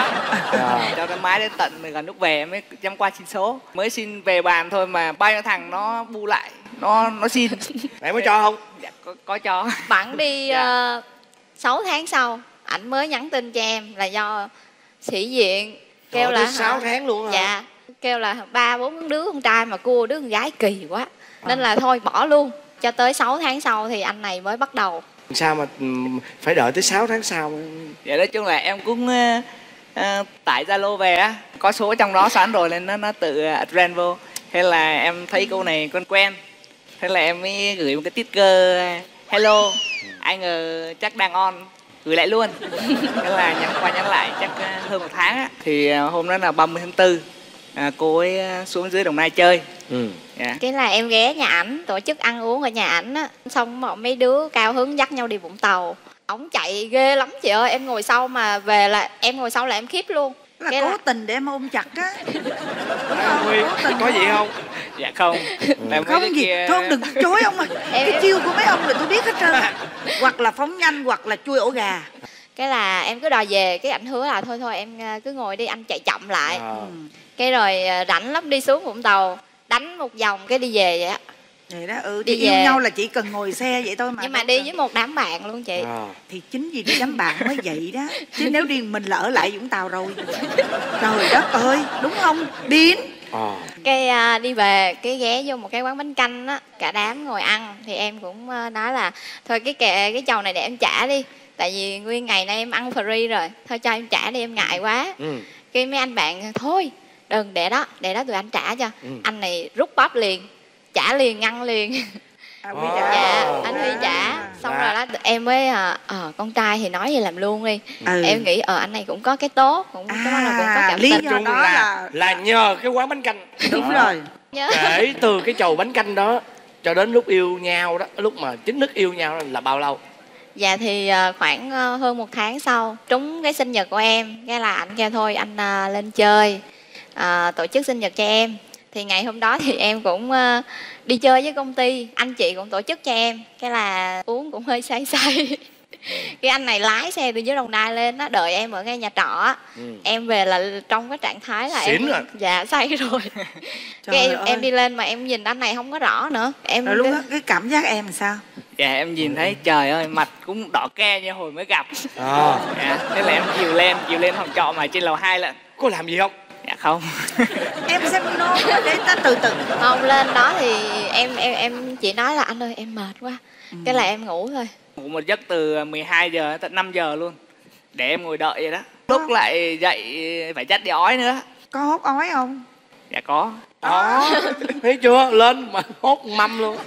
Cho cái máy đến tận gần lúc về em mới chăm qua xin số. Mới xin về bàn thôi mà bao nhiêu thằng nó bu lại, nó xin. Em mới cho không? Dạ có cho. Bẵng đi 6 tháng sau ảnh mới nhắn tin cho em là do sĩ diện kêu là 6 tháng luôn hả? Dạ, kêu là 3-4 đứa con trai mà cua đứa con gái kỳ quá, nên là thôi bỏ luôn. Cho tới 6 tháng sau thì anh này mới bắt đầu. Sao mà phải đợi tới 6 tháng sau? Dạ nói chung là em cũng tải Zalo về á, có số trong đó sẵn rồi nên nó tự adren vô. Thế là em thấy cô này quen. Thế là em mới gửi một cái sticker hello, ai ngờ chắc đang on, gửi lại luôn. Thế là nhắn qua nhắn lại chắc hơn 1 tháng á. Thì hôm đó là 30 tháng 4 cô ấy xuống dưới Đồng Nai chơi. Cái là em ghé nhà ảnh, tổ chức ăn uống ở nhà ảnh á. Xong bọn mấy đứa cao hứng dắt nhau đi Vũng Tàu. Ổng chạy ghê lắm chị ơi, em ngồi sau mà về là em ngồi sau là em khiếp luôn. Là cố tình để em ôm chặt á. Huy, có gì không? Dạ không. Không gì thôi đừng chối ông ơi. Cái chiêu của mấy ông là tôi biết hết trơn. Hoặc là phóng nhanh hoặc là chui ổ gà. Cái là em cứ đòi về, cái ảnh hứa là thôi em cứ ngồi đi, anh chạy chậm lại. Cái rồi rảnh lắm đi xuống Vũng Tàu đánh một vòng cái đi về vậy á. Vậy đó, thì yêu nhau là chỉ cần ngồi xe vậy thôi mà. Nhưng mà đi với một đám bạn luôn chị. Thì chính vì đi đám bạn mới vậy đó. Chứ nếu riêng mình là ở lại Vũng Tàu rồi. Trời đất ơi, đúng không? Điên. Cái đi về, cái ghé vô một cái quán bánh canh á, cả đám ngồi ăn. Thì em cũng nói là thôi cái chầu này để em trả đi. Tại vì nguyên ngày nay em ăn free rồi, thôi cho em trả đi, em ngại quá. Cái mấy anh bạn thôi đừng, để đó tụi anh trả cho. Anh này rút bắp liền, trả liền, ngăn liền. Dạ anh Huy trả. Xong rồi đó em mới con trai thì nói gì làm luôn đi. Em nghĩ anh này cũng có cái tốt, cũng cũng có cảm lý tình. do đó là nhờ cái quán bánh canh. Đúng rồi. Kể từ cái chầu bánh canh đó cho đến lúc yêu nhau đó, lúc mà chính thức yêu nhau là bao lâu? Dạ thì khoảng hơn 1 tháng sau, trúng cái sinh nhật của em. Cái là anh kêu thôi anh lên chơi, tổ chức sinh nhật cho em. Thì ngày hôm đó thì em cũng đi chơi với công ty, anh chị cũng tổ chức cho em. Cái là uống cũng hơi say. Cái anh này lái xe từ dưới Đồng Nai lên á, đợi em ở ngay nhà trọ. Em về là trong cái trạng thái là xỉn em rồi. Dạ say rồi. Cái em đi lên mà em nhìn anh này không có rõ nữa. Em rồi lúc đó cái cảm giác em làm sao? Dạ em nhìn thấy trời ơi mặt cũng đỏ ke như hồi mới gặp. Dạ, thế là em chiều lên phòng trọ mà trên lầu 2 lận. Có làm gì không? Dạ không. Em xem nó để ta từ từ. Không, lên đó thì em chỉ nói là anh ơi em mệt quá. Cái là em ngủ thôi. Ngủ một giấc từ 12 giờ tận 5 giờ luôn. Để em ngồi đợi vậy đó. Lúc lại dậy phải dắt đi ói nữa. Có hốt ói không? Dạ có. Thấy chưa? Lên mà hốt mâm luôn.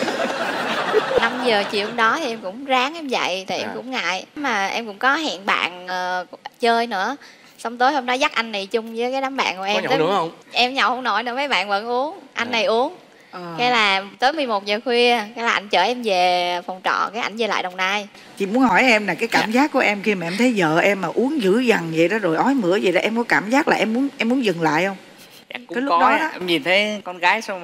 5 giờ chiều hôm đó thì em cũng ráng em dậy. Tại em cũng ngại. Mà em cũng có hẹn bạn chơi nữa. Xong tối hôm đó dắt anh này chung với cái đám bạn của em. Có nhậu nữa không? Em nhậu không nổi nữa, mấy bạn vẫn uống. Anh này uống. Cái là tới 11 giờ khuya, cái là anh chở em về phòng trọ, cái ảnh về lại Đồng Nai. Chị muốn hỏi em là cái cảm giác của em khi mà em thấy vợ em mà uống dữ dằn vậy đó rồi ói mửa vậy đó, em có cảm giác là em muốn dừng lại không? Dạ, cũng cái lúc có đó. Em nhìn thấy con gái sao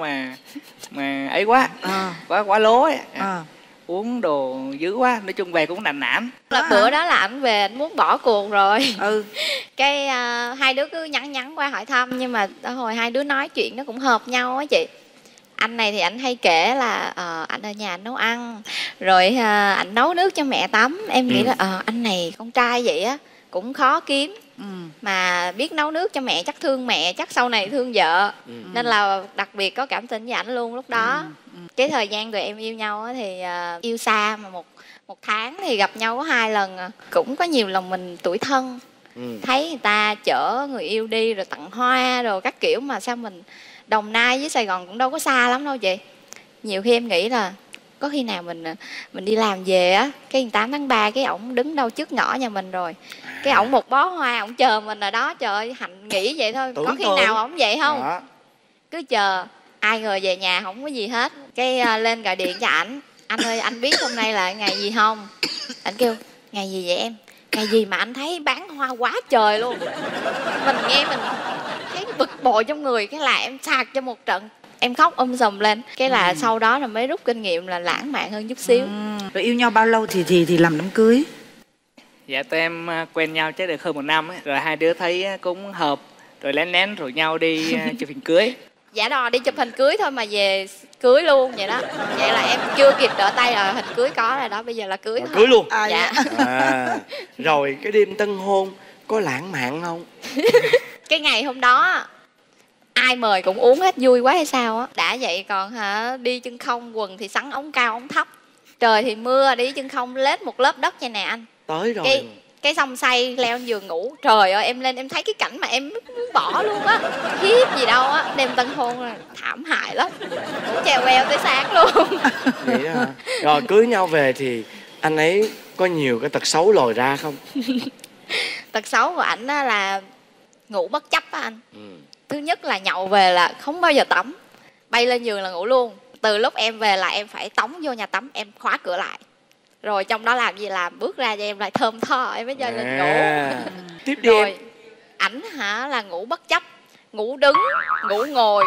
mà ấy quá, quá lố ấy. Uống đồ dữ quá, nói chung về cũng nản nản. Là bữa đó là ảnh về ảnh muốn bỏ cuộc rồi. Cái hai đứa cứ nhắn qua hỏi thăm, nhưng mà hồi hai đứa nói chuyện nó cũng hợp nhau á chị. Anh này thì anh hay kể là anh ở nhà anh nấu ăn, rồi anh nấu nước cho mẹ tắm. Em nghĩ là anh này con trai vậy á cũng khó kiếm, mà biết nấu nước cho mẹ chắc thương mẹ, chắc sau này thương vợ. Nên là đặc biệt có cảm tình với ảnh luôn lúc đó. Cái thời gian tụi em yêu nhau á thì yêu xa mà một tháng thì gặp nhau có 2 lần. Cũng có nhiều lần mình tủi thân, thấy người ta chở người yêu đi rồi tặng hoa rồi các kiểu, mà sao mình Đồng Nai với Sài Gòn cũng đâu có xa lắm đâu chị. Nhiều khi em nghĩ là có khi nào mình đi làm về á, cái 8 tháng 3 cái ổng đứng đâu trước ngõ nhà mình rồi, cái ổng một bó hoa ổng chờ mình ở đó. Trời ơi, Hạnh nghĩ vậy thôi. Có khi nào ổng vậy không? Cứ chờ, ai ngờ về nhà không có gì hết. Cái lên gọi điện cho ảnh, anh ơi anh biết hôm nay là ngày gì không? Ảnh kêu ngày gì vậy em? Ngày gì mà anh thấy bán hoa quá trời luôn. Mình nghe mình thấy bực bội trong người, cái là em sạc cho một trận, em khóc sùm lên. Cái là sau đó là mới rút kinh nghiệm là lãng mạn hơn chút xíu. Rồi yêu nhau bao lâu thì làm đám cưới? Dạ tụi em quen nhau chắc được hơn 1 năm ấy. Rồi hai đứa thấy cũng hợp, rồi lén rủ nhau đi chụp hình cưới. Giả đò đi chụp hình cưới thôi mà về cưới luôn vậy đó. Vậy là em chưa kịp đỡ tay rồi, hình cưới có rồi đó, bây giờ là cưới thôi. Cưới luôn? Dạ. Rồi cái đêm tân hôn có lãng mạn không? Cái ngày hôm đó ai mời cũng uống hết, vui quá hay sao á. Đã vậy còn đi chân không, quần thì sắn ống cao ống thấp, trời thì mưa, đi chân không lết một lớp đất vậy nè anh. Tới rồi. Cái xong say leo lên giường ngủ. Trời ơi em lên em thấy cái cảnh mà em muốn bỏ luôn á. Khiếp gì đâu á. Đêm tân hôn là thảm hại lắm, cũng trèo queo tới sáng luôn. Vậy đó hả? Rồi cưới nhau về thì anh ấy có nhiều cái tật xấu lòi ra không? Tật xấu của ảnh là ngủ bất chấp á anh. Thứ nhất là nhậu về là không bao giờ tắm, bay lên giường là ngủ luôn. Từ lúc em về là em phải tống vô nhà tắm, em khóa cửa lại. Rồi trong đó làm gì làm, bước ra cho em lại thơm tho, em mới cho lên ngủ. Tiếp đi rồi em. ảnh là ngủ bất chấp, ngủ đứng, ngủ ngồi,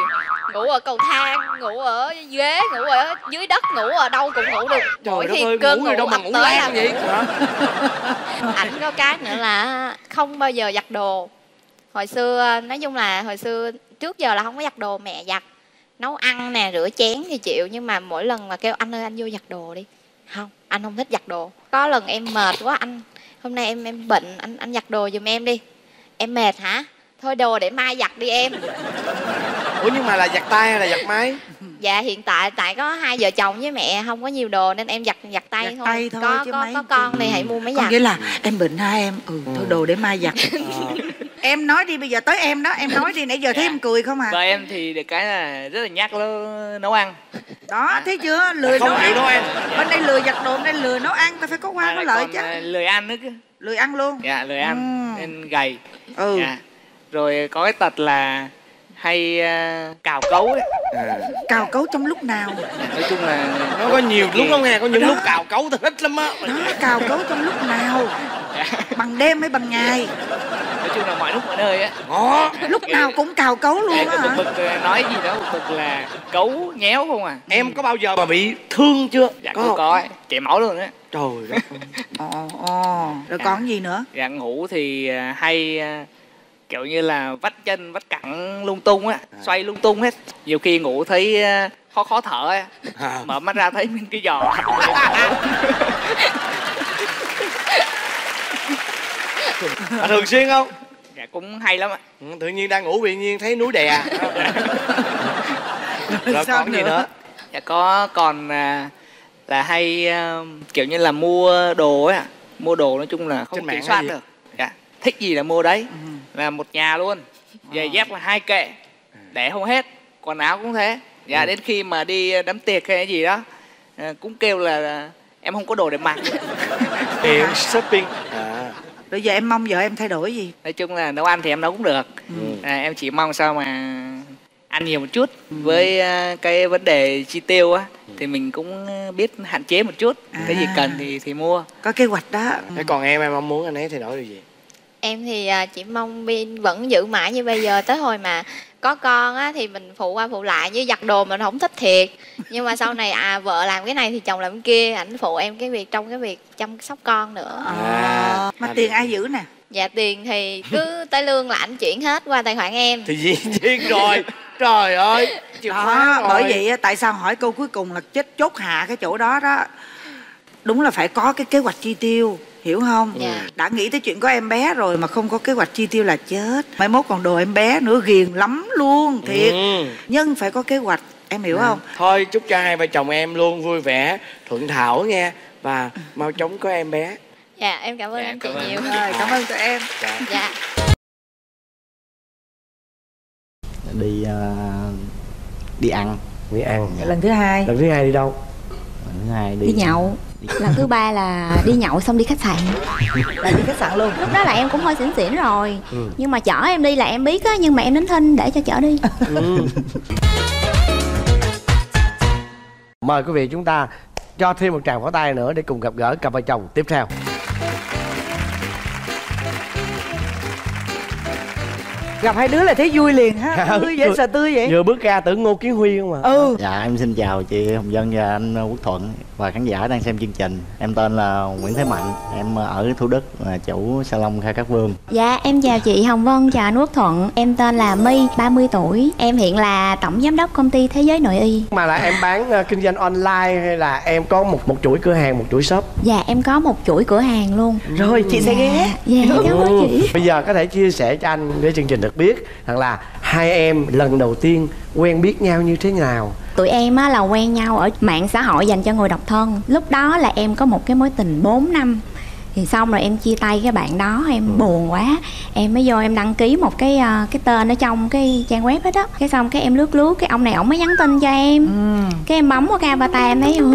ngủ ở cầu thang, ngủ ở ghế, ngủ ở dưới đất, ngủ ở đâu cũng ngủ được. Mỗi khi cơn ngủ đâu mà ngủ lan vậy. Ảnh có cái nữa là không bao giờ giặt đồ. Hồi xưa nói chung là hồi xưa trước giờ là không có giặt đồ, mẹ giặt. Nấu ăn nè, rửa chén thì chịu, nhưng mà mỗi lần mà kêu anh ơi anh vô giặt đồ đi, không, anh không thích giặt đồ. Có lần em mệt quá, anh hôm nay em bệnh, anh giặt đồ giùm em đi. Em mệt hả? Thôi đồ để mai giặt đi em. Ủa nhưng mà là giặt tay hay là giặt máy? Dạ hiện tại có hai vợ chồng với mẹ không có nhiều đồ nên em giặt tay thôi. Tay thôi Có con thì hãy mua máy giặt. Nghĩa là em bệnh hả em? Thôi đồ để mai giặt. Em nói đi, bây giờ tới em đó, em nói đi, nãy giờ thấy em cười không à? Vợ em thì được cái là rất là nhát nấu ăn. Đó, thấy chưa? Lười không chịu nấu ăn. Bên đây lười giặt đồ, bên đây lười nấu ăn, ta phải có qua có lợi chứ. Lười ăn nữa chứ. Lười ăn luôn. Dạ, lười ăn nên gầy. Dạ. Rồi có cái tật là hay cào cấu ấy. Cào cấu trong lúc nào? Nói chung là nó có nhiều lúc không nghe, có những lúc cào cấu tôi thích lắm á. Nó cào cấu trong lúc nào? Bằng đêm hay bằng ngày? Nói chung là mọi lúc mọi nơi á. Lúc nào cũng cào cấu luôn á hả? Bực nói gì đó, bực là cấu nhéo không à. Em có bao giờ mà bị thương chưa? Dạ có chảy máu luôn á. Trời đất. Rồi còn gì nữa? Dạ ngủ thì hay kiểu như là vắt chân vắt cẳng lung tung á, xoay lung tung hết. Nhiều khi ngủ thấy khó thở á, mở mắt ra thấy cái giò. Thường xuyên không? Dạ cũng hay lắm ạ. Tự nhiên đang ngủ tự nhiên thấy núi đè. Rồi còn gì nữa? Dạ còn là hay kiểu như là mua đồ á, mua đồ nói chung là không kiểm soát được. Dạ, thích gì là mua đấy. Là một nhà luôn. Giày dép là 2 kệ để không hết, quần áo cũng thế. Dạ đến khi mà đi đám tiệc hay gì đó cũng kêu là em không có đồ để mặc. Tiện shopping. Bây giờ em mong vợ em thay đổi gì? Nói chung là nấu ăn thì em nấu cũng được. Em chỉ mong sao mà ăn nhiều một chút. Với cái vấn đề chi tiêu á thì mình cũng biết hạn chế một chút. Cái gì cần thì mua. Có kế hoạch đó. Thế còn em mong muốn anh ấy thay đổi điều gì? Em thì chỉ mong Bin vẫn giữ mãi như bây giờ, tới hồi mà có con á thì mình phụ qua phụ lại, như giặt đồ mình không thích thiệt, nhưng mà sau này vợ làm cái này thì chồng làm cái kia, ảnh phụ em cái việc trong cái việc chăm sóc con nữa. Mà tiền ai giữ nè? Dạ tiền thì cứ tới lương là ảnh chuyển hết qua tài khoản em. Thì dĩ nhiên rồi. Trời ơi. Bởi vậy tại sao hỏi câu cuối cùng là chốt hạ cái chỗ đó đó. Đúng là phải có cái kế hoạch chi tiêu, hiểu không? Đã nghĩ tới chuyện có em bé rồi mà không có kế hoạch chi tiêu là chết. Mai mốt còn đồ em bé nữa ghiền lắm luôn, thiệt. Nhưng phải có kế hoạch, em hiểu không? Thôi chúc cho hai vợ chồng em luôn vui vẻ, thuận thảo nghe. Và mau chóng có em bé. Dạ em cảm ơn anh chị nhiều. Cảm ơn tụi em. Dạ. Đi ăn. Đi ăn. Lần thứ hai. Lần thứ hai đi đâu? Lần thứ hai đi nhậu. Lần thứ ba là đi nhậu xong đi khách sạn. Là đi khách sạn luôn. Lúc đó là em cũng hơi xỉn xỉn rồi. Nhưng mà chở em đi là em biết á, nhưng mà em nín thinh để cho chở đi. Mời quý vị chúng ta cho thêm một tràng pháo tay nữa để cùng gặp gỡ cặp vợ chồng tiếp theo. Gặp hai đứa là thấy vui liền ha. Tươi dễ sợ tươi vậy. Vừa bước ra tưởng Ngô Kiến Huy không à? Dạ em xin chào chị Hồng Vân và anh Quốc Thuận và khán giả đang xem chương trình. Em tên là Nguyễn Thế Mạnh, em ở Thủ Đức, là chủ salon Khai Cát Vương. Dạ em chào chị Hồng Vân, chào anh Quốc Thuận. Em tên là My, 30 tuổi. Em hiện là tổng giám đốc công ty Thế Giới Nội Y. Mà là em bán kinh doanh online hay là em có một chuỗi cửa hàng, một chuỗi shop? Dạ em có một chuỗi cửa hàng luôn. Rồi chị sẽ ghé. Dạ cảm ơn chị. Bây giờ có thể chia sẻ cho anh để chương trình được biết rằng là hai em lần đầu tiên quen biết nhau như thế nào? Tụi em á là quen nhau ở mạng xã hội dành cho người độc thân. Lúc đó là em có một cái mối tình 4 năm. Thì xong rồi em chia tay cái bạn đó, em buồn quá. Em mới vô em đăng ký một cái tên ở trong cái trang web hết á. Cái xong cái em lướt cái ông này ổng mới nhắn tin cho em. Cái em bấm vào cái avatar em thấy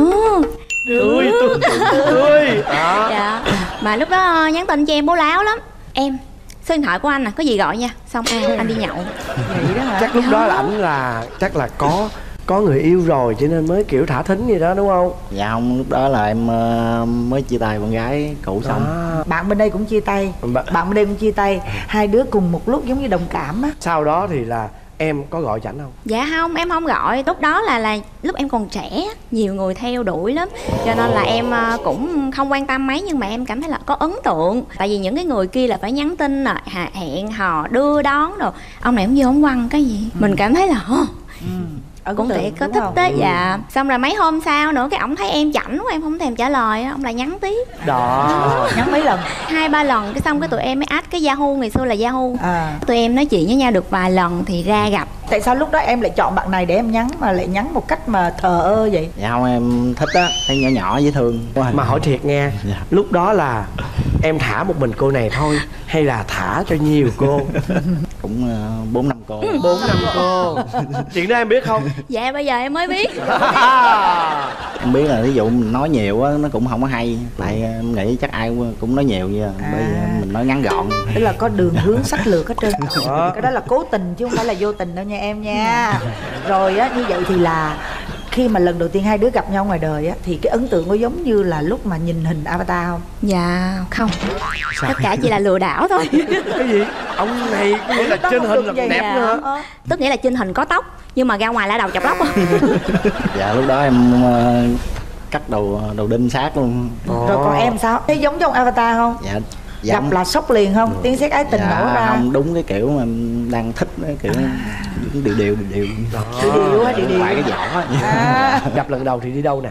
tươi. Dạ. Mà lúc đó nhắn tin cho em bố láo lắm. Em số điện thoại của anh có gì gọi nha. Xong anh đi nhậu. Vậy đó hả? Chắc lúc đó là ảnh là chắc là có người yêu rồi cho nên mới kiểu thả thính gì đó đúng không? Dạ không, lúc đó là em mới chia tay bạn gái cũ xong. Bạn bên đây cũng chia tay, bạn bên đây cũng chia tay. Hai đứa cùng một lúc giống như đồng cảm á. Sau đó thì là em có gọi cho ảnh không? Dạ không, em không gọi. Lúc đó là lúc em còn trẻ, nhiều người theo đuổi lắm, cho nên là em cũng không quan tâm mấy. Nhưng mà em cảm thấy là có ấn tượng. Tại vì những cái người kia là phải nhắn tin, là hẹn hò đưa đón rồi, ông này không vô không quăng cái gì. Mình cảm thấy là cũng thiệt có thích đấy. Dạ. Xong rồi mấy hôm sau nữa cái ổng thấy em chảnh quá, em không thèm trả lời, ông lại nhắn tiếp đó. Nhắn mấy lần? 2-3 lần. Cái xong cái tụi em mới add cái Yahoo, ngày xưa là Yahoo. Tụi em nói chuyện với nhau được vài lần thì ra gặp. Tại sao lúc đó em lại chọn bạn này để em nhắn mà lại nhắn một cách mà thờ ơ vậy? Dạ không, em thích á, thấy nhỏ nhỏ dễ thương. Mà hỏi thiệt nghe, lúc đó là em thả một mình cô này thôi hay là thả cho nhiều cô? Cũng 4-5 cô. 4-5 cô. Chuyện đó em biết không? Dạ bây giờ em mới biết. Em biết là ví dụ mình nói nhiều á nó cũng không có hay. Tại em nghĩ chắc ai cũng nói nhiều vậy. Bây giờ mình nói ngắn gọn. Tức là có đường hướng sách lược hết trơn. Cái đó là cố tình chứ không phải là vô tình đâu nha em nha. Rồi á, như vậy thì là khi mà lần đầu tiên hai đứa gặp nhau ngoài đời á thì cái ấn tượng có giống như là lúc mà nhìn hình avatar không? Dạ không. Tất cả chỉ là lừa đảo thôi. Cái gì? Ông này có nghĩa là trên hình là đẹp nữa hả? Tức nghĩa là trên hình có tóc nhưng mà ra ngoài là đầu chọc lóc. Dạ lúc đó em cắt đầu đinh sát luôn. Rồi còn em sao? Thấy giống trong avatar không? Dạ. Gặp là sốc liền không? Tiếng sét ái tình nổ ra. Không, đúng cái kiểu mà em đang thích đó, kiểu điều điều ngoài cái vỏ. Gặp lần đầu thì đi đâu nè?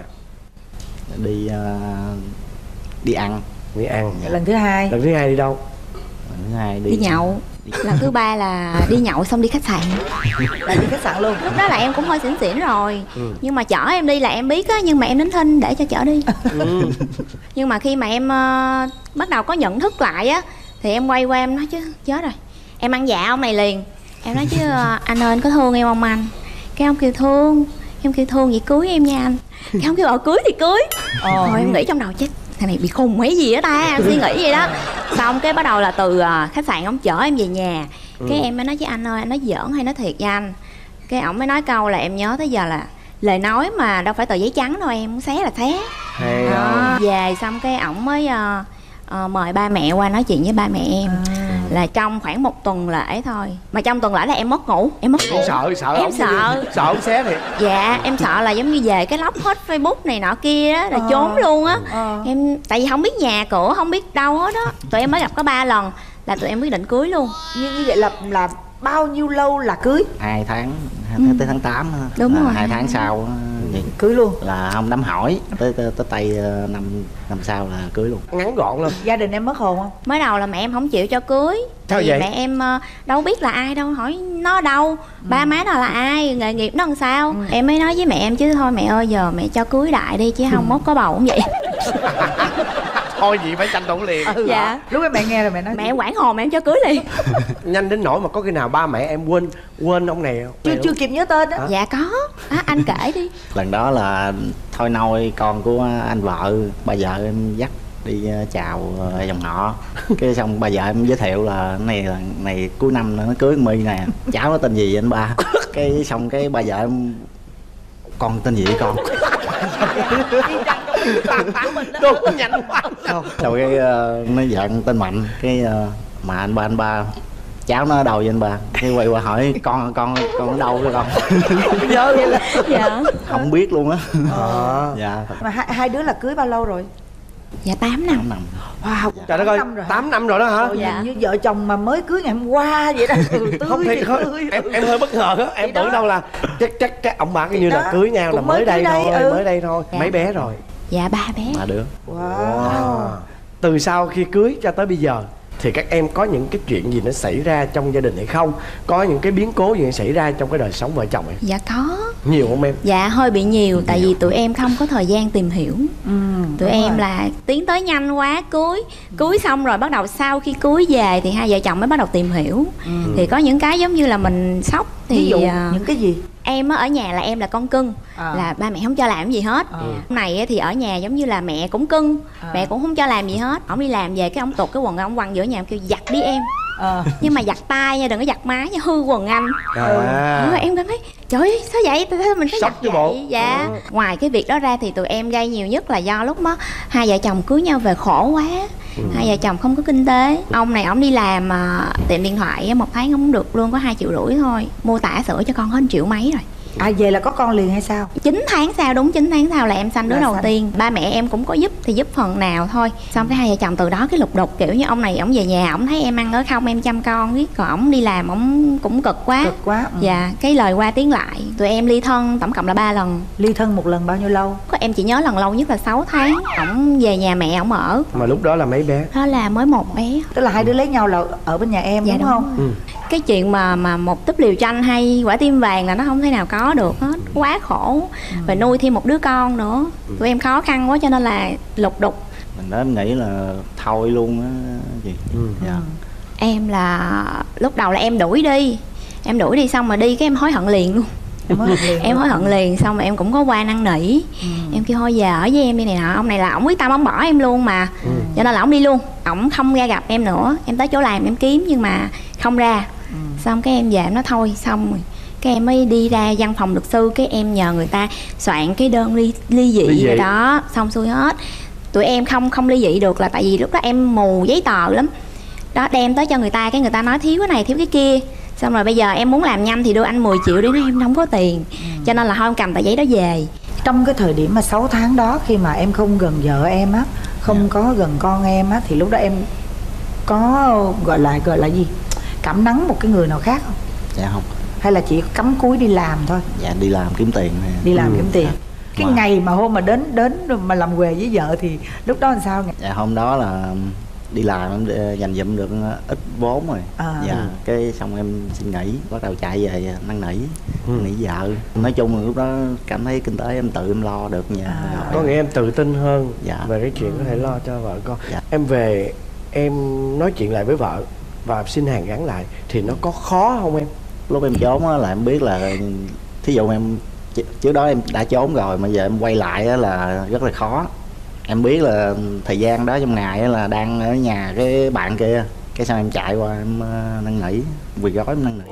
Đi ăn. Đi ăn. Lần thứ hai? Lần thứ hai đi đâu? Lần thứ hai đi nhậu. Lần thứ ba là đi nhậu xong đi khách sạn. Là đi khách sạn luôn. Lúc đó là em cũng hơi xỉn xỉn rồi. Nhưng mà chở em đi là em biết á, nhưng mà em nín thinh để cho chở đi. Nhưng mà khi mà em bắt đầu có nhận thức lại á thì em quay qua em nói chứ chết rồi, em ăn dạ ông này liền. Em nói chứ anh ơi anh có thương em không anh? Cái ông kêu thương. Em kêu thương vậy cưới em nha anh. Cái ông kêu cưới thì cưới. Rồi em nghĩ trong đầu chết thằng này bị khùng hay gì á ta, em suy nghĩ vậy đó. Xong cái bắt đầu là từ khách sạn ông chở em về nhà. Cái em mới nói chứ anh ơi anh nói giỡn hay nói thiệt với anh? Cái ổng mới nói câu là em nhớ tới giờ là lời nói mà đâu phải tờ giấy trắng đâu em, muốn xé là xé. Về xong cái ổng mới mời ba mẹ qua nói chuyện với ba mẹ em. Là trong khoảng 1 tuần lễ thôi. Mà trong tuần lễ là em mất ngủ. Em sợ em sợ ông xé thiệt. Dạ em sợ là giống như về cái lóc hết Facebook này nọ kia đó là trốn luôn á. Em tại vì không biết nhà cửa, không biết đâu hết đó. Tụi em mới gặp có 3 lần là tụi em quyết định cưới luôn. Như vậy là bao nhiêu lâu là cưới? 2 tháng tới tháng 8. Đúng rồi. 2 tháng sau cưới luôn. Là không đám hỏi tới tây năm sau là cưới luôn. Ngắn gọn luôn. Gia đình em mất hồn không? Mới đầu là mẹ em không chịu cho cưới. Sao vậy? Mẹ em đâu biết là ai đâu, hỏi nó đâu, ba má nó là ai, nghề nghiệp nó làm sao. Em mới nói với mẹ em chứ thôi mẹ ơi giờ mẹ cho cưới đại đi chứ không mốt có bầu cũng vậy. Thôi gì phải tranh thủ liền. Dạ. Lúc đó mẹ nghe rồi mẹ nói mẹ em quản hồn mẹ em cho cưới liền. Nhanh đến nỗi mà có khi nào ba mẹ em quên ông này không? Chưa kịp nhớ tên đó. Dạ có. Anh kể đi. Lần đó là thôi nôi con của anh vợ, bà vợ em dắt đi chào dòng họ. Cái xong bà vợ em giới thiệu là này cuối năm nó cưới con My nè, cháu nó tên gì vậy anh ba? Cái xong cái bà vợ em con tên gì vậy con? Đúng nhanh quá. Rồi cái nó giận tên Mạnh, cái mà anh ba cháu nó ở đâu vậy anh ba? Cái quay qua hỏi con ở đâu vậy con? Không nhớ vậy là dạ. Không biết luôn á. Dạ. Mà hai đứa là cưới bao lâu rồi? Dạ 8 năm. Wow, trời đất ơi, 8 năm rồi đó hả? Dạ. Như vợ chồng mà mới cưới ngày hôm qua vậy đó. Không thì em hơi bất ngờ á, em tưởng đâu là chắc các ông bà như là cưới nhau là mới đây thôi. Dạ. Mấy bé rồi? Dạ 3 bé. 3 đứa. Wow. Từ sau khi cưới cho tới bây giờ thì các em có những cái chuyện gì nó xảy ra trong gia đình hay không? Có những cái biến cố gì xảy ra trong cái đời sống vợ chồng ấy? Dạ có. Nhiều không em? Dạ hơi bị nhiều. Tại vì tụi em không có thời gian tìm hiểu. Tụi em là tiến tới nhanh quá, cưới xong rồi bắt đầu sau khi cưới về thì hai vợ chồng mới bắt đầu tìm hiểu. Thì có những cái giống như là mình sốc. Thì ví dụ những cái gì? Em ở nhà là em là con cưng, là ba mẹ không cho làm gì hết. Hôm này thì ở nhà giống như là mẹ cũng cưng, mẹ cũng không cho làm gì hết. Ổng đi làm về cái ổng tuột cái quần ông quăng giữa nhà, kêu giặt đi em. Nhưng mà giặt tay nha, đừng có giặt má nha, hư quần anh. Em cảm thấy trời ơi sao vậy, sao mình phải giặt vậy? Dạ. Ngoài cái việc đó ra thì tụi em gây nhiều nhất là do lúc đó hai vợ chồng cưới nhau về khổ quá, Hai vợ chồng không có kinh tế. Ông này ổng đi làm tiệm điện thoại, một tháng không được lương có 2,5 triệu thôi. Mua tã sữa cho con hết 1 triệu mấy rồi. À về là có con liền hay sao? 9 tháng sau, đúng 9 tháng sau là em sanh đứa đầu tiên. Ba mẹ em cũng có giúp thì giúp phần nào thôi. Xong cái hai vợ chồng từ đó cái lục đục, kiểu như ông này ổng về nhà ổng thấy em ăn ở không, em chăm con biết, còn ổng đi làm ổng cũng cực quá. Cực quá. Dạ, cái lời qua tiếng lại. Tụi em ly thân tổng cộng là 3 lần. Ly thân một lần bao nhiêu lâu? Em chỉ nhớ lần lâu nhất là 6 tháng. Ổng về nhà mẹ ổng ở. Mà lúc đó là mấy bé? Đó là mới 1 bé. Tức là hai đứa lấy nhau là ở bên nhà em, dạ, đúng không? Ừ. Cái chuyện mà một túp liều tranh hay quả tim vàng là nó không thể nào có được hết. Quá khổ. Và nuôi thêm một đứa con nữa. Tụi em khó khăn quá cho nên là lục đục. Mình đó em nghĩ là thôi luôn á chị. Dạ. Em là lúc đầu là em đuổi đi. Em đuổi đi xong mà đi cái em hối hận liền luôn. Em hối hận liền, xong rồi em cũng có qua năn nỉ. Em kêu thôi về ở với em đi này nọ. Ông này là ổng quyết tâm ổng bỏ em luôn mà. Cho nên là ổng đi luôn. Ổng không ra gặp em nữa. Em tới chỗ làm em kiếm nhưng mà không ra. Xong cái em về em nói thôi, xong rồi cái em mới đi ra văn phòng luật sư, cái em nhờ người ta soạn cái đơn ly dị rồi đó, xong xuôi hết. Tụi em không ly dị được là tại vì lúc đó em mù giấy tờ lắm đó, đem tới cho người ta, cái người ta nói thiếu cái này thiếu cái kia, xong rồi bây giờ em muốn làm nhanh thì đưa anh 10 triệu để nói em không có tiền. Cho nên là thôi em cầm tờ giấy đó về. Trong cái thời điểm mà 6 tháng đó, khi mà em không gần vợ em á, không có gần con em á, thì lúc đó em có gọi là gì, cảm nắng một cái người nào khác không? Dạ không. Hay là chỉ cắm cúi đi làm thôi? Dạ đi làm kiếm tiền. Đi làm kiếm tiền. Cái ngày mà hôm mà đến mà làm quề với vợ thì lúc đó làm sao? Dạ hôm đó là đi làm em dành dụm được ít vốn rồi. Dạ cái xong em xin nghỉ, bắt đầu chạy về năn nỉ nỉ vợ. Nói chung là lúc đó cảm thấy kinh tế em tự em lo được nhà. Có nghĩa em tự tin hơn về cái chuyện có thể lo cho vợ con. Em về em nói chuyện lại với vợ và xin hàn gắn lại thì nó có khó không em? Lúc em trốn á là em biết là thí dụ em trước đó em đã trốn rồi mà giờ em quay lại á là rất là khó. Em biết là thời gian đó trong ngày á là đang ở nhà cái bạn kia, cái sao em chạy qua em năn nỉ, quỳ gói em năn nỉ.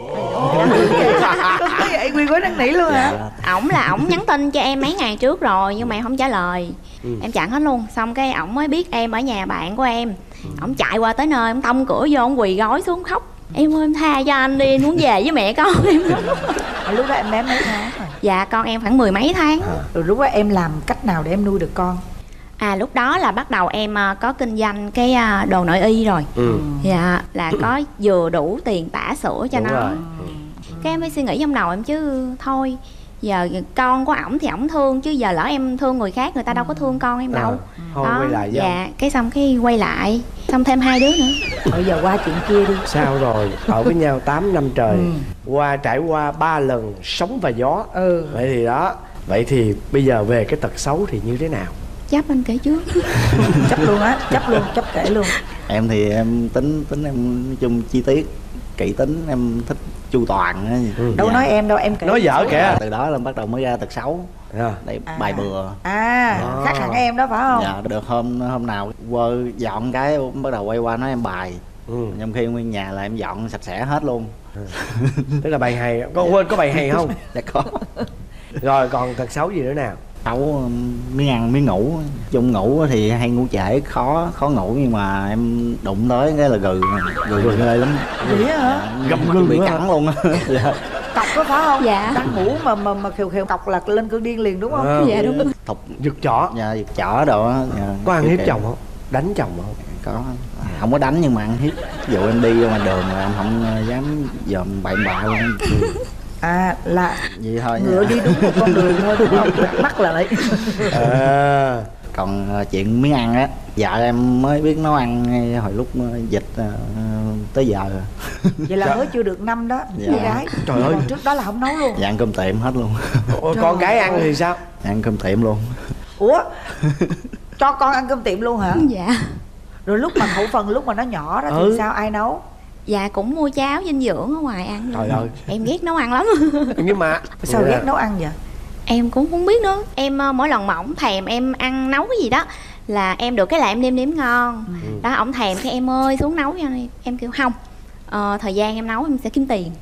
Có vậy quỳ gói năn nỉ luôn hả? Ổng là ổng nhắn tin cho em mấy ngày trước rồi nhưng mà em không trả lời. Em chặn hết luôn. Xong cái ổng mới biết em ở nhà bạn của em. Ổng chạy qua tới nơi, ổng tông cửa vô, ổng quỳ gói xuống khóc. Em ơi em tha cho anh đi, muốn về với mẹ con em. Lúc đó em bé mấy tháng rồi? Dạ con em khoảng 10 mấy tháng. Rồi lúc đó em làm cách nào để em nuôi được con? Lúc đó là bắt đầu em có kinh doanh cái đồ nội y rồi. Dạ là có vừa đủ tiền tã sữa cho nó. Cái em mới suy nghĩ trong đầu em chứ thôi giờ con của ổng thì ổng thương, chứ giờ lỡ em thương người khác người ta đâu có thương con em đâu. Thôi quay lại với dạ cái xong cái quay lại, xong thêm 2 đứa nữa. Bây giờ qua chuyện kia đi. Sao rồi, ở với nhau 8 năm trời, trải qua 3 lần sóng và gió. Vậy thì đó, vậy thì bây giờ về cái tật xấu thì như thế nào? Chấp anh kể trước. Chấp luôn á, chấp kể luôn. Em thì em tính em nói chung chi tiết, kỹ tính, em thích chu toàn á. Đâu nói em đâu, em kể. Nói dở kìa. Từ đó là bắt đầu mới ra tật xấu. Để bài bừa. Khác hẳn em đó phải không? Dạ, được hôm nào quơ dọn cái bắt đầu quay qua nói em bài. Trong khi nguyên nhà là em dọn sạch sẽ hết luôn. Tức là bài hay, quên có bài hay không? Dạ có. Rồi còn tật xấu gì nữa nào? Xấu miếng ăn miếng ngủ. Chung ngủ thì hay ngủ trễ, khó ngủ, nhưng mà em đụng tới cái là gừ ghê lắm. Vậy hả? Gầm gừ bị cắn luôn á. Cọc có phải không? Dạ. Đang ngủ mà khều cọc là lên cơn điên liền đúng không? Dạ đúng. Thục giật chỏ. Dạ giật chỏ đồ á. Có ăn hiếp chồng không? Đánh chồng không? Có. Không có đánh nhưng mà ăn hiếp. Ví dụ em đi ra ngoài đường là em không dám dòm bậy bạ luôn. Là vậy thôi. Ngựa đi đúng một con đường thôi đúng không? Mắc lại. Còn chuyện miếng ăn á, vợ em mới biết nấu ăn hồi lúc dịch tới giờ. Vậy là mới chưa được năm đó, cô gái. Trời ơi. Còn trước đó là không nấu luôn. Dạ ăn cơm tiệm hết luôn. Con gái ăn thì sao? Ăn cơm tiệm luôn. Ủa? Cho con ăn cơm tiệm luôn hả? Dạ. Rồi lúc mà khẩu phần lúc mà nó nhỏ đó thì sao, ai nấu? Dạ cũng mua cháo dinh dưỡng ở ngoài ăn. Trời ơi. Em ghét nấu ăn lắm. Nhưng mà sao ghét nấu ăn vậy? Em cũng không biết nữa. Em mỗi lần mà ổng thèm em ăn nấu cái gì đó là em được cái là em nếm ngon. Đó ổng thèm cái em ơi xuống nấu cho em kêu không. Thời gian em nấu em sẽ kiếm tiền.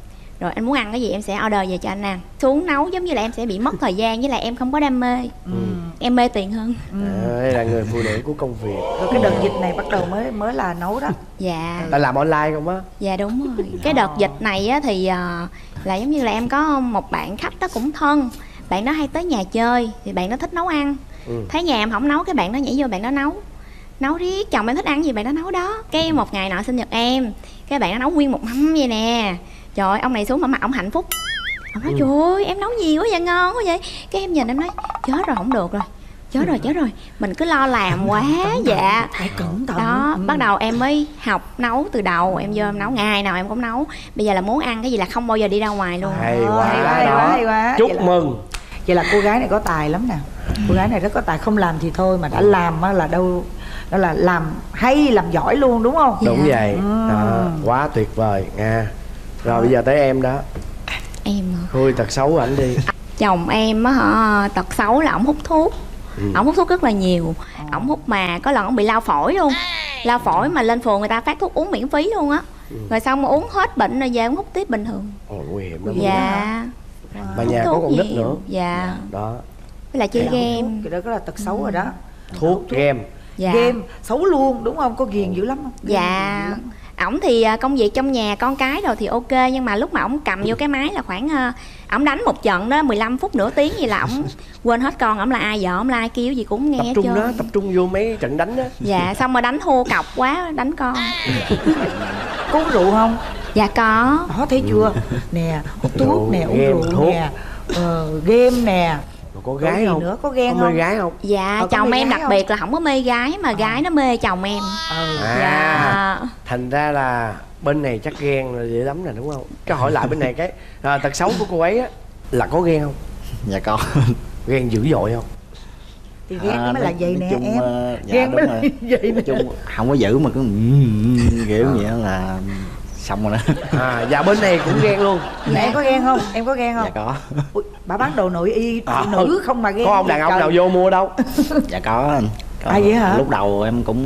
rồi anh muốn ăn cái gì em sẽ order về cho anh ăn. Xuống nấu giống như là em sẽ bị mất thời gian, với lại em không có đam mê. Em mê tiền hơn. Đây là người phụ nữ của công việc. Rồi cái đợt dịch này bắt đầu mới là nấu đó. Dạ. Là làm online không á? Dạ đúng rồi. Cái đợt dịch này á thì là giống như là em có một bạn khách đó cũng thân. Bạn đó hay tới nhà chơi thì bạn đó thích nấu ăn. Thấy nhà em không nấu, cái bạn đó nhảy vô bạn đó nấu riết. Chồng em thích ăn gì bạn đó nấu đó. Cái một ngày nọ sinh nhật em, cái bạn đó nấu nguyên một mâm vậy nè. Trời ơi, ông này xuống mà mặt ông hạnh phúc. Ông nói trời ơi em nấu nhiều quá vậy, ngon quá vậy. Cái em nhìn em nói chết rồi, không được rồi, chết rồi mình cứ lo làm quá. Dạ phải cẩn thận đó. Bắt đầu em mới học nấu từ đầu. Em vô em nấu, ngày nào em cũng nấu. Bây giờ là muốn ăn cái gì là không bao giờ đi ra ngoài luôn. Hay quá. Chúc mừng. Vậy là cô gái này có tài lắm nè. Cô gái này rất có tài, không làm thì thôi mà đã làm là đâu, đó là làm hay, làm giỏi luôn đúng không? Đúng vậy. Quá tuyệt vời nha. Rồi bây giờ tới em đó. Em Khui tật xấu ảnh đi. Chồng em á, tật xấu là ổng hút thuốc. Ổng hút thuốc rất là nhiều. Ổng hút mà có lần ổng bị lao phổi luôn. Lao phổi mà lên phường người ta phát thuốc uống miễn phí luôn á. Rồi xong mà uống hết bệnh rồi về ổng hút tiếp bình thường. Nguy hiểm lắm. Dạ. Mà nhà có con nít nữa. Dạ. Đó. Với lại chơi game. Cái đó là tật xấu rồi đó. Thuốc, game. Dạ. Game xấu luôn đúng không? Có ghiền dữ lắm không? Dạ. Ổng thì công việc trong nhà con cái rồi thì ok, nhưng mà lúc mà ổng cầm vô cái máy là khoảng ổng đánh một trận đó 15 phút nửa tiếng gì là ổng quên hết con ổng là ai, vợ ổng là ai, kêu gì cũng nghe hết trơn. Tập trung vô mấy trận đánh đó. Dạ, xong rồi đánh thua cọc quá đánh con. Có uống rượu không? Dạ có. Đó thấy chưa? Nè, hút thuốc nè, uống rượu nè, game nè. Có gái không? Nữa, có ghen không? Mê gái không? Dạ, chồng em đặc biệt là không có mê gái, mà gái nó mê chồng em. Dạ. Thành ra là bên này chắc ghen là dễ lắm nè đúng không? Cho hỏi lại bên này cái tật xấu của cô ấy á là có ghen không? Dạ có. Ghen dữ dội không? Thì ghen mới là vậy nè chung, em. Dạ, ghen mới là vậy nè. Chung không có giữ mà cứ kiểu vậy là xong rồi đó. Dạ bên này cũng ghen luôn. Dạ. Em có ghen không? Em có ghen không? Dạ có. Ui, bà bán đồ nội y phụ nữ không mà ghen. Có ông đàn ông nào vô mua đâu? Dạ có. Vậy hả? Lúc đầu em cũng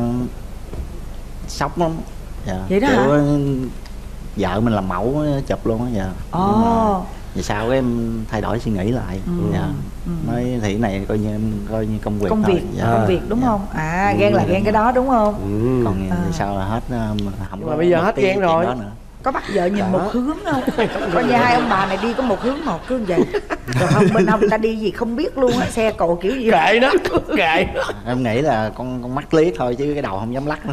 sốc lắm. Dạ. Vậy đó kiểu, hả? Vợ mình làm mẫu chụp luôn á. Dạ. Vậy sao cái em thay đổi suy nghĩ lại. Dạ. Nói thì cái này coi như công việc. Công việc, dạ. công việc đúng không? Ghen là ghen cái đó đúng không? Còn vậy sao là hết không. Nhưng mà bây giờ hết ghen rồi. Có bắt vợ nhìn một hướng không? Coi như hai ông bà này đi có một hướng một cứ vậy. Rồi không bên ông ta đi gì không biết luôn á, xe cộ kiểu gì. Kệ nó, kệ. Em nghĩ là con mắt liếc thôi chứ cái đầu không dám lắc đâu.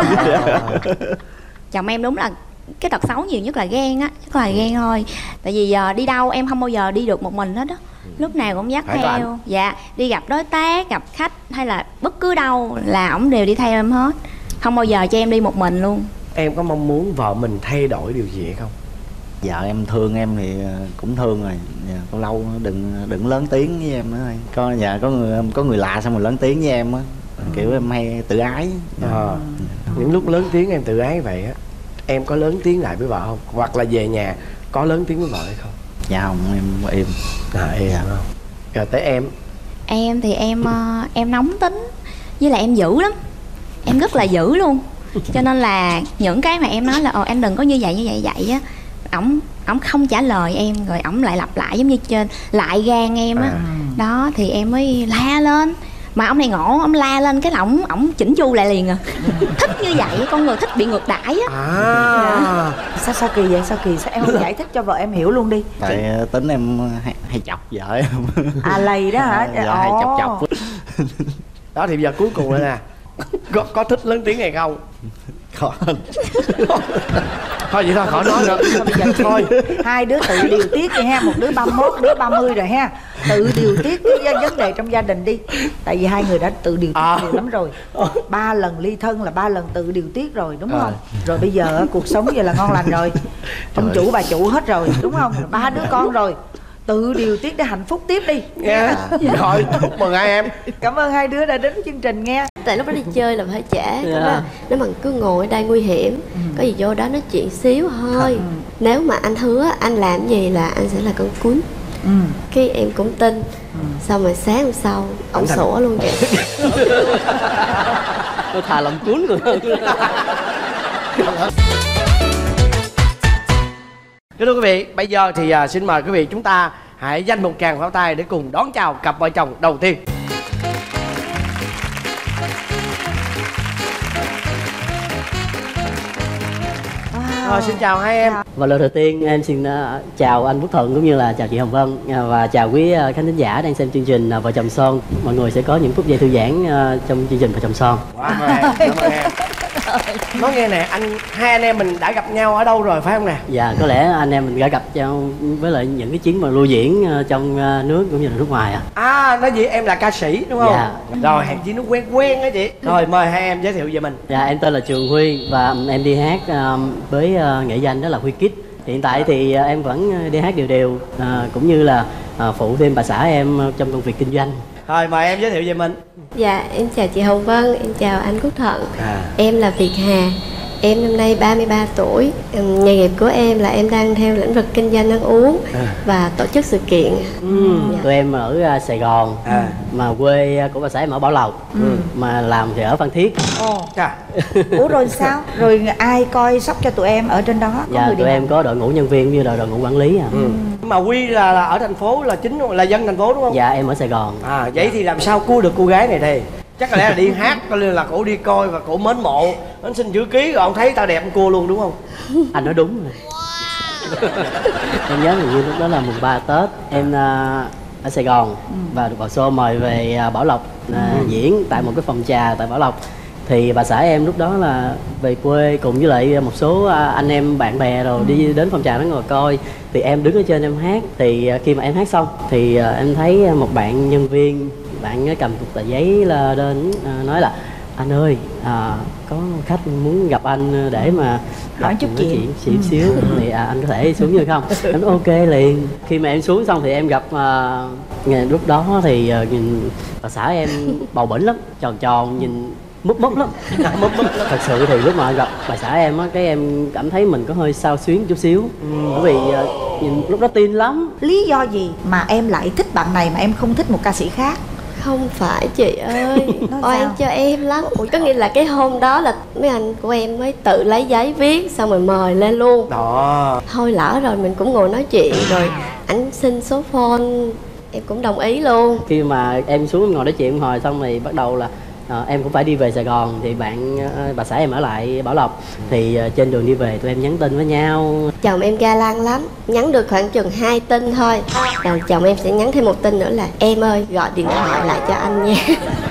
Chồng em đúng là cái tật xấu nhiều nhất là ghen á, chắc là ghen thôi. Tại vì đi đâu em không bao giờ đi được một mình hết á. Lúc nào cũng dắt theo. Dạ, đi gặp đối tác, gặp khách hay là bất cứ đâu là ổng đều đi theo em hết. Không bao giờ cho em đi một mình luôn. Em có mong muốn vợ mình thay đổi điều gì hay không? Vợ em thương em thì cũng thương rồi. Lâu lâu đừng lớn tiếng với em nữa thôi. Có người lạ xong rồi lớn tiếng với em á. Kiểu em hay tự ái. Những lúc lớn tiếng em tự ái vậy á, em có lớn tiếng lại với vợ không? Hoặc là về nhà có lớn tiếng với vợ hay không? Dạ không, em im. Im không? Rồi tới em. Em thì em nóng tính, với lại em dữ lắm. Em rất là dữ luôn. Cho nên là những cái mà em nói là em đừng có như vậy á, ổng không trả lời em, rồi ổng lại lặp lại giống như trên lại gan em á. Đó thì em mới la lên. Mà ông này ngộ, ông la lên cái là ổng chỉnh chu lại liền à. Thích như vậy, con người thích bị ngược đãi á. Sao kỳ vậy? Sao em không giải thích cho vợ em hiểu luôn đi? Tại tính em hay chọc vợ em. Lầy đó hả? Dạ, hay chọc. Đó thì giờ cuối cùng là có thích lớn tiếng hay không? Có. Thôi vậy thôi, khỏi nói nữa. Thôi hai đứa tự điều tiết đi ha. Một đứa 31, đứa 30 rồi ha. Tự điều tiết cái vấn đề trong gia đình đi. Tại vì hai người đã tự điều tiết nhiều lắm rồi. 3 lần ly thân là 3 lần tự điều tiết rồi đúng không? Rồi bây giờ cuộc sống vậy là ngon lành rồi. Ông chủ bà chủ hết rồi đúng không? 3 đứa con rồi. Tự điều tiết để hạnh phúc tiếp đi nghe. Rồi chúc mừng hai em. Cảm ơn hai đứa đã đến chương trình nghe. Tại lúc đó đi chơi là hơi trễ. Nếu mà cứ ngồi ở đây nguy hiểm. Có gì vô đó nói chuyện xíu thôi. Nếu mà anh hứa anh làm gì là anh sẽ là con cún. Cái em cũng tin. Xong rồi sáng hôm sau ổng sủa luôn kìa. Tôi thà làm cún còn hơn. Thưa quý vị, bây giờ thì xin mời quý vị chúng ta hãy dành một tràng pháo tay để cùng đón chào cặp vợ chồng đầu tiên. Rồi, xin chào hai em. Và lời đầu tiên em xin chào anh Quốc Thuận cũng như là chào chị Hồng Vân và chào quý khán thính giả đang xem chương trình Vợ Chồng Son. Mọi người sẽ có những phút giây thư giãn trong chương trình Vợ Chồng Son. Cảm ơn em. Nói nghe nè, hai anh em mình đã gặp nhau ở đâu rồi phải không nè? Dạ, có lẽ anh em mình đã gặp nhau với lại những cái chuyến mà lưu diễn trong nước cũng như là nước ngoài nói gì em là ca sĩ đúng không? Dạ. Rồi hèn chi nó quen á chị. Rồi mời hai em giới thiệu về mình. Dạ, em tên là Trường Huy và em đi hát với nghệ danh đó là Huy Kid. Hiện tại thì em vẫn đi hát đều cũng như là phụ thêm bà xã em trong công việc kinh doanh. Rồi mời em giới thiệu về mình. Dạ, em chào chị Hồng Vân, em chào anh Quốc Thuận. Em là Việt Hà. Em năm nay 33 tuổi. Nghề nghiệp của em là em đang theo lĩnh vực kinh doanh ăn uống và tổ chức sự kiện. Tụi em ở Sài Gòn mà quê của bà xã em ở Bảo Lộc mà làm thì ở Phan Thiết. Ủa rồi sao? Rồi ai coi sóc cho tụi em ở trên đó? Có Dạ, tụi em có đội ngũ nhân viên cũng như là đội ngũ quản lý. Mà Huy là ở thành phố là chính, là dân thành phố đúng không? Dạ, em ở Sài Gòn. Vậy thì làm sao cua được cô gái này đây? Chắc có lẽ là đi hát, có lẽ là cổ đi coi và cổ mến mộ, anh xin chữ ký rồi ông thấy tao đẹp ông cua luôn đúng không? Anh nói đúng rồi. Em nhớ hình như lúc đó là mùng 3 Tết em ở Sài Gòn và được bà Xô mời về Bảo Lộc diễn tại một cái phòng trà tại Bảo Lộc. Thì bà xã em lúc đó là về quê cùng với lại một số anh em bạn bè rồi đi đến phòng trà đó ngồi coi. Thì em đứng ở trên em hát. Thì khi mà em hát xong thì em thấy một bạn nhân viên, bạn cầm cục tờ giấy lên nói là anh ơi có khách muốn gặp anh để mà hỏi chút chuyện xíu thì anh có thể xuống được không? Anh ok liền. Khi mà em xuống xong thì em gặp lúc đó thì nhìn bà xã em bầu bỉnh lắm, tròn nhìn múp lắm. Thật sự thì lúc mà gặp bà xã em á, cái em cảm thấy mình có hơi xao xuyến chút xíu bởi vì nhìn lúc đó tin lắm. Lý do gì mà em lại thích bạn này mà em không thích một ca sĩ khác? Không phải chị ơi, oan cho em lắm. Có nghĩa là cái hôm đó là mấy anh của em mới tự lấy giấy viết xong rồi mời lên luôn. Thôi lỡ rồi mình cũng ngồi nói chuyện rồi ảnh xin số phone em cũng đồng ý luôn. Khi mà em xuống em ngồi nói chuyện hồi xong thì bắt đầu là em cũng phải đi về Sài Gòn thì bà xã em ở lại Bảo Lộc. Thì trên đường đi về tụi em nhắn tin với nhau. Chồng em ga lăng lắm, nhắn được khoảng chừng 2 tin thôi rồi chồng em sẽ nhắn thêm một tin nữa là em ơi gọi điện thoại lại cho anh nha.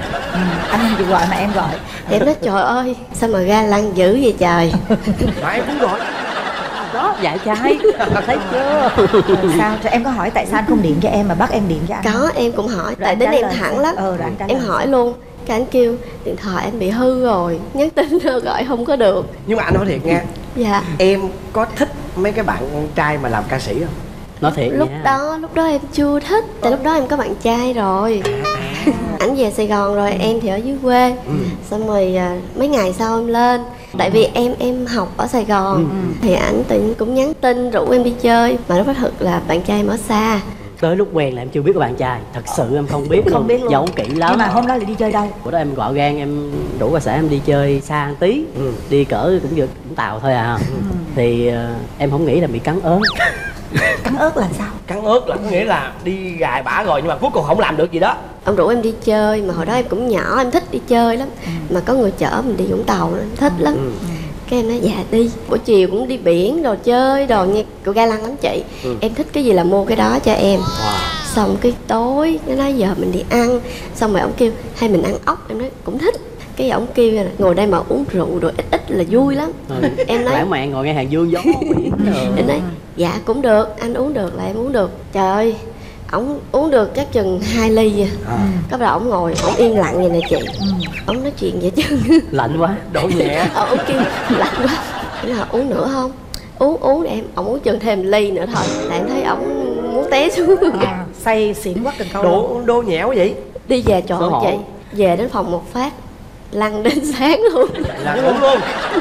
Anh không chịu gọi mà em gọi. Em nói trời ơi sao mà ga lăng dữ vậy trời. Mà em cũng gọi đó, dạy trai thấy chưa? Sao rồi em có hỏi tại sao anh không điện cho em mà bắt em điện cho anh? Có, em cũng hỏi tại đến em thẳng lắm. Em hỏi luôn cái anh kêu điện thoại anh bị hư rồi, nhắn tin gọi không có được. Nhưng mà anh nói thiệt nha. Dạ. Em có thích mấy cái bạn con trai mà làm ca sĩ không? Nói thiệt lúc đó em chưa thích, tại lúc đó em có bạn trai rồi. Ảnh về Sài Gòn rồi, em thì ở dưới quê. Xong rồi mấy ngày sau em lên. Tại vì em học ở Sài Gòn thì ảnh tự nhiên cũng nhắn tin rủ em đi chơi. Mà lúc đó thật là bạn trai em ở xa. Tới lúc quen là em chưa biết có bạn trai. Thật sự em không biết luôn, giấu kỹ lắm. Nhưng mà hôm đó là đi chơi đâu? Bữa đó em gọi gan em rủ bà xã em đi chơi xa một tí. Đi cỡ cũng Vũng Tàu thôi à. Thì em không nghĩ là bị cắn ớt. Cắn ớt là sao? Cắn ớt là có nghĩa là đi gài bả rồi nhưng mà cuối cùng không làm được gì đó. Ông rủ em đi chơi mà hồi đó em cũng nhỏ, em thích đi chơi lắm. Mà có người chở mình đi Vũng Tàu em thích lắm. Cái em nói dạ đi. Buổi chiều cũng đi biển đồ chơi đồ nha. Cô ga lăng lắm chị. Em thích cái gì là mua cái đó cho em. Xong cái tối nó nói giờ mình đi ăn. Xong rồi ông kêu hay mình ăn ốc. Em nói cũng thích. Cái ông kêu là ngồi đây mà uống rượu rồi ít là vui lắm. Em nói lãng mạn ngồi nghe hàng dương gió biển. Em nói dạ cũng được, anh uống được là em uống được. Trời ơi, ổng uống được chắc chừng 2 ly à. Cái bắt đầu ổng ngồi, ổng im lặng vậy nè chị. Ổng nói chuyện vậy chứ lạnh quá, đổ nhẹ. Ổng kêu lạnh quá. Em nói uống nữa không? Uống để em. Ổng uống chừng thêm ly nữa thôi. Tại em thấy ổng muốn té xuống. Say xỉn quá từng câu. Đô nhẽo vậy. Đi về chỗ chị. Về đến phòng một phát lăn đến sáng luôn. Là uống luôn.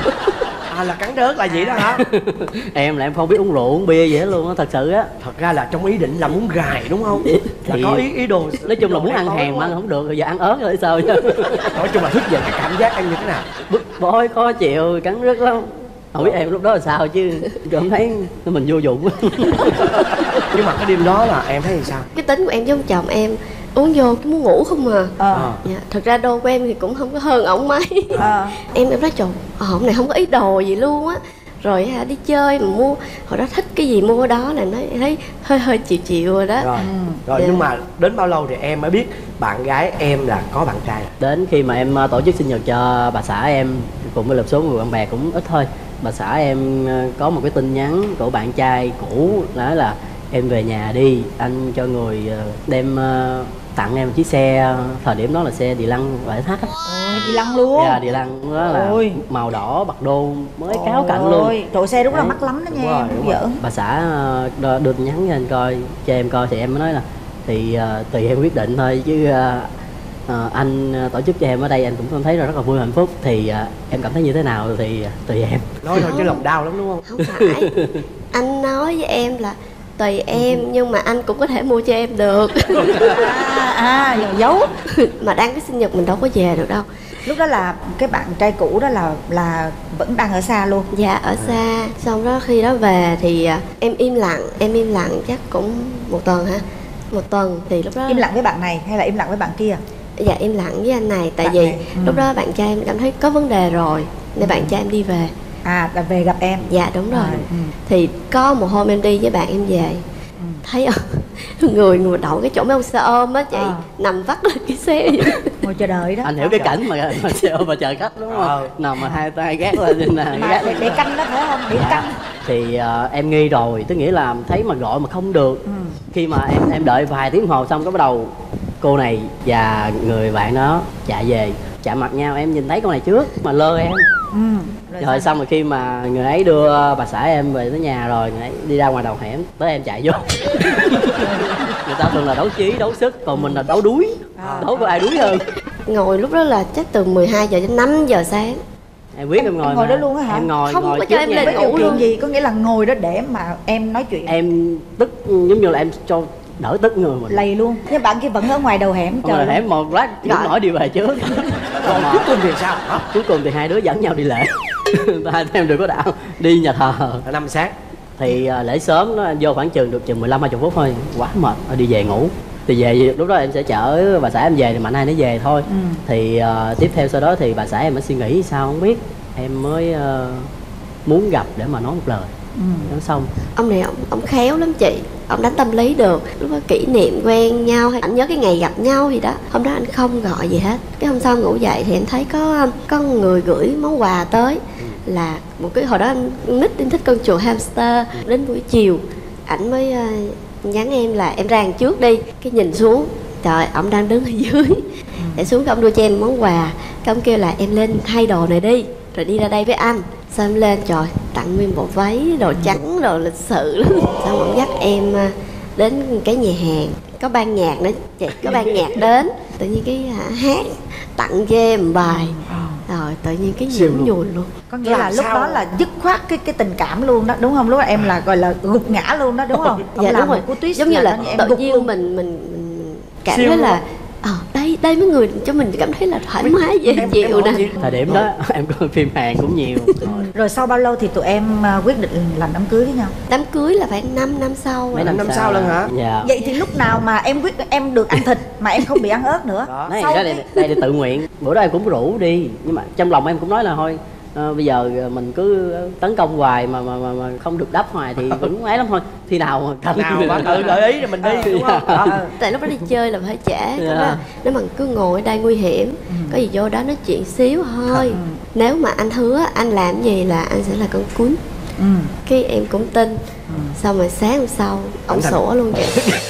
Là cắn đớt là vậy đó hả? Em là em không biết uống rượu uống bia gì hết luôn á, thật sự á. Thật ra là trong ý định là muốn gài đúng không? Là có ý đồ. Nói chung là muốn ăn hàng mà ăn không được rồi giờ ăn ớt rồi sao chứ. Nói chung là thức dậy cái cảm giác ăn như thế nào? Bức bối khó chịu, cắn rứt lắm. Không biết em lúc đó là sao chứ cảm thấy mình vô dụng. Nhưng mà cái đêm đó là em thấy thì sao? Cái tính của em với ông chồng em uống vô muốn ngủ không à. Dạ, thật ra đôi của em thì cũng không có hơn ổng mấy. Em nói trời, ổng này không có ý đồ gì luôn á. Rồi đi chơi mà mua, hồi đó thích cái gì mua đó là nó thấy hơi chiều rồi đó. Rồi nhưng mà đến bao lâu thì em mới biết bạn gái em là có bạn trai? Đến khi mà em tổ chức sinh nhật cho bà xã em cùng với một số người bạn bè cũng ít thôi. Bà xã em có một cái tin nhắn của bạn trai cũ nói là em về nhà đi, anh cho người đem tặng em một chiếc xe, thời điểm đó là xe đi lăng loại thắt á. Đi lăng luôn. Dạ, đi lăng đó là màu đỏ bạc đô mới cáo cạnh luôn. Trời, xe đúng là mắc lắm đó nha. Đúng rồi. Bà xã đưa tin nhắn cho anh coi, cho em coi thì em mới nói là thì tùy em quyết định thôi chứ anh tổ chức cho em ở đây anh cũng cảm thấy rất là vui hạnh phúc, thì em cảm thấy như thế nào thì tùy em. Nói thôi chứ lòng đau lắm đúng không? Không phải. Anh nói với em là tùy em nhưng mà anh cũng có thể mua cho em được. Giấu. Mà đang cái sinh nhật mình đâu có về được đâu. Lúc đó là cái bạn trai cũ đó là vẫn đang ở xa luôn. Dạ ở xa. Xong đó khi đó về thì em im lặng chắc cũng một tuần hả? Một tuần thì lúc đó im lặng với bạn này hay là im lặng với bạn kia? Dạ im lặng với anh này. Tại vì lúc đó bạn trai em cảm thấy có vấn đề rồi nên bạn trai em đi về. Là về gặp em. Dạ đúng rồi. Thì có một hôm em đi với bạn em về, thấy người đậu cái chỗ mấy ông xe ôm á chị, nằm vắt lên cái xe vậy. Ngồi chờ đợi đó. Anh hiểu cái cảnh mà xe ôm mà chờ khách đúng không? Nằm mà hai tay gác lên trên này, để canh đó phải không? Để canh. Thì em nghi rồi, tức nghĩa là thấy mà gọi mà không được. Khi mà em đợi vài tiếng hồ xong cái bắt đầu cô này và người bạn đó chạy về, chạm mặt nhau, em nhìn thấy con này trước mà lơ em. Rồi xong rồi khi mà người ấy đưa bà xã em về tới nhà rồi, người ấy đi ra ngoài đầu hẻm, tới em chạy vô. Người ta thường là đấu trí, đấu sức, còn mình là đấu đuối. Đấu có ai đuối hơn. Ngồi lúc đó là chắc từ 12 giờ đến 5 giờ sáng. Em biết em ngồi đó luôn á hả? Em ngồi không có cho em lên ngủ luôn. Gì có nghĩa là ngồi đó để mà em nói chuyện. Em tức giống như là em cho đỡ tức người mình. Lầy luôn. Nhưng bạn kia vẫn ở ngoài đầu hẻm chờ. Ngoài hẻm một lát cũng nổi đi về trước. Còn cuối cùng thì sao? Cuối cùng thì hai đứa dẫn nhau đi lễ. Hai em đừng có đạo đi nhà thờ 5 sáng. Thì lễ sớm nó vô khoảng được chừng 15-20 phút thôi, quá mệt, đi về ngủ. Thì về lúc đó em sẽ chở bà xã em về thì mạnh ai nó về thôi. Thì tiếp theo sau đó thì bà xã em mới suy nghĩ sao không biết, em mới muốn gặp để mà nói một lời. Nói xong ông này ông khéo lắm chị, ông đánh tâm lý được. Lúc đó kỷ niệm quen nhau hay anh nhớ cái ngày gặp nhau gì đó, hôm đó anh không gọi gì hết. Cái hôm sau ngủ dậy thì em thấy có người gửi món quà tới, là một cái hồi đó anh nít em thích con chuột hamster. Đến buổi chiều ảnh mới nhắn em là em ra trước đi. Cái nhìn xuống, trời, ông đang đứng ở dưới. Để xuống cái ông đưa cho em món quà, cái ông kêu là em lên thay đồ này đi rồi đi ra đây với anh. Sao em lên, trời, tặng nguyên bộ váy đồ trắng đồ lịch sự lắm. Xong ông dắt em đến cái nhà hàng, có ban nhạc nữa chị, có ban nhạc đến, tự nhiên cái hát tặng cho em bài. Rồi tự nhiên cái gì cũng nhùi luôn. Có nghĩa là lúc đó là dứt khoát cái tình cảm luôn đó, đúng không? Lúc đó em là gọi là gục ngã luôn đó, đúng không? Dạ đúng rồi. Giống như là tự nhiên mình cảm thấy là đây mấy người cho mình cảm thấy là thoải mái dễ chịu nè. Thời điểm đó em coi phim Hàn cũng nhiều. Rồi sau bao lâu thì tụi em quyết định làm đám cưới với nhau? Đám cưới là phải 5 năm sau. Mấy năm sau lần hả? Dạ. Vậy thì lúc nào mà em được ăn thịt mà em không bị ăn ớt nữa? Đây là tự nguyện. Bữa đó em cũng rủ đi, nhưng mà trong lòng em cũng nói là thôi bây giờ mình cứ tấn công hoài mà không được đáp hoài thì cũng ấy lắm thôi. Khi nào mà thành nào mà tự gợi ý rồi mình đi, đúng không? Tại lúc đó đi chơi là phải trễ. Nếu mà cứ ngồi ở đây nguy hiểm, có gì vô đó nói chuyện xíu thôi. Nếu mà anh hứa anh làm gì là anh sẽ là con cún. Cái em cũng tin. Xong rồi sáng hôm sau ổng sủa luôn vậy.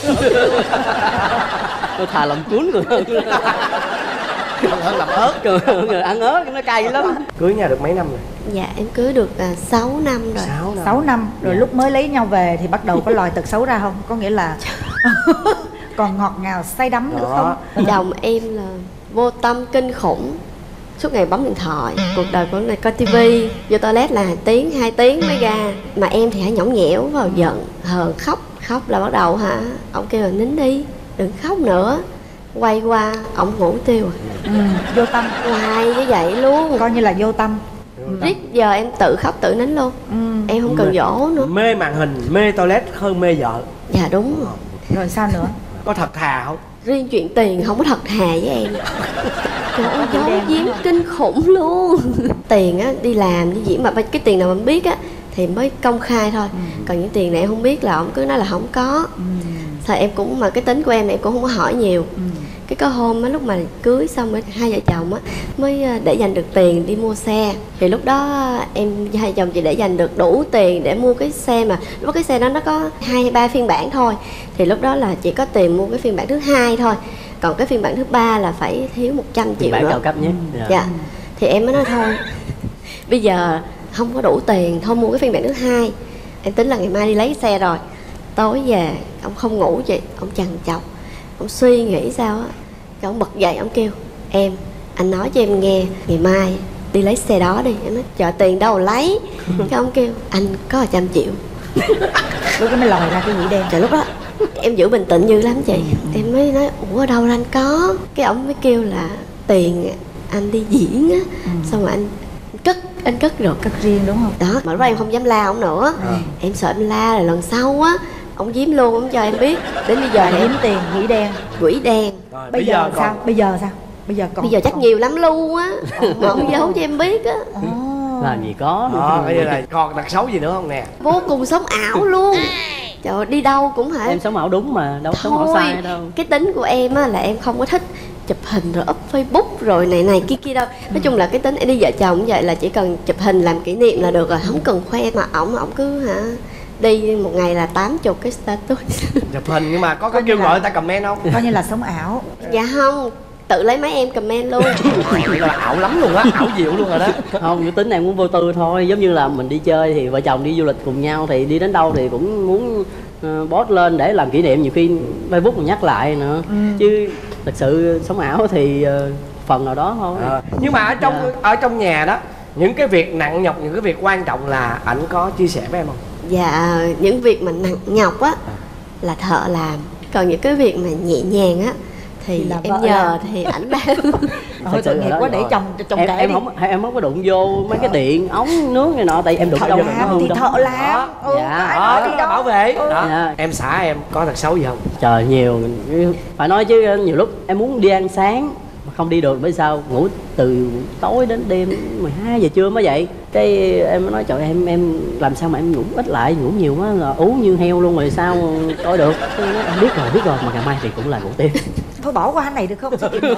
Tôi thà làm cún rồi hơn làm ớt. Người ăn ớt nó cay lắm. Cưới nhau được mấy năm rồi? Dạ em cưới được 6 năm rồi. 6 năm. Rồi lúc mới lấy nhau về thì bắt đầu có lòi tật xấu ra không? Có nghĩa là còn ngọt ngào say đắm nữa không? Chồng em là vô tâm kinh khủng, suốt ngày bấm điện thoại. Cuộc đời của này coi tivi, vô toilet là 1 tiếng 2 tiếng mới ra. Mà em thì hãy nhõng nhẽo vào, giận hờn khóc là bắt đầu ông kêu là nín đi, đừng khóc nữa. Quay qua ổng ngủ tiêu. Vô tâm. Hoài như vậy luôn. Coi như là vô tâm. Riết giờ em tự khóc tự nín luôn. Em không cần dỗ nữa. Mê màn hình, mê toilet hơn mê vợ. Dạ đúng rồi. Rồi sao nữa? Có thật thà không? Riêng chuyện tiền không có thật thà với em. Trời ơi, giấu giếm kinh khủng luôn. Tiền á, đi làm đi diễn mà cái tiền nào mình biết á thì mới công khai thôi. Còn những tiền này em không biết là ông cứ nói là không có. Thôi em cũng, mà cái tính của em cũng không có hỏi nhiều. Cái có hôm á, lúc mà cưới xong rồi hai vợ chồng á mới để dành được tiền đi mua xe. Thì lúc đó em hai chồng chị để dành được đủ tiền để mua cái xe, mà lúc đó cái xe đó nó có 2-3 phiên bản thôi. Thì lúc đó là chỉ có tiền mua cái phiên bản thứ 2 thôi. Còn cái phiên bản thứ 3 là phải thiếu 100 triệu nữa. Phiên bản cao cấp nhất. Dạ. Thì em mới nói thôi, bây giờ không có đủ tiền, thôi mua cái phiên bản thứ 2. Em tính là ngày mai đi lấy xe rồi. Tối về ông không ngủ chị, ông trằn trọc, ông suy nghĩ sao á. Cái ông bật dậy, ông kêu em, anh nói cho em nghe, ngày mai đi lấy xe đó đi. Em nói chờ tiền đâu lấy. Cái ông kêu anh có 100 triệu. Lúc đó mới lòi ra cái quỷ đen. Trời, lúc đó em giữ bình tĩnh dữ lắm chị. Em mới nói ủa ở đâu anh có. Cái ông mới kêu là tiền anh đi diễn á, xong rồi anh cất rồi. Cất riêng đúng không? Đó, mà lúc đó em không dám la ông nữa. Em sợ em la là lần sau á ông giếm luôn, ông cho em biết. Đến bây giờ giếm tiền quỷ đen. Quỷ đen. Rồi, bây giờ sao? Bây giờ sao? Bây giờ chắc nhiều lắm luôn á. Mà ông giấu cho em biết á. Làm gì có. Bây giờ là còn tật xấu gì nữa không nè? Vô cùng sống ảo luôn. Trời ơi, đi đâu cũng hả? Em sống ảo đúng mà, đâu sống ảo sai đâu. Cái tính của em á là em không có thích chụp hình rồi up Facebook rồi này kia đâu. Nói chung là cái tính em đi vợ chồng cũng vậy, là chỉ cần chụp hình làm kỷ niệm là được rồi, không cần khoe. Mà ổng cứ đi một ngày là 80 cái status chụp hình. Nhưng mà có kêu gọi người ta comment không? Coi như là sống ảo. Dạ không, tự lấy máy em comment luôn. Là ảo lắm luôn á, ảo diệu luôn rồi đó. Không, cái tính em cũng vô tư thôi. Giống như là mình đi chơi thì vợ chồng đi du lịch cùng nhau, thì đi đến đâu thì cũng muốn post lên để làm kỷ niệm. Nhiều khi Facebook mình nhắc lại nữa. Chứ thật sự sống ảo thì phần nào đó thôi. Nhưng mà ở trong nhà đó, những cái việc nặng nhọc, những cái việc quan trọng là ảnh có chia sẻ với em không? Dạ, những việc mà nặng nhọc á là thợ làm. Còn những cái việc mà nhẹ nhàng á thì em nhờ thì ảnh làm. Thôi tội nghiệp quá, để chồng kệ đi. Em không có đụng vô mấy cái điện ống nước này nọ, tại em đụng đâu thì thợ làm. Dạ, bảo vệ đó. Em xã em có tật xấu gì không? Trời, nhiều. Phải nói chứ nhiều lúc em muốn đi ăn sáng mà không đi được, bởi sao ngủ từ tối đến đêm 12 giờ trưa mới dậy. Cái em nói trời em làm sao mà em ngủ ít lại, ngủ nhiều quá là ú như heo luôn rồi sao coi được. Em biết rồi mà ngày mai thì cũng là ngủ tiếp. Thôi bỏ qua cái này được không?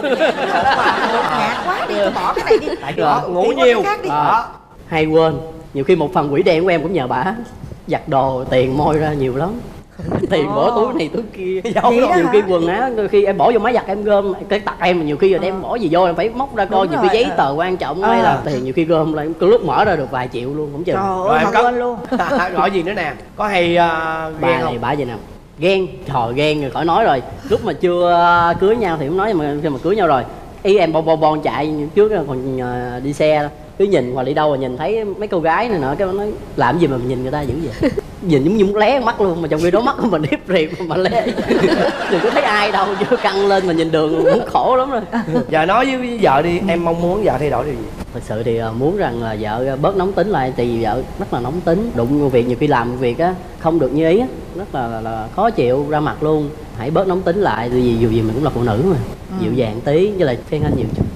Nhạt quá đi, thôi bỏ cái này đi. Tại ngủ nhiều. Hay quên, nhiều khi một phần quỷ đen của em cũng nhờ bả giặt đồ, tiền môi ra nhiều lắm. Tiền bỏ túi này túi kia. Nhiều khi quần áo khi em bỏ vô máy giặt em gom, cái tật em nhiều khi rồi đem bỏ gì vô em phải móc ra coi. Nhiều cái giấy tờ quan trọng hay là tiền nhiều khi gom lại cứ lúc mở ra được vài triệu luôn cũng chừng. Rồi em quên luôn. Gọi gì nữa nè, có hay ghen không? Bả gì nào ghen, trời ghen rồi khỏi nói rồi. Lúc mà chưa cưới nhau thì không nói, mà khi mà cưới nhau rồi ý em bon chạy trước còn đi xe cứ nhìn hoặc đi đâu rồi nhìn thấy mấy cô gái này nọ, cái nói làm gì mà nhìn người ta dữ vậy. Nhìn giống như muốn lé mắt luôn, mà trong khi đó mắt của mình hiếp riệp mà lé. Đừng có thấy ai đâu chứ căng lên mà nhìn đường muốn khổ lắm rồi. Giờ nói với vợ đi, em mong muốn vợ thay đổi điều gì? Thật sự thì muốn rằng là vợ bớt nóng tính lại, tại vì vợ rất là nóng tính, đụng việc nhiều khi làm việc á không được như ý á, rất là khó chịu ra mặt luôn. Hãy bớt nóng tính lại, tại vì dù gì mình cũng là phụ nữ mà. Dịu dàng tí, với lại khen anh nhiều chút.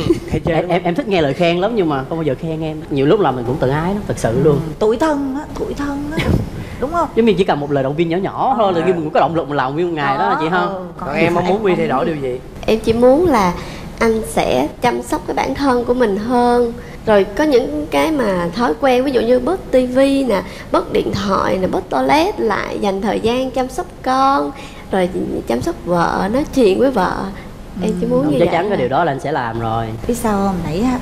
Em thích nghe lời khen lắm nhưng mà không bao giờ khen em. Nhiều lúc là mình cũng tự ái lắm, thật sự luôn. Tủi thân á, đúng không? Giống như chỉ cần một lời động viên nhỏ thôi là mình cũng có động lực mình làm nguyên một ngày đó chị không? Còn em mong muốn Huy thay đổi điều gì? Em chỉ muốn là anh sẽ chăm sóc cái bản thân của mình hơn. Rồi có những cái mà thói quen, ví dụ như bớt tivi nè, bớt điện thoại nè, bớt toilet lại, dành thời gian chăm sóc con, rồi chăm sóc vợ, nói chuyện với vợ. Em chỉ muốn như chắc vậy. chắn cái điều đó là anh sẽ làm rồi. Biết sao không? Nãy á,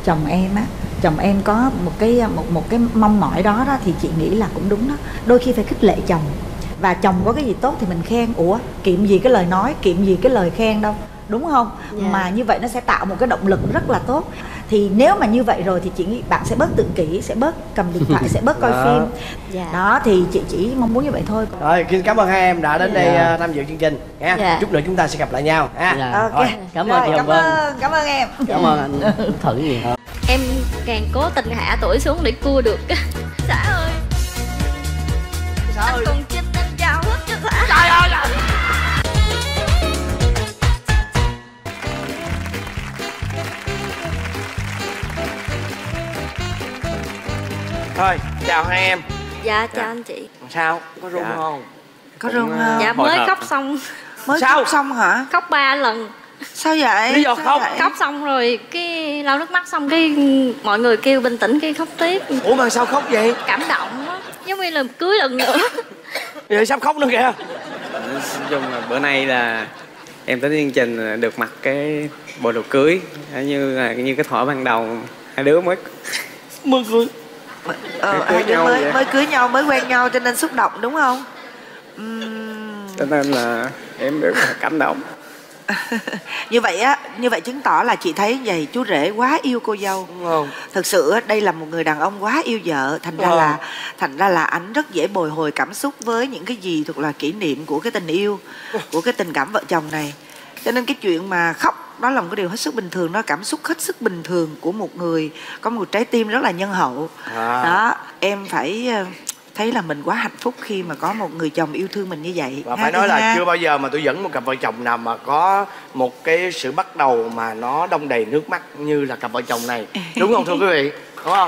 chồng em có một cái mong mỏi đó thì chị nghĩ là cũng đúng đó. Đôi khi phải khích lệ chồng, và chồng có cái gì tốt thì mình khen. Ủa kiệm gì cái lời nói, kiệm gì cái lời khen đâu, đúng không? Mà như vậy nó sẽ tạo một cái động lực rất là tốt. Thì nếu mà như vậy rồi thì chị nghĩ bạn sẽ bớt tự kỷ, sẽ bớt cầm điện thoại, sẽ bớt coi phim. Đó thì chị chỉ mong muốn như vậy thôi. Rồi, xin cảm ơn hai em đã đến đây tham dự chương trình nha. Chút nữa chúng ta sẽ gặp lại nhau ha. Ok. Cảm ơn chị Hồng Vân. Cảm ơn em. Cảm ơn anh Thuận nhiều. Em càng cố tình hạ tuổi xuống để cua được. Xã ơi, anh còn chinh anh trao hết cho xã. Trời ơi là... Thôi, chào hai em. Dạ, chào anh chị. Sao? Có run không? Có run không? Dạ, mới khóc xong. Mới khóc xong hả? Khóc 3 lần. Sao vậy? Lý do khóc? Khóc xong rồi cái lau nước mắt xong cái mọi người kêu bình tĩnh cái khóc tiếp. Ủa mà sao khóc vậy? Cảm động á, giống như là cưới lần nữa. Vậy sắp khóc nữa kìa. Nói chung là bữa nay là em tới chương trình được mặc cái bộ đồ cưới như cái thỏa ban đầu hai đứa mới cưới. Hai đứa mới cưới nhau, mới quen nhau cho nên xúc động đúng không? Cho nên là em rất là cảm động. Như vậy chứng tỏ là chị thấy vậy, chú rể quá yêu cô dâu. Đúng không? Thực sự đây là một người đàn ông quá yêu vợ, thành ra là anh rất dễ bồi hồi cảm xúc với những cái gì thuộc là kỷ niệm của cái tình yêu, của cái tình cảm vợ chồng này. Cho nên cái chuyện mà khóc đó là một cái điều hết sức bình thường, đó cảm xúc hết sức bình thường của một người có một trái tim rất là nhân hậu. Đó, em phải thấy là mình quá hạnh phúc khi mà có một người chồng yêu thương mình như vậy. Và phải nói là chưa bao giờ mà tôi dẫn một cặp vợ chồng nào mà có một cái sự bắt đầu mà nó đong đầy nước mắt như là cặp vợ chồng này. Đúng không thưa quý vị? Đúng không?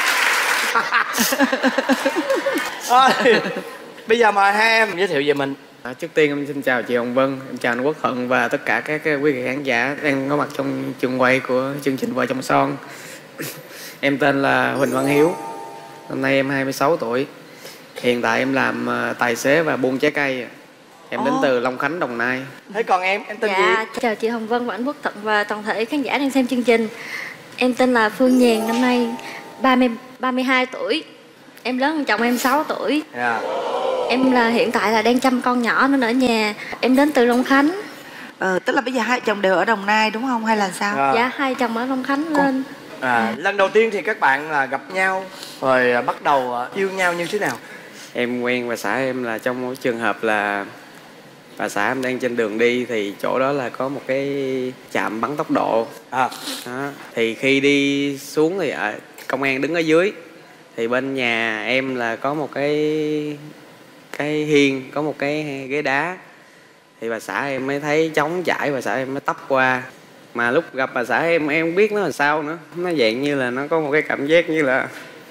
Bây giờ mời hai em giới thiệu về mình. Trước tiên em xin chào chị Hồng Vân, em chào anh Quốc Thuận và tất cả các quý vị khán giả đang có mặt trong trường quay của chương trình Vợ Chồng Son. Em tên là Huỳnh Văn Hiếu, năm nay em 26 tuổi. Hiện tại em làm tài xế và buôn trái cây. Em đến từ Long Khánh, Đồng Nai. Thế còn em tên gì? Chào chị Hồng Vân và anh Quốc Thuận và toàn thể khán giả đang xem chương trình. Em tên là Phương Nhàn, năm nay 32 tuổi. Em lớn hơn chồng em 6 tuổi. Em là hiện tại là đang chăm con nhỏ nên ở nhà. Em đến từ Long Khánh. Tức là bây giờ hai chồng đều ở Đồng Nai đúng không hay là sao? Dạ, hai chồng ở Long Khánh lên. Lần đầu tiên thì các bạn là gặp nhau rồi bắt đầu yêu nhau như thế nào? Em quen bà xã em là trong một trường hợp là bà xã em đang trên đường đi thì chỗ đó là có một cái trạm bắn tốc độ. Đó. Thì khi đi xuống thì công an đứng ở dưới, thì bên nhà em là có một cái hiên, có một cái ghế đá, thì bà xã em mới thấy trống trải, bà xã em mới tấp qua. Mà lúc gặp bà xã em không biết nó là sao nữa, nó dạng như là nó có một cái cảm giác như là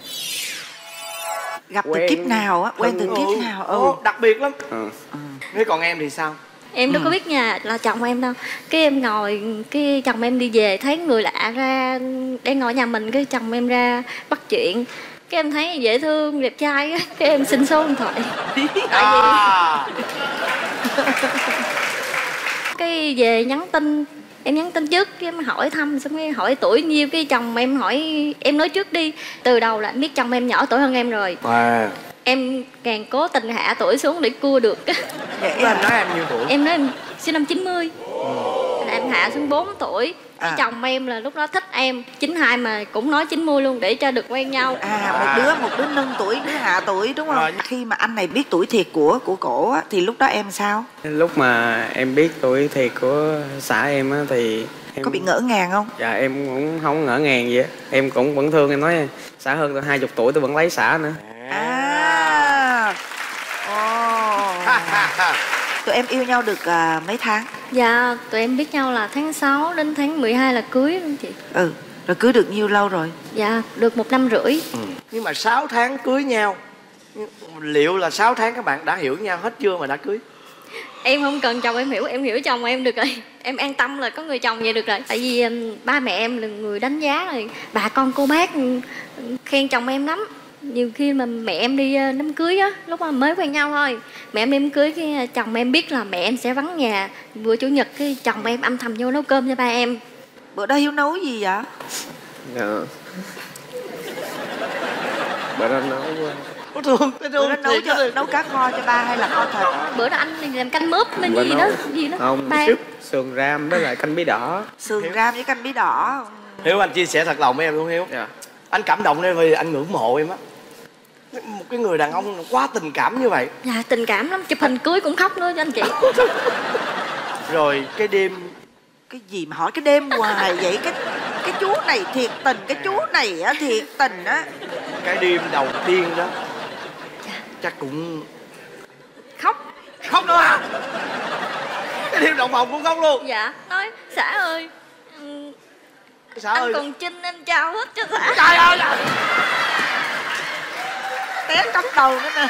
gặp từ kiếp nào á, quen từ kiếp nào. Đặc biệt lắm. Thế còn em thì sao? Em đâu có biết nhà là chồng em đâu. Cái em ngồi, cái chồng em đi về thấy người lạ ra đang ngồi nhà mình, cái chồng em ra bắt chuyện. Cái em thấy dễ thương, đẹp trai á, cái em xin số điện thoại. Cái về nhắn tin, em nhắn tin trước, cái em hỏi thăm, xong cái hỏi tuổi nhiêu, cái chồng em hỏi, em nói trước đi. Từ đầu là em biết chồng em nhỏ tuổi hơn em rồi. Em càng cố tình hạ tuổi xuống để cua được. Vậy em nói em nhiêu tuổi? Em nói em sinh năm 90. Là em hạ xuống 4 tuổi. Cái chồng em là lúc đó thích em 92 mà cũng nói 90 luôn để cho được quen nhau. Một đứa nâng tuổi, đứa hạ tuổi đúng không? Khi mà anh này biết tuổi thiệt của cổ á, thì lúc đó em sao? Lúc mà em biết tuổi thiệt của xã em á thì em có bị ngỡ ngàng không? Dạ em cũng không ngỡ ngàng gì á. Em cũng vẫn thương, em nói xã hơn tôi 20 tuổi tôi vẫn lấy xã nữa. Tụi em yêu nhau được mấy tháng? Dạ, tụi em biết nhau là tháng 6 đến tháng 12 là cưới luôn chị. Rồi cưới được nhiêu lâu rồi? Dạ, được 1 năm rưỡi. Nhưng mà 6 tháng cưới nhau, liệu là 6 tháng các bạn đã hiểu nhau hết chưa mà đã cưới? Em không cần chồng em hiểu chồng em được rồi. Em an tâm là có người chồng vậy được rồi. Tại vì ba mẹ em là người đánh giá rồi, bà con cô bác khen chồng em lắm. Nhiều khi mà mẹ em đi đám cưới á, lúc mà mới quen nhau thôi, mẹ em đi đám cưới, cái chồng em biết là mẹ em sẽ vắng nhà bữa chủ nhật, cái chồng em âm thầm vô nấu cơm cho ba em. Bữa đó Hiếu nấu gì vậy? Bữa đó nấu nấu cá kho cho ba hay là kho thịt? Bữa đó anh làm canh mướp với gì đó không, súp sườn ram với lại canh bí đỏ. Sườn ram với canh bí đỏ. Hiếu, anh chia sẻ thật lòng với em luôn Hiếu. Anh cảm động đây vì anh ngưỡng mộ em á. Một cái người đàn ông quá tình cảm như vậy. Dạ, tình cảm lắm, chụp hình cưới cũng khóc nữa cho anh chị. Rồi cái đêm. Cái gì mà hỏi cái đêm hoài vậy? cái chú này thiệt tình, cái chú này á thiệt tình á. Cái đêm đầu tiên đó chắc cũng khóc nữa hả? Cái đêm động phòng cũng khóc luôn? Dạ, nói xã ơi, xã anh ơi còn Trinh em trao hết cho xã. Trời ơi, té cắm đầu nữa nè.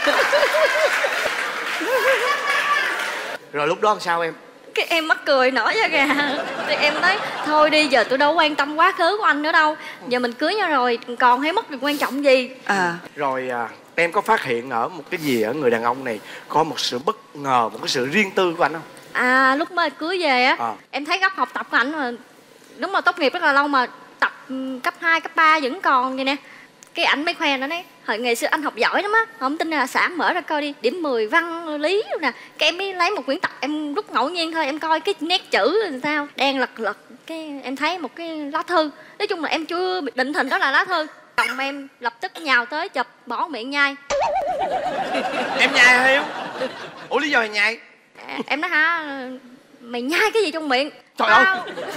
Rồi lúc đó sao em? Cái em mắc cười nổi da gà. Thì em nói thôi đi, giờ tôi đâu quan tâm quá khứ của anh nữa đâu, giờ mình cưới nhau rồi còn hay mất việc quan trọng gì. Rồi em có phát hiện ở một cái gì ở người đàn ông này có một sự bất ngờ, một cái sự riêng tư của anh không? Lúc mới cưới về á, em thấy góc học tập của ảnh mà đúng mà tốt nghiệp rất là lâu mà tập cấp 2, cấp 3 vẫn còn vậy nè. Cái ảnh mới khoe nó đấy, hồi ngày xưa anh học giỏi lắm á, không tin là xã mở ra coi đi, điểm 10 văn lý luôn nè. Cái em mới lấy một quyển tập em rút ngẫu nhiên thôi, em coi cái nét chữ làm sao đang lật cái em thấy một cái lá thư. Nói chung là em chưa định hình đó là lá thư. Chồng em lập tức nhào tới chụp bỏ miệng nhai. Em nhai hả Hiếu? Ủa lý do mày nhai? Em nói hả, mày nhai cái gì trong miệng? Trời ơi.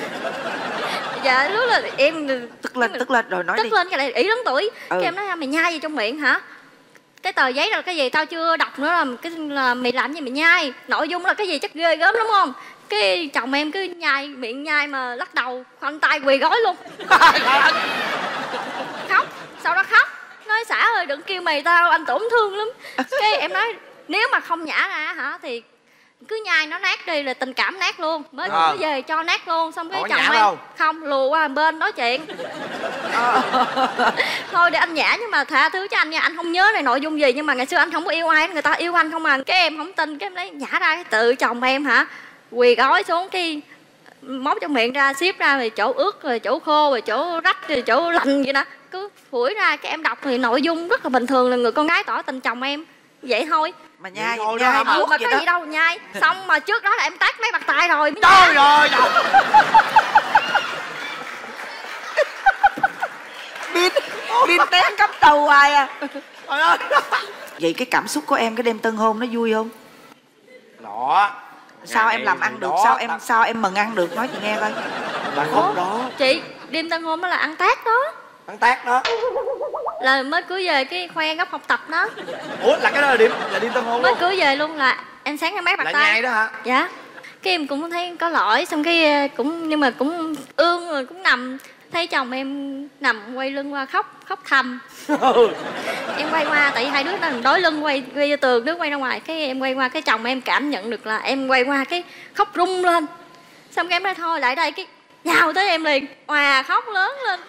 Dạ lúc là em tức lên rồi nói tức lên cái này ý lớn tuổi. Cái em nói mày nhai gì trong miệng hả? Cái tờ giấy là cái gì tao chưa đọc nữa, là mày làm gì mày nhai, nội dung là cái gì chắc ghê gớm lắm không? Cái chồng em cứ nhai miệng nhai mà lắc đầu khoanh tay quỳ gối luôn. Khóc, sau đó khóc nói xã ơi đừng kêu mày tao, anh tổn thương lắm. Cái em nói nếu mà không nhả ra hả thì cứ nhai nó nát đi, là tình cảm nát luôn. Mới về cho nát luôn. Xong cái chồng em không lùa qua bên nói chuyện. Thôi để anh nhả, nhưng mà tha thứ cho anh nha, anh không nhớ này nội dung gì, nhưng mà ngày xưa anh không có yêu ai, người ta yêu anh không à. Cái em không tin, cái em lấy nhả ra, cái tự chồng em hả quỳ gói xuống, cái móc trong miệng ra, xếp ra rồi chỗ ướt rồi chỗ khô rồi chỗ rách rồi chỗ lạnh vậy đó, cứ phủi ra. Cái em đọc thì nội dung rất là bình thường, là người con gái tỏ tình chồng em vậy thôi. Mà nhai mà có gì đâu nhai. Xong mà trước đó là em tát mấy bạc tay rồi. Trời ơi. Bin té cắm đầu hoài à. Vậy cái cảm xúc của em cái đêm tân hôn nó vui không? Đó. Sao em làm ăn được? Sao em mừng ăn được? Nói chị nghe coi. Là không đó. Chị, đêm tân hôn đó là ăn tát đó. Ăn tát đó. Là mới cưới về cái khoe góc học tập đó. Ủa là cái đó là đêm tân hôn luôn? Mới cưới về luôn là em sáng em mát bạc tay. Là nhai đó hả? Dạ. Cái em cũng thấy có lỗi, xong cái cũng nhưng mà cũng ương rồi cũng nằm, thấy chồng em nằm quay lưng qua khóc thầm. Em quay qua tại vì hai đứa đang đối lưng quay vô tường, đứa quay ra ngoài, cái em quay qua cái chồng em cảm nhận được là em quay qua cái khóc rung lên. Xong cái em nói thôi lại đây, cái nhào tới em liền, khóc lớn lên.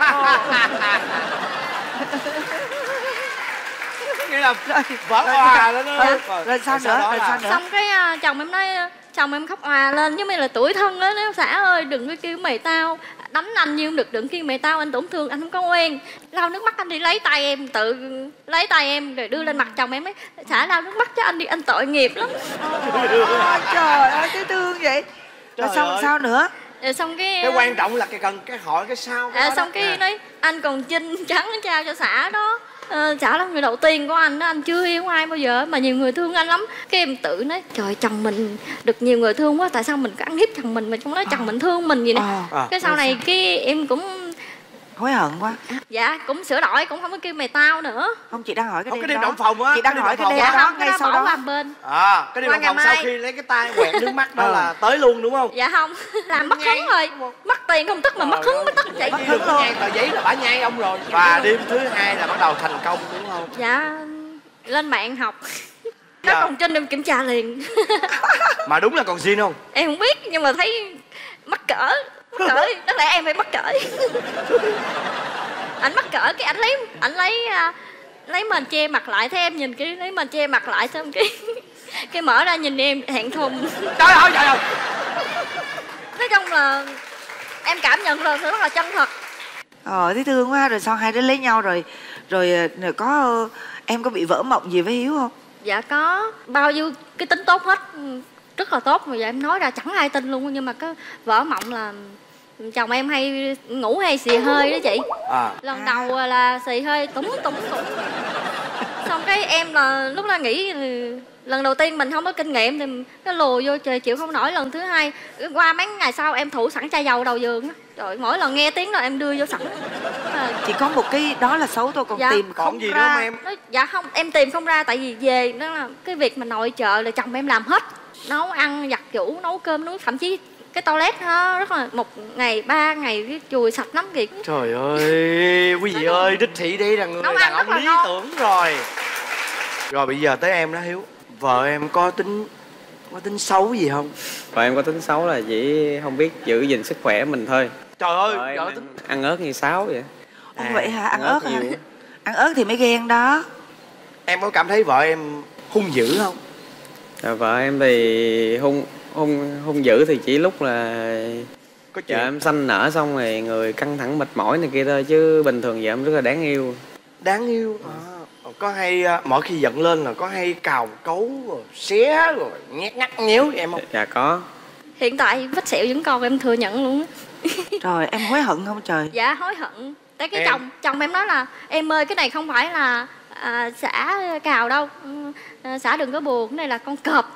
Nghĩa là vỡ òa lên đó. Rồi sao nữa? Xong cái chồng em nói, chồng em khóc òa lên, giống như là tủi thân đó. Nếu xã ơi đừng có kêu mày tao, đánh anh như không được, đừng kêu mày tao, anh tổn thương, anh không có quen. Lau nước mắt anh đi, lấy tay em, tự lấy tay em rồi đưa lên mặt chồng em ấy. Xã lau nước mắt cho anh đi, anh tội nghiệp lắm. Trời ơi thấy thương vậy. Rồi xong sao nữa? Rồi xong cái quan trọng là cần cái hỏi cái sao cái xong cái nói anh còn Trinh trắng trao cho xã đó. Xã là người đầu tiên của anh đó, anh chưa yêu ai bao giờ mà nhiều người thương anh lắm. Cái em tự nói trời, chồng mình được nhiều người thương quá, tại sao mình cứ ăn hiếp chồng mình mà không nói chồng mình thương mình gì nè. Cái sau này cái em cũng hối hận quá. Dạ cũng sửa đổi, cũng không có kêu mày tao nữa. Không, chị đang hỏi cái đêm đó. Cái đêm động phòng á. Chị đang hỏi cái đêm đó ngay sau đó. Bên. Cái đêm động phòng sau khi lấy cái tay quẹt nước mắt đó là tới luôn đúng không? Dạ không, làm mất hứng rồi. Mất tiền không tức mà mất hứng mới tức vậy. Mất hứng luôn. Nhai tờ giấy là bả nhai ông rồi. Và đêm thứ hai là bắt đầu thành công đúng không? Dạ lên mạng học. Nó còn trên em kiểm tra liền. Mà đúng là còn zin không? Em không biết nhưng mà thấy mắc cỡ. Đáng lẽ em phải mắc cỡ. Anh mắc cỡ cái anh lấy mền che mặt lại, thấy em nhìn cái lấy mền che mặt lại, xong cái mở ra nhìn em hẹn thùng. Trời ơi. Nói chung là em cảm nhận là rất là chân thật. Thấy thương quá. Rồi sau hai đứa lấy nhau rồi có em có bị vỡ mộng gì với Hiếu không? Dạ có, bao nhiêu cái tính tốt hết, rất là tốt mà giờ em nói ra chẳng ai tin luôn. Nhưng mà cái vỡ mộng là chồng em hay ngủ hay xì hơi đó chị. Lần đầu là xì hơi tủng. Xong cái em là lúc đó nghĩ lần đầu tiên mình không có kinh nghiệm thì nó lùi vô trời chịu không nổi. Lần thứ hai qua mấy ngày sau em thủ sẵn chai dầu đầu giường á, Trời, mỗi lần nghe tiếng là em đưa vô sẵn. Chỉ có một cái đó là xấu thôi, còn dạ. tìm không gì ra. nữa không em? Dạ không, em tìm không ra tại vì về đó là cái việc mà nội trợ là chồng em làm hết. Nấu ăn, giặt giũ, nấu cơm, nấu thậm chí cái toilet nó rất là 1 ngày 3 ngày cái chùi sạch lắm kìa. Trời ơi, quý vị ơi, đích thị đây là người đàn ông lý tưởng rồi. Rồi bây giờ tới em đó Hiếu. Vợ em có tính xấu gì không? Vợ em có tính xấu là chỉ không biết giữ gìn sức khỏe mình thôi. Trời ơi, vợ tính ăn ớt như sáo vậy. Vậy hả? Ăn ớt hả? Ăn ớt thì mới ghen đó. Em có cảm thấy vợ em hung dữ không? Vợ em thì hung dữ thì chỉ lúc là có chuyện em sanh nở xong rồi người căng thẳng mệt mỏi này kia thôi, chứ bình thường vợ em rất là đáng yêu. Đáng yêu có hay mỗi khi giận lên là có hay cào cấu rồi xé rồi ngắt nhéo với em không? Dạ có. Hiện tại vết sẹo vẫn còn, em thừa nhận luôn á. Trời, em hối hận không trời? Dạ hối hận. Tại cái chồng em nói là em ơi, cái này không phải là xả cào đâu, xả đừng có buồn, cái này là con cọp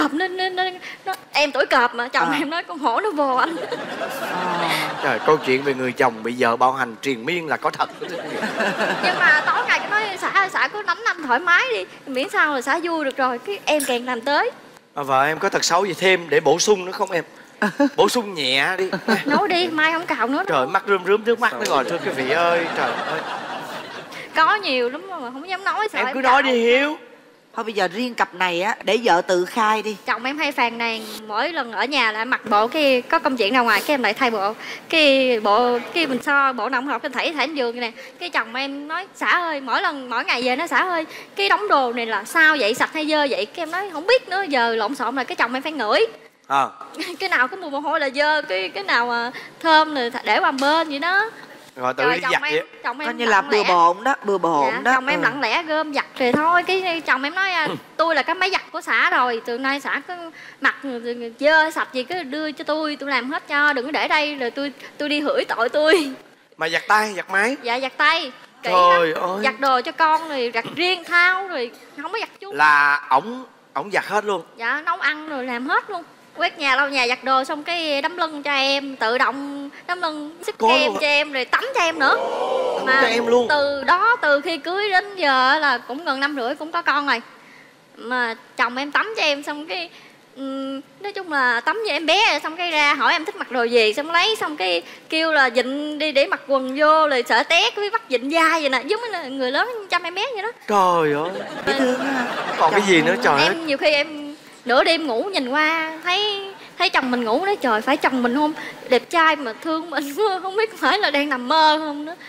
nó em tuổi cọp mà chồng em nói con hổ nó vô anh. Trời, câu chuyện về người chồng bị vợ bạo hành triền miên là có thật. Nhưng mà tối ngày cái nói xả cứ đánh anh thoải mái đi, miễn sao là xả vui được rồi, cái em càng làm tới. Vợ em có tật xấu gì thêm để bổ sung nữa không em? Bổ sung nhẹ đi. Nói đi, mai không cào nữa. Trời, mắt rơm nước mắt nó rồi, thưa quý vị ơi, trời ơi. Có nhiều lắm mà không dám nói, sợ em cứ nói đi Hiếu. Thôi bây giờ riêng cặp này á, để vợ tự khai đi. Chồng em hay phàn nàn mỗi lần ở nhà là mặc bộ cái có công chuyện ra ngoài cái em lại thay bộ cái mình so bộ nào không hợp, cái thảy giường nè. Cái chồng em nói xả ơi, mỗi ngày về nó xả ơi, cái đống đồ này là sao vậy, sạch hay dơ vậy? Cái em nói không biết nữa, giờ lộn xộn là cái chồng em phải ngửi. Cái nào có mùi mồ hôi là dơ, cái nào mà thơm là để qua bên vậy đó. Rồi tự đi giặt vậy. Chồng em coi như là bừa bộn đó. Dạ, chồng em lặng lẽ gom giặt rồi thôi. Cái chồng em nói tôi là cái máy giặt của xã rồi, từ nay xã cứ mặc dơ sạch gì cứ đưa cho tôi làm hết cho, đừng có để đây rồi tôi đi hửi tội tôi. Mà giặt tay giặt máy? Dạ giặt tay kỹ trời lắm. Ơi. Giặt đồ cho con rồi giặt riêng thao rồi không có giặt chung. Là ổng giặt hết luôn? Dạ, nấu ăn rồi làm hết luôn. Quét nhà lau nhà, giặt đồ, xong cái đấm lưng cho em, tự động đấm lưng, sức kem cho em rồi tắm cho em nữa. Mà cho em luôn. Từ khi cưới đến giờ là cũng gần 5 rưỡi cũng có con rồi. Mà chồng em tắm cho em xong cái nói chung là tắm cho em bé, xong cái ra hỏi em thích mặc đồ gì, xong lấy xong cái kêu là dịnh đi để mặc quần vô, rồi sợ té cái bắt dịnh vai vậy nè, giống như là người lớn chăm em bé vậy đó. Trời ơi, dễ thương ha. Còn cái gì nữa trời ơi. Em nhiều khi em nửa đêm ngủ nhìn qua thấy chồng mình ngủ, nói trời phải chồng mình không, đẹp trai mà thương mình, không biết phải là đang nằm mơ không nữa.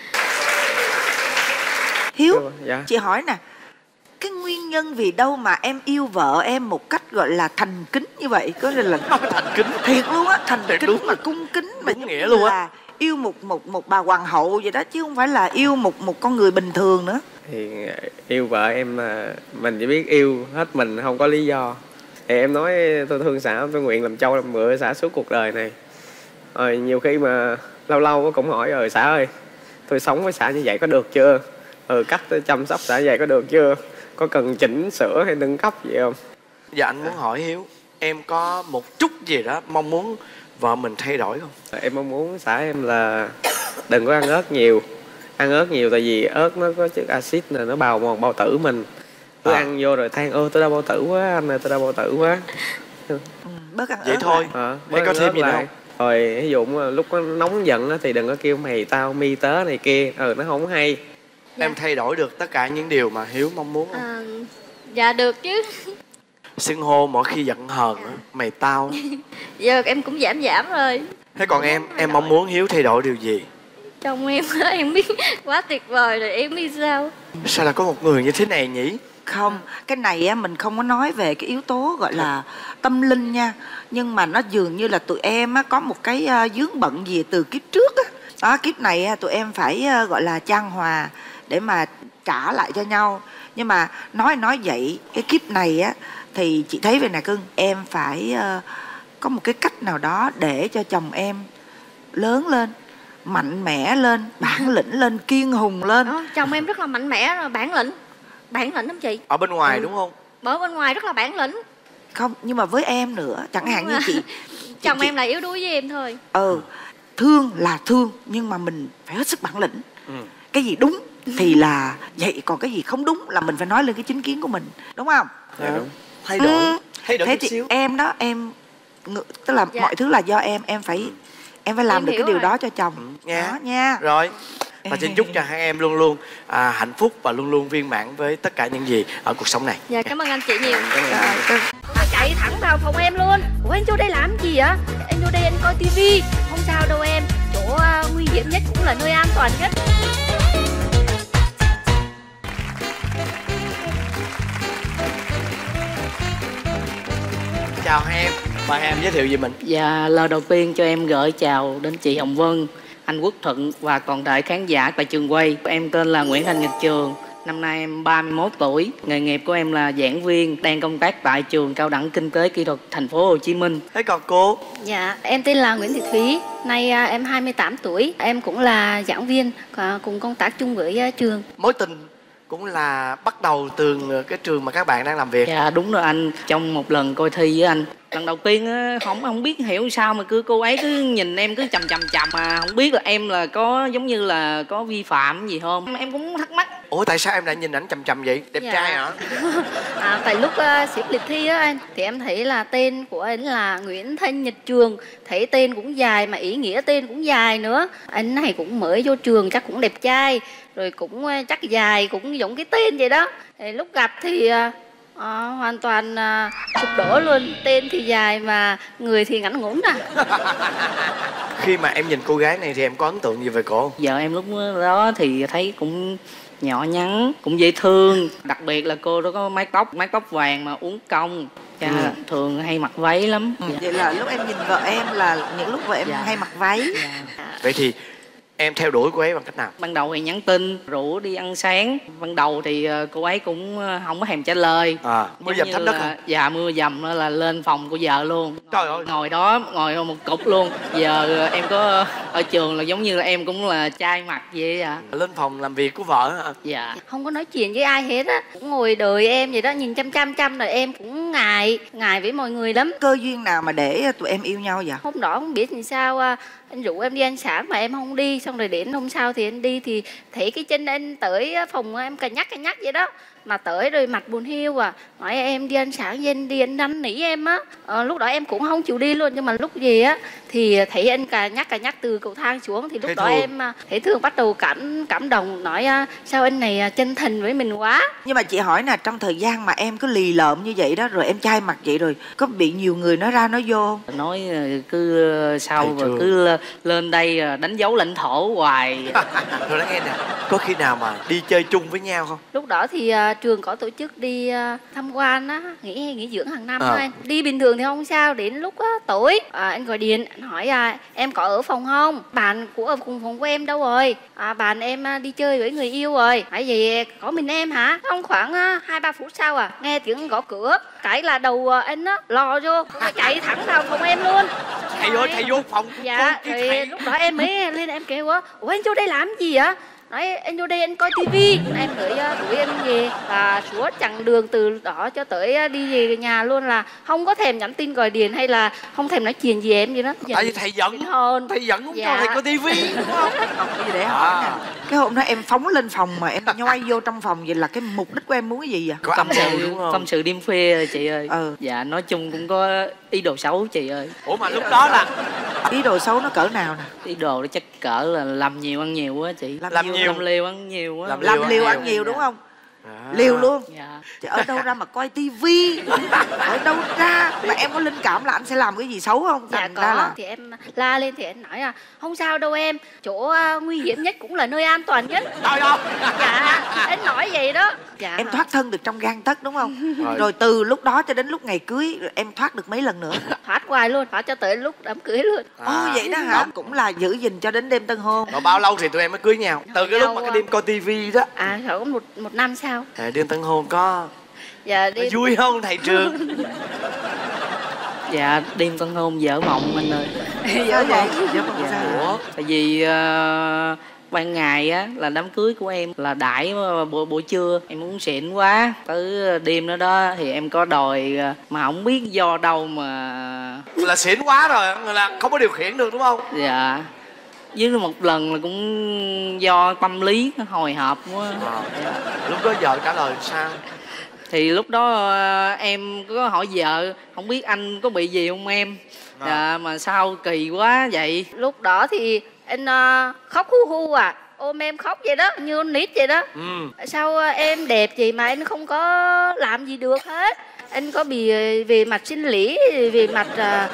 Hiếu, dạ. chị hỏi nè, cái nguyên nhân vì đâu mà em yêu vợ em một cách gọi là thành kính như vậy? Có nghĩa là thành kính thiệt luôn á, thành thiệt kính đúng, mà cung kính mà đúng nghĩa luôn á. Yêu một bà hoàng hậu vậy đó, chứ không phải là yêu một con người bình thường nữa. Thì yêu vợ em là mình chỉ biết yêu hết mình, không có lý do. Thì em nói tôi thương xã, tôi nguyện làm trâu làm ngựa xã suốt cuộc đời này. Rồi nhiều khi mà lâu lâu cũng hỏi xã ơi, tôi sống với xã như vậy có được chưa? Cách tôi chăm sóc xã vậy có được chưa? Có cần chỉnh sửa hay nâng cấp gì không? Dạ anh muốn hỏi Hiếu, em có một chút gì đó mong muốn vợ mình thay đổi không? Em mong muốn xã em là đừng có ăn ớt nhiều. Ăn ớt nhiều tại vì ớt nó có chất axit này, nó bào mòn bao tử mình. Cứ ăn vô rồi than tôi đau bao tử quá, anh ơi tôi đau bao tử quá. Bớt ăn vậy ớt thôi. Hay có thêm gì nữa không? Rồi ví dụ lúc nó nóng giận thì đừng có kêu mày tao mi tớ này kia, nó không hay. Dạ. Em thay đổi được tất cả những điều mà Hiếu mong muốn không? Dạ được chứ. Xưng hô mỗi khi giận hờn mày tao. Giờ em cũng giảm rồi. Thế còn em mong muốn Hiếu thay đổi điều gì? Chồng em biết quá tuyệt vời rồi, em biết sao. Sao là có một người như thế này nhỉ? Không, cái này á mình không có nói về cái yếu tố gọi là tâm linh nha. Nhưng mà nó dường như là tụi em á có một cái vướng bận gì từ kiếp trước á. Đó, kiếp này tụi em phải gọi là chan hòa để mà trả lại cho nhau. Nhưng mà nói vậy, cái kiếp này á thì chị thấy về nè cưng, em phải có một cái cách nào đó để cho chồng em lớn lên, mạnh mẽ lên, bản lĩnh lên, kiên hùng lên. Chồng em rất là mạnh mẽ rồi, bản lĩnh lắm chị. Ở bên ngoài đúng không? Ở bên ngoài rất là bản lĩnh. Không, nhưng mà với em nữa, chẳng hạn như chị chồng em là yếu đuối với em thôi. thương là thương nhưng mà mình phải hết sức bản lĩnh. Cái gì đúng thì là vậy, còn cái gì không đúng là mình phải nói lên cái chính kiến của mình, đúng không? Dạ đúng. Thay đổi thế chút xíu. Thì em đó, tức là mọi thứ là do em phải làm được cái điều đó cho chồng nha. Rồi. Và xin chúc cho hai em luôn luôn hạnh phúc và luôn luôn viên mãn với tất cả những gì ở cuộc sống này. Dạ, cảm ơn anh chị nhiều. Chạy thẳng vào phòng em luôn. Ủa anh vô đây làm gì vậy? Anh vô đây anh coi tivi. Không sao đâu em. Chỗ nguy hiểm nhất cũng là nơi an toàn nhất. Chào hai em, mời hai em giới thiệu về mình. Dạ, lời đầu tiên cho em gửi chào đến chị Hồng Vân, anh Quốc Thuận và toàn thể khán giả tại trường quay. Em tên là Nguyễn Thành Nhật Trường, năm nay em 31 tuổi. Nghề nghiệp của em là giảng viên, đang công tác tại trường Cao đẳng Kinh tế Kỹ thuật Thành phố Hồ Chí Minh. Thế còn cô? Dạ, em tên là Nguyễn Thị Thúy, nay em 28 tuổi. Em cũng là giảng viên, cùng công tác chung với trường. Mối tình cũng là bắt đầu từ cái trường mà các bạn đang làm việc. Dạ đúng rồi anh, trong một lần coi thi với anh, lần đầu tiên á, không biết hiểu sao mà cô ấy cứ nhìn em cứ chằm mà không biết là em là có giống như là có vi phạm gì không, em cũng thắc mắc. Ủa tại sao em lại nhìn ảnh chằm vậy? Đẹp trai hả? Tại lúc xếp lịch thi á anh, thì em thấy là tên của anh là Nguyễn Thanh Nhật Trường, thấy tên cũng dài mà ý nghĩa tên cũng dài nữa. Anh này cũng mới vô trường chắc cũng đẹp trai, rồi cũng chắc dài cũng giống cái tên vậy đó. Thì lúc gặp thì hoàn toàn sụp đổ luôn, tên thì dài mà người thì ngắn ngủn à. Khi mà em nhìn cô gái này thì em có ấn tượng gì về cô? Giờ em lúc đó thì thấy cũng nhỏ nhắn, cũng dễ thương. Đặc biệt là cô đó có mái tóc vàng mà uốn cong. Thường hay mặc váy lắm. Vậy là lúc em nhìn vợ em là những lúc vợ em hay mặc váy. Vậy thì em theo đuổi cô ấy bằng cách nào? Ban đầu thì nhắn tin, rủ đi ăn sáng. Ban đầu thì cô ấy cũng không có thèm trả lời. Mưa dầm thấm đất hả? Dạ, mưa dầm là lên phòng của vợ luôn. Trời ơi. Ngồi đó, ngồi một cục luôn. Giờ em có ở trường là giống như là em cũng là trai mặt vậy ạ. Lên phòng làm việc của vợ hả? Dạ. Không có nói chuyện với ai hết á, cũng ngồi đợi em vậy đó, nhìn chăm rồi em cũng ngại với mọi người lắm. Cơ duyên nào mà để tụi em yêu nhau vậy? Hôm đó không biết làm sao anh rủ em đi ăn sáng mà em không đi, xong rồi đến hôm sau thì anh đi thì thấy cái chân anh tới phòng em cà nhắc vậy đó, mà tới rồi mặt buồn hiu nói em đi ăn sáng với anh đi, anh năn nỉ em á. Lúc đó em cũng không chịu đi luôn, nhưng mà lúc gì á thì thấy anh cà nhắc từ cầu thang xuống thì lúc đó em thấy thương, bắt đầu cảm động, nói sao anh này chân thành với mình quá. Nhưng mà chị hỏi nè, trong thời gian mà em cứ lì lợm như vậy đó, rồi em trai mặt vậy rồi có bị nhiều người nói ra nói vô không? Nói cứ sau rồi cứ lên đây đánh dấu lãnh thổ hoài. Rồi nói nghe nè, có khi nào mà đi chơi chung với nhau không? Lúc đó thì trường có tổ chức đi tham quan á, nghỉ dưỡng hàng năm anh. Đi bình thường thì không sao, đến lúc tối anh gọi điện, anh hỏi em có ở phòng không? Bạn của ở cùng phòng của em đâu rồi? Bạn em đi chơi với người yêu rồi. Hỏi gì có mình em hả? Không, khoảng 2-3 phút sau nghe tiếng gõ cửa, cái là đầu anh á lò vô, chạy thẳng vào phòng em luôn. Thầy vô phòng. Dạ, rồi lúc đó em mới lên em kêu ủa anh vô đây làm gì vậy? Nói anh vô đây anh coi tivi. Em đuổi em về, và suốt chặng đường từ đó cho tới đi về nhà luôn là không có thèm nhắn tin gọi điện hay là không thèm nói chuyện gì em gì đó. Tại vì thầy giận không cho thầy coi tivi đúng không? Cái gì để hỏi nè, cái hôm đó em phóng lên phòng mà em nhoi vô trong phòng, vậy là cái mục đích của em muốn cái gì vậy? Có âm mưu đúng không? Tâm sự đêm khuya chị ơi. Dạ, nói chung cũng có ý đồ xấu chị ơi. Ủa mà lúc đó là ý đồ xấu nó cỡ nào nè? Ý đồ nó chắc cỡ là làm nhiều ăn nhiều á chị. Làm liều ăn nhiều á. Làm liều ăn nhiều đúng không? Liều luôn. Thì ở đâu ra mà coi tivi? Ở đâu ra mà em có linh cảm là anh sẽ làm cái gì xấu không? Dạ có. Thì em la lên thì anh nói không sao đâu em, chỗ nguy hiểm nhất cũng là nơi an toàn nhất. Dạ, anh nói vậy đó. Dạ. Em thoát thân được trong gang tấc đúng không? Rồi từ lúc đó cho đến lúc ngày cưới em thoát được mấy lần nữa? Thoát hoài luôn, thoát cho tới lúc đám cưới luôn. Vậy đó hả? Cũng là giữ gìn cho đến đêm tân hôn. Rồi bao lâu thì tụi em mới cưới nhau? Từ cái lúc mà cái đêm coi tivi đó. Phải có một năm sau. Đêm tân hôn có vui không thầy Trường? Dạ, đêm tân hôn vỡ mộng anh ơi. Vỡ mộng sao? Tại vì ban ngày á là đám cưới của em là đãi buổi trưa, em uống xịn quá, tới đêm đó thì em có đòi mà không biết do đâu mà là xỉn quá rồi là không có điều khiển được đúng không? Dạ, với một lần là cũng do tâm lý hồi hộp quá. Lúc đó vợ trả lời sao? Thì lúc đó em có hỏi vợ không biết anh có bị gì không em. Dạ, mà sao kỳ quá vậy. Lúc đó thì anh khóc hu hu ôm em khóc vậy đó, như con nít vậy đó. Sao em đẹp gì mà anh không có làm gì được hết. Anh có bị về mặt sinh lý, về mặt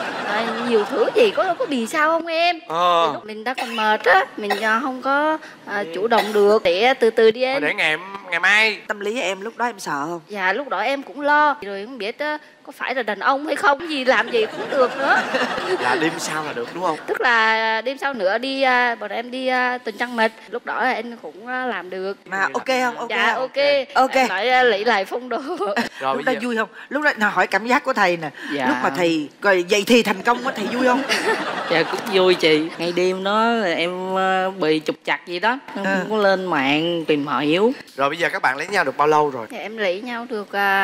nhiều thứ gì, có bị sao không em? Lúc mình đã còn mệt á, mình không có chủ động được. Để từ từ đi em. Để ngày mai. Tâm lý em lúc đó em sợ không? Dạ lúc đó em cũng lo. Rồi không biết có phải là đàn ông hay không, gì làm gì cũng được nữa. Là đêm sau là được đúng không? Tức là đêm sau nữa đi, bọn em đi tuần trăng mật. Lúc đó anh cũng làm được. Mà ok không? Ok dạ không? ok. Em nói lấy lại phong độ. Rồi lúc đó vui không? Lúc đó hỏi cảm giác của thầy nè. Dạ. Lúc mà thầy rồi vậy thì thành công của thầy vui không? Dạ cũng vui chị. Ngày đêm đó em bị trục trặc gì đó, em cũng có lên mạng tìm hiểu. Rồi bây giờ các bạn lấy nhau được bao lâu rồi? Dạ, em lấy nhau được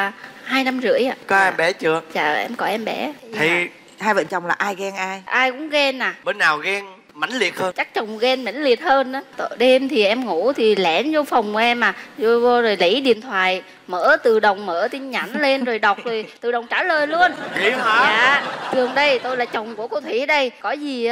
2 năm rưỡi ạ. Có em bé chưa? Dạ em có em bé. Thì hai vợ chồng là ai ghen ai? Ai cũng ghen Bên nào ghen mãnh liệt hơn? Chắc chồng ghen mãnh liệt hơn đó. Đêm thì em ngủ thì lẻn vô phòng của em vô rồi lấy điện thoại, mở tự động mở tin nhắn lên rồi đọc rồi tự động trả lời luôn. Vậy hả? Dạ. Trường đây, tôi là chồng của cô Thủy đây, có gì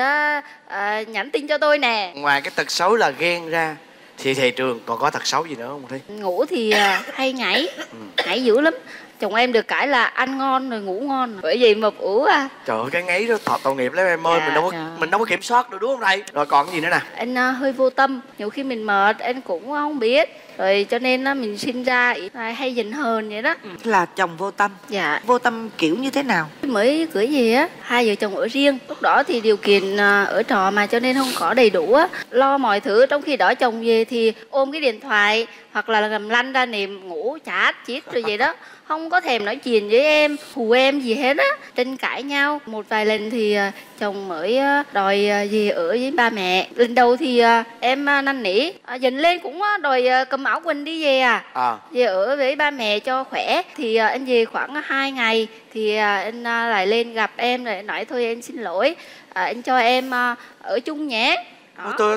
nhắn tin cho tôi nè. Ngoài cái tật xấu là ghen ra thì thầy Trường còn có tật xấu gì nữa không Thi? Ngủ thì hay nhảy nhảy dữ lắm. Chồng em được cái là ăn ngon rồi ngủ ngon, bởi vì mập ủ Trời ơi cái ngáy đó tội nghiệp lắm em ơi. Mình đâu có kiểm soát được đúng không thầy? Rồi còn cái gì nữa nè? Anh hơi vô tâm, nhiều khi mình mệt anh cũng không biết, rồi cho nên mình sinh ra hay giận hờn vậy đó. Là chồng vô tâm. Dạ. Vô tâm kiểu như thế nào? Mới cưới gì á, hai vợ chồng ở riêng. Lúc đó thì điều kiện ở trọ mà cho nên không có đầy đủ á, lo mọi thứ. Trong khi đó chồng về thì ôm cái điện thoại hoặc là gầm lăn ra nệm ngủ chát chít rồi vậy đó, không có thèm nói chuyện với em, hù em gì hết á. Tranh cãi nhau một vài lần thì chồng mới đòi về ở với ba mẹ. Lần đầu thì em năn nỉ, dần lên cũng đòi cầm áo quần đi về về ở với ba mẹ cho khỏe. Thì anh về khoảng 2 ngày thì anh lại lên gặp em rồi nói thôi anh xin lỗi, anh cho em ở chung nhé. Tôi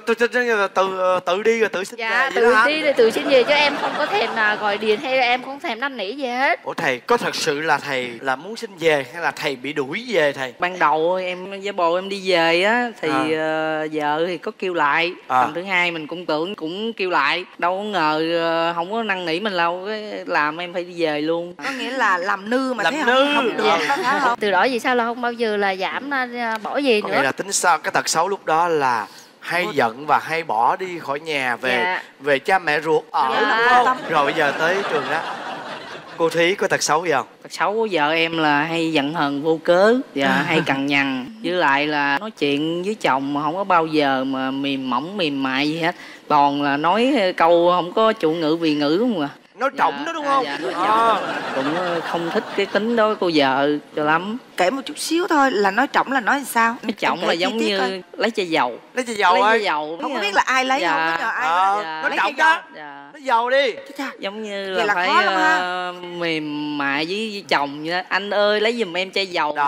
tự đi rồi tự xin về. Dạ tự đi rồi tự xin về, chứ em không có thèm gọi điện hay em không thèm năn nỉ gì hết. Ủa thầy có thật sự là thầy là muốn xin về hay là thầy bị đuổi về thầy? Ban đầu em với bồ em đi về á thì vợ thì có kêu lại. Lần thứ hai mình cũng tưởng cũng kêu lại, đâu có ngờ không có năn nỉ mình đâu, cái làm em phải đi về luôn. Có nghĩa là làm nư mà làm thấy nư. không được phải không? Từ đó vì sao là không bao giờ là giảm bỏ về Có nữa. nghĩa là tính sao cái tật xấu lúc đó là hay giận và hay bỏ đi khỏi nhà về về cha mẹ ruột ở đúng không? Rồi bây giờ tới Trường đó, cô Thúy có tật xấu gì không? Tật xấu của vợ em là hay giận hờn vô cớ và hay cằn nhằn, với lại là nói chuyện với chồng mà không có bao giờ mà mềm mỏng mềm mại gì hết, toàn là nói câu không có chủ ngữ vị ngữ không à. Nói trọng đó đúng không? Cũng không thích cái tính đó của cô vợ cho lắm. Kể một chút xíu thôi, là nói trọng là nói sao? Nói trọng là giống như thôi. Lấy chai dầu. Lấy chai dầu ơi. Không có biết là ai lấy, không có nhờ ai nói trọng đó. Lấy dầu đi. Giống như là phải mềm mại với chồng vậy đó. Anh ơi lấy giùm em chai dầu.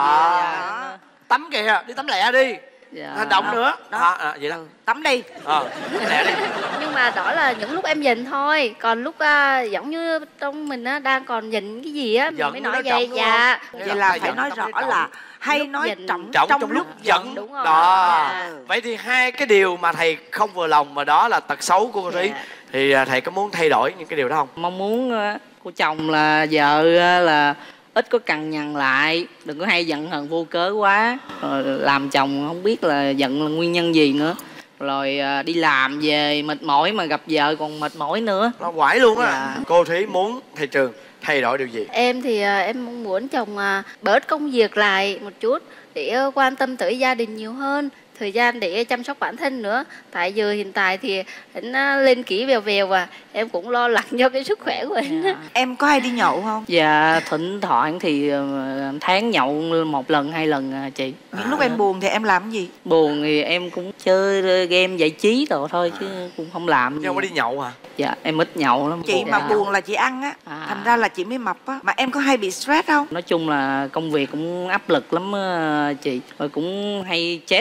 Tắm kìa, đi tắm lẹ đi. Hành động nữa. Vậy đó. Tắm đi. Lẹ đi. Nhưng mà đó là những lúc em giận thôi, còn lúc giống như trong mình đang còn giận cái gì á mình mới nói vậy. Dạ. Vậy là phải nói rõ là hay nói trọng trong lúc giận. Đúng rồi. Đó. Vậy thì hai cái điều mà thầy không vừa lòng mà đó là tật xấu của cô Thúy, thì thầy có muốn thay đổi những cái điều đó không? Mong muốn của chồng là vợ là ít có cằn nhằn lại, đừng có hay giận hờn vô cớ quá, rồi làm chồng không biết là giận là nguyên nhân gì nữa, rồi đi làm về mệt mỏi mà gặp vợ còn mệt mỏi nữa, nó quải luôn á. Cô Thúy muốn thầy Trường thay đổi điều gì? Em thì em mong muốn chồng bớt công việc lại một chút để quan tâm tới gia đình nhiều hơn, thời gian để chăm sóc bản thân nữa. Tại giờ hiện tại thì anh lên ký vèo vèo và em cũng lo lắng cho cái sức khỏe của anh. Em có hay đi nhậu không? Dạ thỉnh thoảng thì tháng nhậu 1 lần 2 lần chị. Những lúc em buồn thì em làm cái gì? Buồn thì em cũng chơi game giải trí rồi thôi chứ cũng không làm gì. Nhưng không có đi nhậu hả? Dạ em ít nhậu lắm. Chị mà buồn là chị ăn á, thành ra là chị mới mập á. Mà em có hay bị stress không? Nói chung là công việc cũng áp lực lắm chị, rồi cũng hay chết lắm.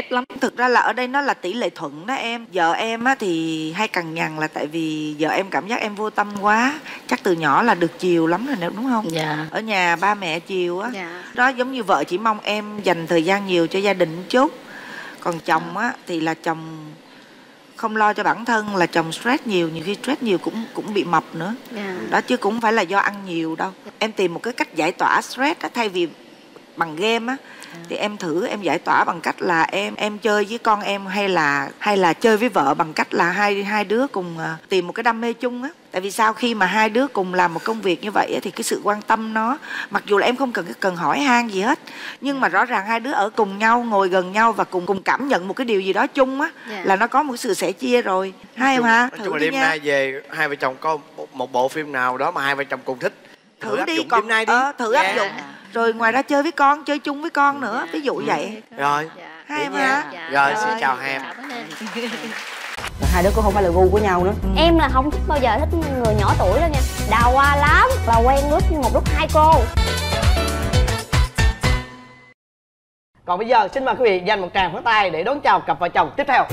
thực ra là ở đây nó là tỷ lệ thuận đó em. Vợ em á thì hay cằn nhằn là tại vì vợ em cảm giác em vô tâm quá. Chắc từ nhỏ là được chiều lắm rồi đúng không? Dạ. Ở nhà ba mẹ chiều á. Dạ. Đó giống như vợ chỉ mong em dành thời gian nhiều cho gia đình chút. Còn chồng á thì là chồng không lo cho bản thân, là chồng stress nhiều khi stress nhiều cũng bị mập nữa. Đó chứ cũng không phải là do ăn nhiều đâu. Em tìm một cái cách giải tỏa stress á, thay vì bằng game á thì em thử em giải tỏa bằng cách là em chơi với con em hay là chơi với vợ bằng cách là hai đứa cùng tìm một cái đam mê chung á. Tại vì sao khi mà hai đứa cùng làm một công việc như vậy á, thì cái sự quan tâm nó, mặc dù là em không cần hỏi han gì hết, nhưng mà rõ ràng hai đứa ở cùng nhau, ngồi gần nhau và cùng cảm nhận một cái điều gì đó chung á, là nó có một sự sẻ chia rồi. Hay không ha? Nói chung là đêm nay về hai vợ chồng có một bộ phim nào đó mà hai vợ chồng cùng thích, thử đi, còn đêm nay đi. Thử áp dụng. Rồi ngoài ra chơi với con, chơi chung với con nữa, ví dụ vậy. Rồi, hay không ha? Rồi, xin chào hai em. Hai đứa cũng không phải là gu của nhau nữa. Em là không thích bao giờ thích người nhỏ tuổi đâu nha. Đào hoa lắm, là quen một lúc hai cô. Còn bây giờ xin mời quý vị dành một tràng pháo tay để đón chào cặp vợ chồng tiếp theo.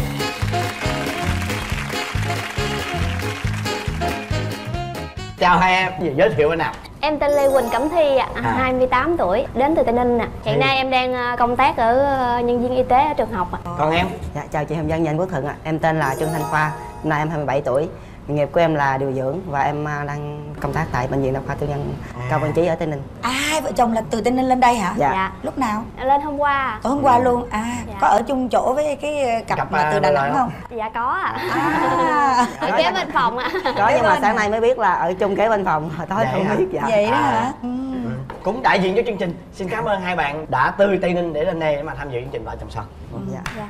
Chào hai em, giới thiệu bên nào? Em tên Lê Quỳnh Cẩm Thi ạ, 28 tuổi, đến từ Tây Ninh nè. Hiện nay em đang công tác ở nhân viên y tế ở trường học ạ. Còn em? Dạ, chào chị Hồng Vân, anh Quốc Thuận ạ. Em tên là Trương Thanh Khoa, hôm nay em 27 tuổi. Nghề nghiệp của em là điều dưỡng và em đang công tác tại bệnh viện đa khoa tư nhân Cao Văn Chí ở Tây Ninh. Hai vợ chồng là từ Tây Ninh lên đây hả? Dạ. Lúc nào? Lên hôm qua. Hôm qua luôn. Có ở chung chỗ với cái cặp mà từ Đà Nẵng không? Dạ có ạ. Ở kế bên phòng ạ. Có, nhưng mà sáng nay mới biết là ở chung kế bên phòng, hồi tối không biết. Vậy đó hả? Cũng đại diện cho chương trình. Xin cảm ơn hai bạn đã từ Tây Ninh để lên đây để mà tham dự chương trình Vợ Chồng Son. Dạ.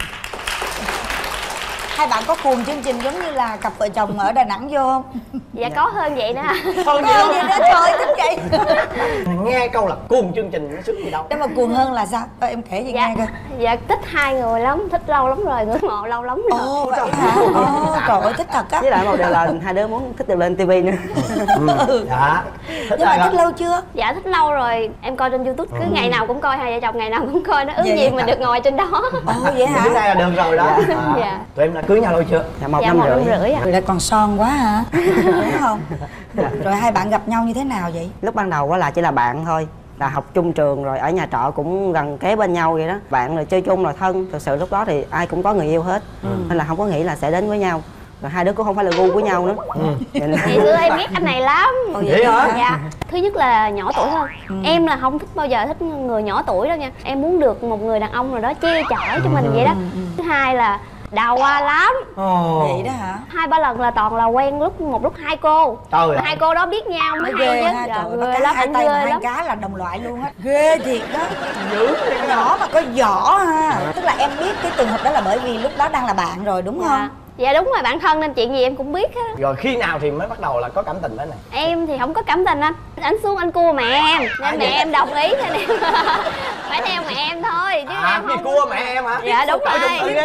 Hai bạn có cuồng chương trình giống như là cặp vợ chồng ở Đà Nẵng vô không? Dạ có hơn vậy nữa. Hơn vậy đó, trời thích vậy. Nghe câu là cuồng chương trình nó sức gì đâu. Nhưng mà cuồng hơn là sao? Em kể gì nghe coi. Dạ thích hai người lắm, thích lâu lắm rồi, ngưỡng mộ lâu lắm rồi. Ồ vậy hả? Trời ơi thích thật á. Với lại một điều là hai đứa muốn thích được lên TV nữa. Dạ. Nhưng mà thích lâu chưa? Dạ thích lâu rồi, em coi trên YouTube cứ ngày nào cũng coi, hai vợ chồng ngày nào cũng coi, nó ước gì mình được ngồi trên đó. Ồ vậy hả? Bữa nay là được rồi đó. Dạ. Tụi em là cưới nhau lâu chưa? Dạ 1 năm rưỡi ạ. Rồi lại còn son quá hả? Đúng không? Rồi hai bạn gặp nhau như thế nào vậy? Lúc ban đầu là chỉ là bạn thôi, là học chung trường rồi ở nhà trọ cũng gần kế bên nhau vậy đó. Bạn rồi chơi chung rồi thân. Thực sự lúc đó thì ai cũng có người yêu hết, nên là không có nghĩ là sẽ đến với nhau. Rồi hai đứa cũng không phải là gu của nhau nữa. Ngày xưa em ghét anh này lắm. Vậy hả? Dạ. Thứ nhất là nhỏ tuổi hơn. Em là không thích bao giờ thích người nhỏ tuổi đâu nha. Em muốn được một người đàn ông rồi đó che chở cho mình vậy đó. Thứ hai là đào hoa lắm. Vậy đó hả? 2-3 lần là toàn là quen một lúc hai cô. Trời hai cô đó biết nhau mới ghê hay ha. chứ. Trời ơi, cá hai tay mà hai cá là đồng loại luôn á. Ghê thiệt đó. Dữ nhỏ mà có vỏ ha. Tức là em biết cái trường hợp đó là bởi vì lúc đó đang là bạn rồi đúng không? Dạ đúng rồi, bạn thân nên chuyện gì em cũng biết á. Rồi khi nào thì mới bắt đầu là có cảm tình đó này? Em thì không có cảm tình anh. Anh xuống anh cua mẹ em nên mẹ em đồng ý nên em phải theo mẹ em thôi chứ em không. Cua mẹ em hả? Dạ đúng rồi.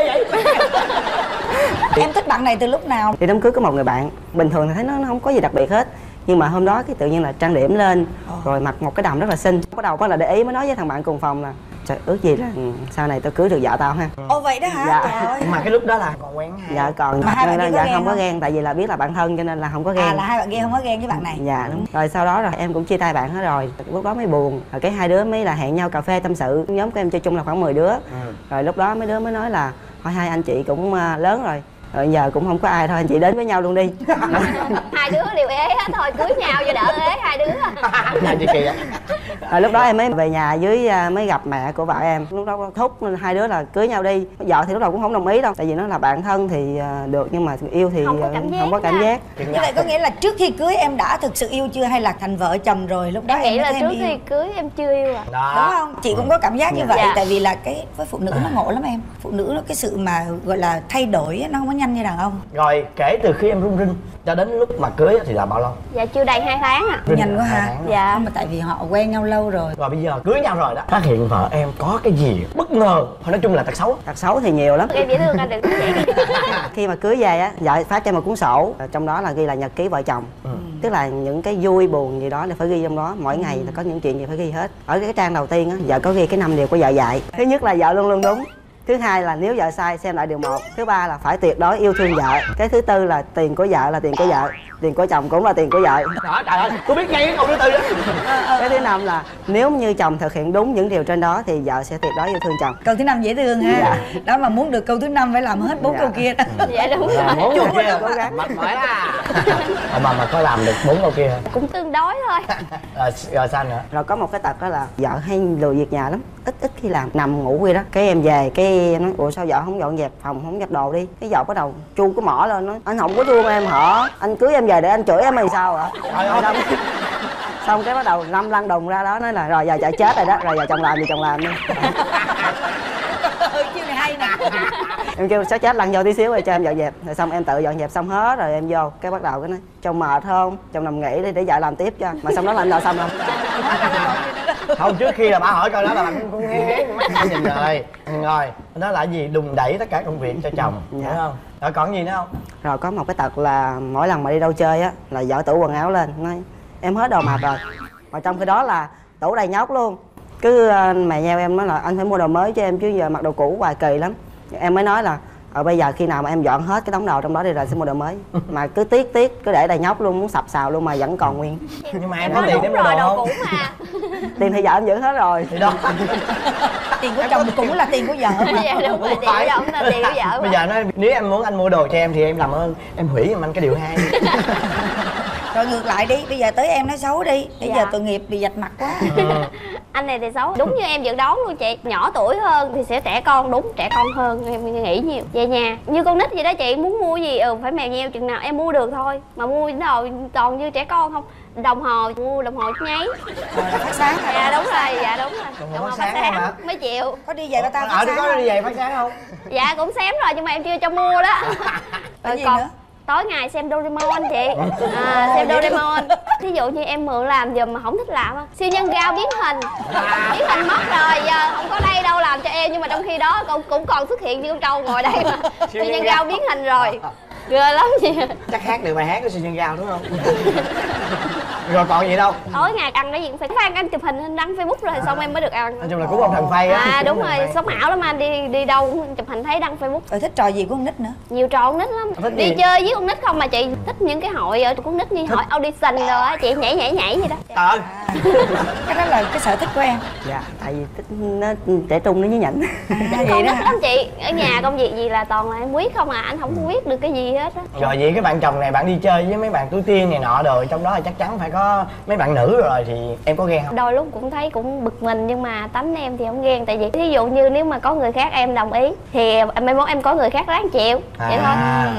Em thích bạn này từ lúc nào? Đi đám cưới có một người bạn, bình thường thì thấy nó không có gì đặc biệt hết, nhưng mà hôm đó cái tự nhiên là trang điểm lên rồi mặc một cái đầm rất là xinh. Bắt đầu bắt là để ý mới nói với thằng bạn cùng phòng là trời, ước gì là sau này tao cưới được vợ tao ha. Ồ vậy đó hả? Dạ. Trời ơi. Mà cái lúc đó là còn quen hả? Dạ còn. Mà hai bạn kia có ghen không có không? ghen, tại vì là biết là bạn thân cho nên là không có ghen. Là hai bạn kia không có ghen với bạn này. Dạ đúng. Rồi sau đó rồi em cũng chia tay bạn hết rồi. Lúc đó mới buồn. Rồi cái hai đứa mới là hẹn nhau cà phê tâm sự. Nhóm của em chơi chung là khoảng 10 đứa. Rồi lúc đó mấy đứa mới nói là thôi hai anh chị cũng lớn rồi. Rồi giờ cũng không có ai, thôi anh chị đến với nhau luôn đi. Hai đứa đều ế hết thôi, cưới nhau cho đỡ ế hai đứa. Dạ chị Kỳ ạ. Rồi lúc đó em mới về nhà dưới mới gặp mẹ của vợ em. Lúc đó thúc hai đứa là cưới nhau đi. Vợ thì lúc đầu cũng không đồng ý đâu, tại vì nó là bạn thân thì được, nhưng mà yêu thì không có cảm giác. Như vậy có nghĩa là trước khi cưới em đã thực sự yêu chưa hay là thành vợ chồng rồi lúc đó Em nghĩ là trước yêu? khi cưới em chưa yêu ạ. Đúng không? Chị cũng có cảm giác như vậy. Dạ. Tại vì là cái với phụ nữ nó ngộ lắm em. Phụ nữ nó cái sự mà gọi là thay đổi nó không có nhanh như đàn ông. Rồi kể từ khi em rung rinh cho đến lúc mà cưới thì là bao lâu? Dạ chưa đầy 2 tháng ạ. Nhanh quá ha. Dạ. Không, mà tại vì họ quen nhau lâu rồi. Rồi bây giờ cưới nhau rồi đó, phát hiện vợ em có cái gì bất ngờ, hoặc nói chung là tật xấu. Tật xấu thì nhiều lắm. Em dễ thương anh đừng nói vậy. Khi mà cưới về á, vợ phát cho một cuốn sổ, trong đó là ghi là nhật ký vợ chồng. Tức là những cái vui buồn gì đó là phải ghi trong đó, mỗi ngày là có những chuyện gì phải ghi hết. Ở cái trang đầu tiên á, vợ có ghi cái 5 điều của vợ dạy. Thứ nhất là vợ luôn luôn đúng. Thứ hai là nếu vợ sai xem lại điều 1. Thứ ba là phải tuyệt đối yêu thương vợ. Cái thứ tư là tiền của vợ là tiền của vợ, tiền của chồng cũng là tiền của vợ. Đó, trời ơi, tôi biết ngay cái câu thứ tư đó. Cái thứ năm là nếu như chồng thực hiện đúng những điều trên đó thì vợ sẽ tuyệt đối yêu thương chồng. Câu thứ 5 dễ thương ha. Dạ. Đó mà muốn được câu thứ 5 phải làm hết 4 câu kia đó. Dạ đúng rồi. 4 câu kia cố gắng mệt mỏi à. Mà có làm được 4 câu kia hả? Cũng tương đối thôi. Rồi sao nữa? Rồi có một cái tật đó là vợ hay lười việc nhà lắm, ít khi làm, nằm ngủ vậy đó. Cái em về cái nói ủa sao vợ không dọn dẹp phòng, không dẹp đồ đi. Cái vợ bắt đầu chu cái mỏ lên nói anh không có thương em hả, anh cưới em về để anh chửi em hay sao hả? Xong cái bắt đầu lâm lăn đùng ra đó nói là rồi giờ vợ chết rồi đó, rồi giờ chồng làm gì chồng làm đi. Chiêu này hay nè. Em kêu sẽ chết lăn vô tí xíu rồi cho em dọn dẹp, rồi xong em tự dọn dẹp xong hết rồi em vô cái bắt đầu cái nói chồng mệt không, chồng nằm nghỉ đi để vợ làm tiếp cho. Mà xong đó là anh lo xong không? Không, trước khi là bà hỏi câu đó là bạn cũng nghe mắt nhìn rồi. Rồi đó là gì? Đùn đẩy tất cả công việc cho chồng, hiểu không? Rồi còn gì nữa không? Rồi có một cái tật là mỗi lần mà đi đâu chơi á là vợ tủ quần áo lên nói em hết đồ mặc rồi, mà trong khi đó là tủ đầy nhóc luôn. Cứ mẹ nhau em nói là anh phải mua đồ mới cho em chứ giờ mặc đồ cũ hoài kỳ lắm. Em mới nói là bây giờ khi nào mà em dọn hết cái đống đồ trong đó đi rồi sẽ mua đồ mới. Mà cứ tiếc cứ để đầy nhóc luôn, muốn sập sào luôn mà vẫn còn nguyên. Nhưng mà em có tiền để mua đồ không? Tiền thì vợ em giữ hết rồi. Thì đó. Tiền của chồng cũng là tiền của vợ. Dạ đúng rồi, tiền của chồng là tiền của vợ. Bây giờ nói nếu em muốn anh mua đồ cho em thì em làm ơn em hủy giùm anh cái điều 2. Rồi ngược lại đi, bây giờ tới em nói xấu đi. Bây giờ tội nghiệp bị vạch mặt quá. Anh này thì xấu, đúng như em dự đoán luôn chị. Nhỏ tuổi hơn thì sẽ trẻ con, đúng trẻ con hơn, em nghĩ nhiều. Về nhà như con nít vậy đó chị, muốn mua gì phải mèo nheo chừng nào em mua được thôi. Mà mua đồ toàn như trẻ con không. Đồng hồ, mua đồng hồ nháy. Phát sáng hả? Dạ đúng rồi, dạ đúng rồi. Đồng hồ phát sáng hả? Mấy triệu. Có đi về ba ta phát sáng có đi về phát sáng không? Dạ cũng xém rồi nhưng mà em chưa cho mua đó. Rồi gì nữa? Tối ngày xem Doraemon chị. Xem Doraemon. Thí dụ như em mượn làm giùm mà không thích làm á, siêu nhân gao biến hình. Biến hình mất rồi, giờ không có đây đâu làm cho em. Nhưng mà trong khi đó cũng còn xuất hiện như con trâu ngồi đây mà. Siêu nhân gao biến hình rồi. Ghê lắm chị. Chắc hát được bài hát của siêu nhân gao đúng không? Rồi còn gì đâu? Tối ngày ăn cái gì cũng phải Phan anh chụp hình đăng Facebook rồi xong em mới được ăn. Nói chung là cũng ông thần phay á. Đúng rồi, sống ảo lắm anh, đi đâu cũng chụp hình thấy đăng Facebook. Rồi thích trò gì của con nít nữa? Nhiều trò con nít lắm. Đi chơi với con nít không mà chị, thích những cái hội ở con nít như hội audition rồi á chị, nhảy vậy đó. Trời ơi. Cái đó là cái sở thích của em. Dạ, tại vì thích nó trẻ trung nó nhí nhảnh. Con nít lắm chị, ở nhà công việc gì là toàn là em quyết không à, anh không có quyết được cái gì hết á. Rồi vậy cái bạn chồng này bạn đi chơi với mấy bạn tuổi tiên này nọ rồi, trong đó là chắc chắn phải có mấy bạn nữ rồi thì em có ghen không? Đôi lúc cũng thấy cũng bực mình nhưng mà tánh em thì không ghen, tại vì thí dụ như nếu mà có người khác em đồng ý thì em muốn em có người khác ráng chịu vậy thôi.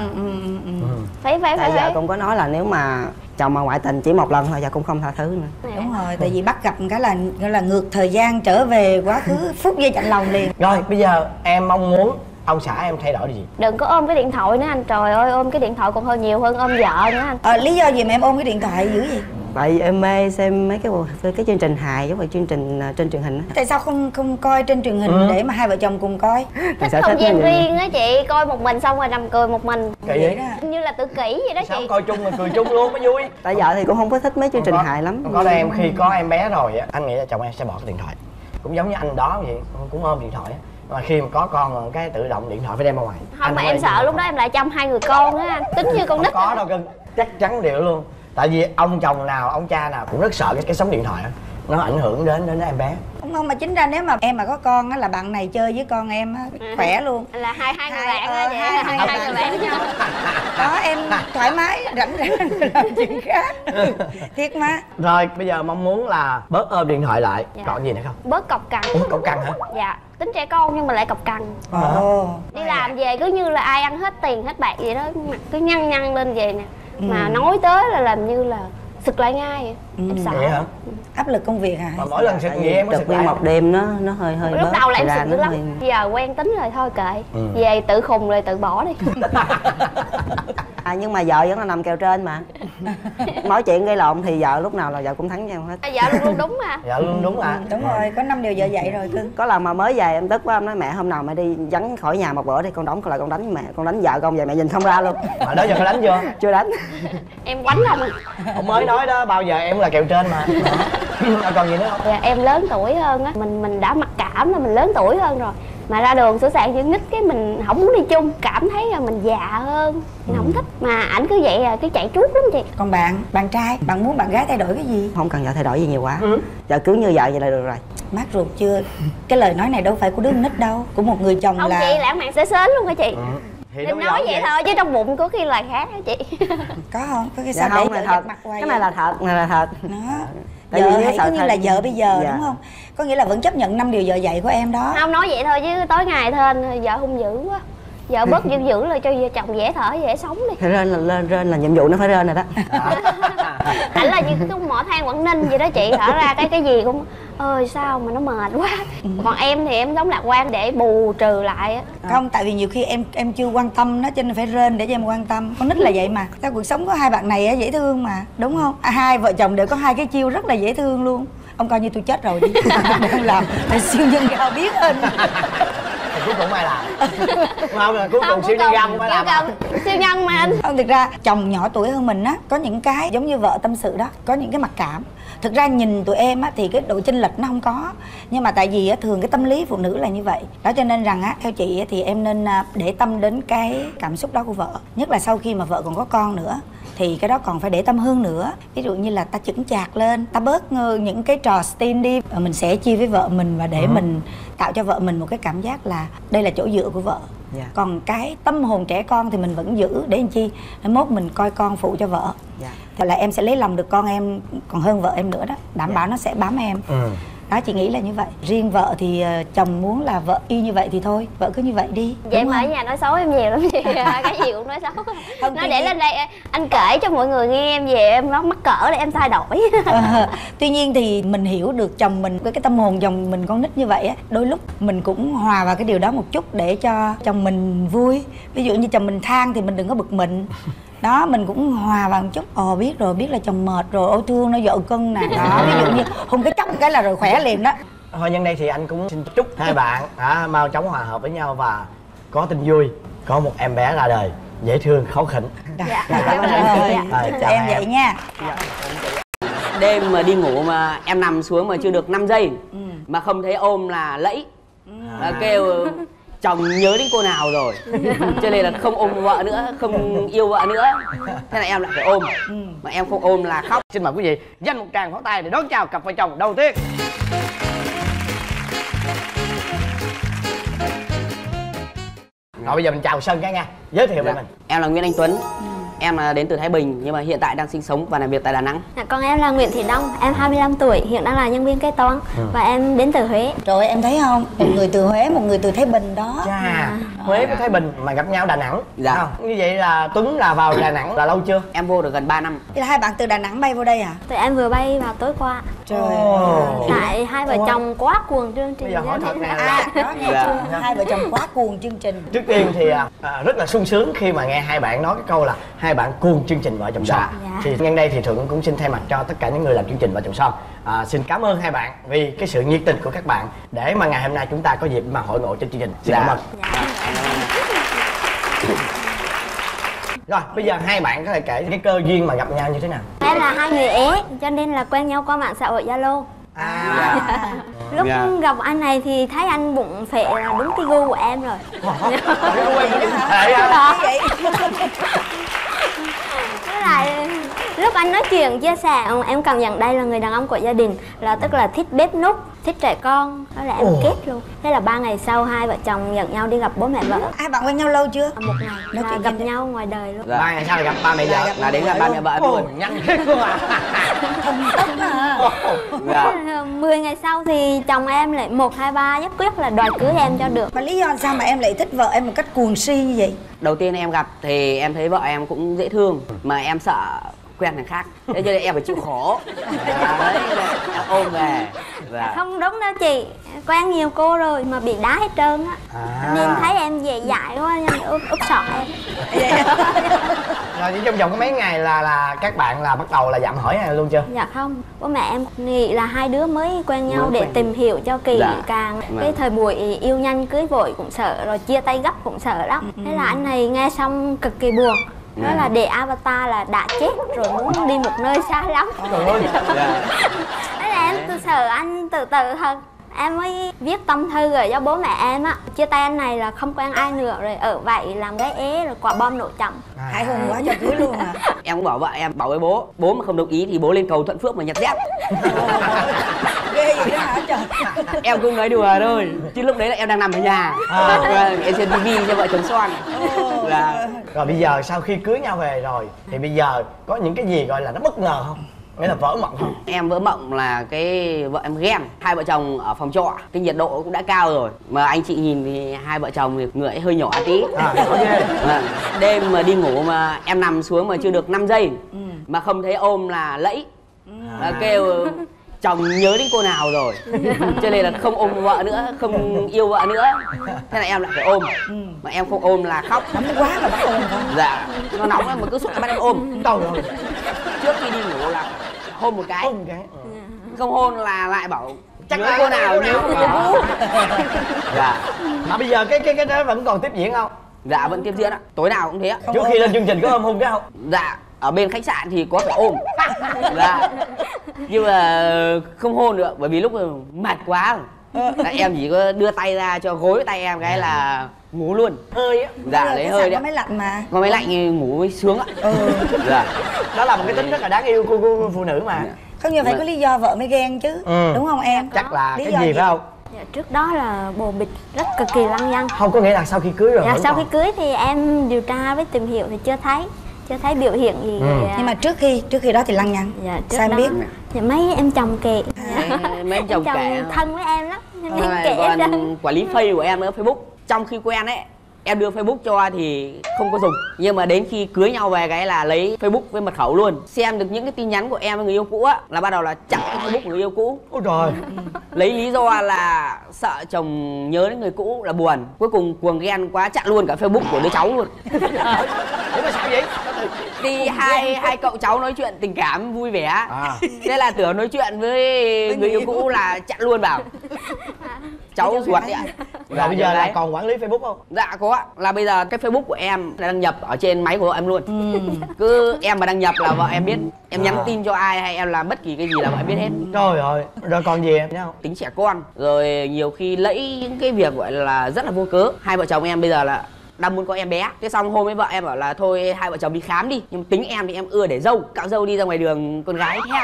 Phải tại giờ cũng có nói là nếu mà chồng mà ngoại tình chỉ một lần thôi giờ cũng không tha thứ nữa. Đúng rồi, tại vì bắt gặp cái là ngược thời gian trở về quá khứ, phút giây chạnh lòng liền. Rồi bây giờ em mong muốn ông xã em thay đổi điều gì? Đừng có ôm cái điện thoại nữa anh, trời ơi ôm cái điện thoại còn hơn nhiều hơn ôm vợ nữa anh. Lý do gì mà em ôm cái điện thoại dữ gì? Tại vì em mê xem mấy cái chương trình hài giống như chương trình trên truyền hình á. Tại sao không coi trên truyền hình để mà hai vợ chồng cùng coi? Thích không gian riêng á chị, coi một mình xong rồi nằm cười một mình. Kỳ vậy đó. Như là tự kỷ vậy đó sao chị. Coi chung mà cười chung luôn mới vui. Tại vợ thì cũng không có thích mấy chương trình hài lắm. Có em khi có em bé rồi á, anh nghĩ là chồng em sẽ bỏ cái điện thoại. Cũng giống như anh đó vậy, cũng ôm điện thoại á. Mà khi mà có con rồi cái tự động điện thoại phải đem ra ngoài. Không mà em sợ lúc đó em lại chăm hai người con á anh, tính như con nít. Không có đâu cưng, chắc chắn điều luôn. Tại vì ông chồng nào, ông cha nào cũng rất sợ cái sóng điện thoại đó. Nó ảnh hưởng đến em bé. Không mà chính ra nếu mà em mà có con á là bạn này chơi với con em á khỏe luôn. Là hai người bạn á vậy, hai người bạn với nhau. Đó em thoải mái rảnh làm chuyện khác. Thiệt mà. Rồi bây giờ mong muốn là bớt ôm điện thoại lại. Còn gì nữa không? Bớt cọc cằn. Cọc cằn hả? Dạ, tính trẻ con nhưng mà lại cọc cằn. Đi làm về cứ như là ai ăn hết tiền hết bạc vậy đó, mặt cứ nhăn lên vậy nè. Mà nói tới là làm như là sực lại ngay vậy. Em sợ. Vậy hả? Áp lực công việc hả? Mà mỗi lần sực vậy em có sực lại một đêm nó hơi lúc đầu là em sực dữ lắm. Giờ quen tính rồi thôi kệ. Về tự khùng rồi tự bỏ đi. Nhưng mà vợ vẫn là nằm kèo trên mà. Mỗi chuyện gây lộn thì vợ lúc nào là vợ cũng thắng nhau hết. Vợ luôn luôn đúng mà. Vợ luôn đúng à. Đúng rồi, có 5 điều vợ dạy rồi cưng. Có lần mà mới về em tức quá, em nói mẹ hôm nào mẹ đi vắng khỏi nhà một bữa đi, con đóng lại con đánh mẹ, con đánh vợ con vậy mẹ nhìn không ra luôn. Mà đó giờ có đánh chưa? Chưa đánh. Em quánh không à. Ông mới nói đó, bao giờ em là kèo trên mà. Còn gì nữa không? Dạ, em lớn tuổi hơn á, mình đã mặc cảm là mình lớn tuổi hơn rồi. Mà ra đường sửa soạn chuyện nít cái mình không muốn đi chung, cảm thấy là mình già hơn, mình không thích. Mà ảnh cứ vậy cứ chạy trút lắm chị. Còn bạn trai, bạn muốn bạn gái thay đổi cái gì? Không cần vợ thay đổi gì nhiều quá. Vợ cứ như vợ vậy là được rồi. Mát ruột chưa? Cái lời nói này đâu phải của đứa nít đâu, của một người chồng. Không là chị, lãng mạn sến luôn hả chị? Thì Mình nói vậy thôi chứ trong bụng có khi là khác đó chị. Có không? Có cái Dạ sao không, để là vợ thật. mặt quay? Cái này là thật, này là thật. Đó. Tại Vợ vì hãy sợ cứ như thật. là vợ bây giờ Dạ. đúng không? Có nghĩa là vẫn chấp nhận 5 điều vợ dạy của em đó. Không nói vậy thôi chứ tối ngày thôi vợ hung dữ quá. Vợ bớt dữ dữ lại cho vợ chồng dễ thở dễ sống đi. Phải rên là nhiệm vụ nó phải rên rồi đó. Ảnh là như cái mỏ than Quảng Ninh vậy đó chị, thở ra cái gì cũng ơi sao mà nó mệt quá. Còn em thì em giống lạc quan để bù trừ lại á. Không, tại vì nhiều khi em chưa quan tâm nó cho nên phải rên để cho em quan tâm. Con nít là vậy mà. Sao cuộc sống của hai bạn này dễ thương mà, đúng không? Hai vợ chồng đều có hai cái chiêu rất là dễ thương luôn. Ông coi như tôi chết rồi đi. Đang làm siêu nhân gạo biết ơn. Cuối cùng ai làm? Không, là cuối cùng siêu nhân gạo cũng phải làm. Siêu nhân mà anh. Không, thực ra chồng nhỏ tuổi hơn mình á, có những cái giống như vợ tâm sự đó, có những cái mặc cảm. Thực ra nhìn tụi em á thì cái độ chênh lệch nó không có, nhưng mà tại vì á thường cái tâm lý phụ nữ là như vậy đó, cho nên rằng á theo chị á, thì em nên để tâm đến cái cảm xúc đó của vợ, nhất là sau khi mà vợ còn có con nữa thì cái đó còn phải để tâm hơn nữa. Ví dụ như là ta chững chạc lên, ta bớt những cái trò stin đi, mình sẽ chia với vợ mình và để mình tạo cho vợ mình một cái cảm giác là đây là chỗ dựa của vợ. Còn cái tâm hồn trẻ con thì mình vẫn giữ để làm chi, để mốt mình coi con phụ cho vợ. Thì là em sẽ lấy lòng được con em còn hơn vợ em nữa đó, đảm bảo nó sẽ bám em. Đó, chị nghĩ là như vậy. Riêng vợ thì chồng muốn là vợ y như vậy thì thôi, vợ cứ như vậy đi. Vậy mà ở nhà nói xấu em nhiều lắm chị. Cái gì cũng nói xấu. Không, nói để lên đây anh kể cho mọi người nghe em về em nó mắc cỡ để em thay đổi. Tuy nhiên thì mình hiểu được chồng mình, cái tâm hồn chồng mình con nít như vậy á, đôi lúc mình cũng hòa vào cái điều đó một chút để cho chồng mình vui. Ví dụ như chồng mình than thì mình đừng có bực mình. Đó, mình cũng hòa vào một chút. Biết rồi, biết là chồng mệt rồi, ôi thương nó vợ cưng nè. Đó, ví dụ như hôn cái chốc cái là rồi khỏe liền đó. Thôi nhân đây thì anh cũng xin chúc hai bạn mau chóng hòa hợp với nhau và có tin vui, có một em bé ra đời dễ thương, kháu khỉnh. Cảm ơn em. Chào em vậy nha. Đêm mà đi ngủ mà em nằm xuống mà chưa được 5 giây mà không thấy ôm là lẫy, kêu chồng nhớ đến cô nào rồi, cho nên là không ôm vợ nữa, không yêu vợ nữa, thế là em lại phải ôm, mà em không ôm là khóc. Xin mời quý vị dành một tràng pháo tay để đón chào cặp vợ chồng đầu tiên. Rồi bây giờ mình chào Sơn cái nha, giới thiệu về mình. Em là Nguyễn Anh Tuấn. Em là đến từ Thái Bình nhưng mà hiện tại đang sinh sống và làm việc tại Đà Nẵng. Còn em là Nguyễn Thị Đông, em 25 tuổi, hiện đang là nhân viên kế toán và em đến từ Huế. Rồi em thấy không, một người từ Huế, một người từ Thái Bình đó. Huế với Thái Bình mà gặp nhau Đà Nẵng. Dạ. Không? Như vậy là Tuấn là vào Đà Nẵng là lâu chưa? Em vô được gần 3 năm. Thế là hai bạn từ Đà Nẵng bay vô đây à? Tụi em vừa bay vào tối qua. Trời Tại hai vợ chồng quá cuồng chương trình. Bây giờ hỏi thật nè đó nghe chưa? Hai vợ chồng quá cuồng chương trình. Trước tiên thì rất là sung sướng khi mà nghe hai bạn nói cái câu là hai bạn cuồng chương trình Vợ Chồng Son. Thì nhân đây thì Thuận cũng xin thay mặt cho tất cả những người làm chương trình Vợ Chồng Son xin cảm ơn hai bạn vì cái sự nhiệt tình của các bạn để mà ngày hôm nay chúng ta có dịp mà hội ngộ trên chương trình. Xin cảm ơn. Rồi bây giờ hai bạn có thể kể cái cơ duyên mà gặp nhau như thế nào? Em là hai người Ế cho nên là quen nhau qua mạng xã hội Zalo. Lúc gặp anh này thì thấy anh bụng phệ là đúng cái gu của em rồi. Với lại lúc anh nói chuyện chia sẻ em cảm nhận đây là người đàn ông của gia đình, là tức là thích bếp núc, thích trẻ con, đó là em kết luôn. Thế là 3 ngày sau hai vợ chồng nhận nhau đi gặp bố mẹ vợ. Hai bạn quen nhau lâu chưa? 1 ngày. Nói chuyện gặp nhau ngoài đời luôn. 3 ngày sau là gặp ba mẹ vợ. Là đến gặp ba mẹ vợ em luôn. Nhanh thế cơ à? Thông tốc hả? 10 ngày sau thì chồng em lại 1, 2, 3 nhất quyết là đòi cưới em cho được. Mà lý do sao mà em lại thích vợ em một cách cuồng si như vậy? Đầu tiên em gặp thì em thấy vợ em cũng dễ thương, mà em sợ quen thằng khác, thế cho nên em phải chịu khổ. Đấy, em ôm về. Không đúng đâu chị, quen nhiều cô rồi mà bị đá hết trơn á. Nên thấy em dễ dãi quá nên úp sọ em. Rồi trong vòng có mấy ngày là các bạn là bắt đầu là dạm hỏi này luôn chưa? Dạ không, bố mẹ em nghĩ là hai đứa mới quen nhau để tìm hiểu cho kỳ càng. Cái thời buổi yêu nhanh cưới vội cũng sợ, rồi chia tay gấp cũng sợ lắm. Thế là anh này nghe xong cực kỳ buồn. Nói là để avatar là đã chết rồi muốn đi một nơi xa lắm. Thế là em từ sợ anh từ từ thật. Em mới viết tâm thư rồi cho bố mẹ em á, chia tay anh này là không quen ai nữa rồi, ở vậy làm gái ế rồi quả bom nổ chậm. Hãi hùng quá cho cưới luôn à. Em cũng bảo vợ em, bảo với bố mà không đồng ý thì bố lên cầu Thuận Phước mà nhặt dép. Ghê vậy đó hả trời. Em cũng nói đùa thôi, chứ lúc đấy là em đang nằm ở nhà. Em xem tivi cho vợ chồng son. Rồi bây giờ sau khi cưới nhau về rồi thì bây giờ có những cái gì gọi là nó bất ngờ không? Nghĩa là vỡ mộng không? Em vỡ mộng là cái vợ em ghen. Hai vợ chồng ở phòng trọ, cái nhiệt độ cũng đã cao rồi, mà anh chị nhìn thì hai vợ chồng thì người hơi nhỏ tí. Đêm mà đi ngủ mà em nằm xuống mà chưa được 5 giây mà không thấy ôm là lẫy. Kêu chồng nhớ đến cô nào rồi. Cho nên là không ôm vợ nữa, không yêu vợ nữa. Thế là em lại phải ôm. Mà em không ôm là khóc. Nóng quá mà bắt ôm không? Dạ, nó nóng mà cứ suốt ngày bắt em ôm. Trời ơi. Trước khi đi ngủ là hôn một cái. Không hôn là lại bảo chắc nhớ cô nào nhớ cô cũ. Dạ. Mà bây giờ cái đó vẫn còn tiếp diễn không? Dạ vẫn tiếp diễn ạ, tối nào cũng thế ạ. Trước khi lên chương trình có ôm hôn cái không? Dạ, ở bên khách sạn thì có phải ôm. Dạ. Nhưng mà không hôn được bởi vì lúc mệt quá rồi. Em chỉ có đưa tay ra cho gối tay em cái là ngủ luôn. Hơi á. Dạ lấy hơi đấy. Có máy lạnh mà. Có máy lạnh thì ngủ mới sướng ạ. Dạ. Đó là một cái tính rất là đáng yêu của phụ nữ mà. Không như phải có lý do vợ mới ghen chứ. Đúng không em? Chắc là cái gì phải không? Dạ, trước đó là bồ bịch rất cực kỳ lăng nhăng. Không có nghĩa là sau khi cưới rồi. Dạ, sau khi cưới thì em điều tra với tìm hiểu thì chưa thấy biểu hiện gì. Nhưng mà trước khi đó thì lăng nhăng. Dạ, sao em biết? Dạ, mấy em chồng kệ. Mấy em chồng kệ thân với em lắm nên em kệ ra. Quản lý face của em nữa, Facebook. Trong khi quen ấy em đưa Facebook cho thì không có dùng, nhưng mà đến khi cưới nhau về cái là lấy Facebook với mật khẩu luôn. Xem được những cái tin nhắn của em với người yêu cũ á là bắt đầu là chặn cái Facebook của người yêu cũ. Ôi trời. Lấy lý do là sợ chồng nhớ đến người cũ là buồn. Cuối cùng cuồng ghen quá chặn luôn cả Facebook của đứa cháu luôn. Thế mà sao vậy? Đi hai cậu cháu nói chuyện tình cảm vui vẻ. Thế là tưởng nói chuyện với người yêu cũ là chặn luôn vào. Cháu ruột đấy ạ. Rồi bây giờ là còn quản lý Facebook không? Dạ có ạ. Là bây giờ cái Facebook của em là đăng nhập ở trên máy của vợ em luôn. Cứ em mà đăng nhập là vợ em biết. Em nhắn tin cho ai hay em làm bất kỳ cái gì là vợ em biết hết. Trời ơi. Rồi còn gì em nhá? Tính trẻ con. Rồi nhiều khi lẫy những cái việc gọi là rất là vô cớ. Hai vợ chồng em bây giờ là đang muốn có em bé. Thế xong hôm với vợ em bảo là thôi hai vợ chồng đi khám đi. Nhưng tính em thì em ưa để dâu. Cạo dâu đi ra ngoài đường con gái theo.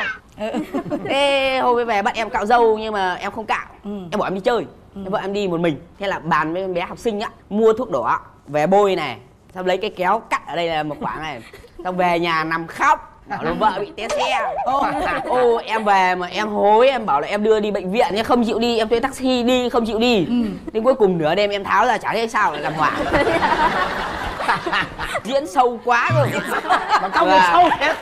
Thế hôm với về bắt em cạo dâu nhưng mà em không cạo. Em bảo em đi chơi. Thế vợ em đi một mình. Thế là bàn với con bé học sinh á, mua thuốc đỏ về bôi này, xong lấy cái kéo cắt ở đây là một khoảng này, xong về nhà nằm khóc. Bảo là vợ bị té xe. Em về mà em hối, em bảo là em đưa đi bệnh viện nhưng không chịu đi, em thuê taxi đi không chịu đi. Đến cuối cùng nửa đêm em tháo ra chả thấy sao lại làm hoảng. Diễn sâu quá rồi. Mà công là sâu thiệt.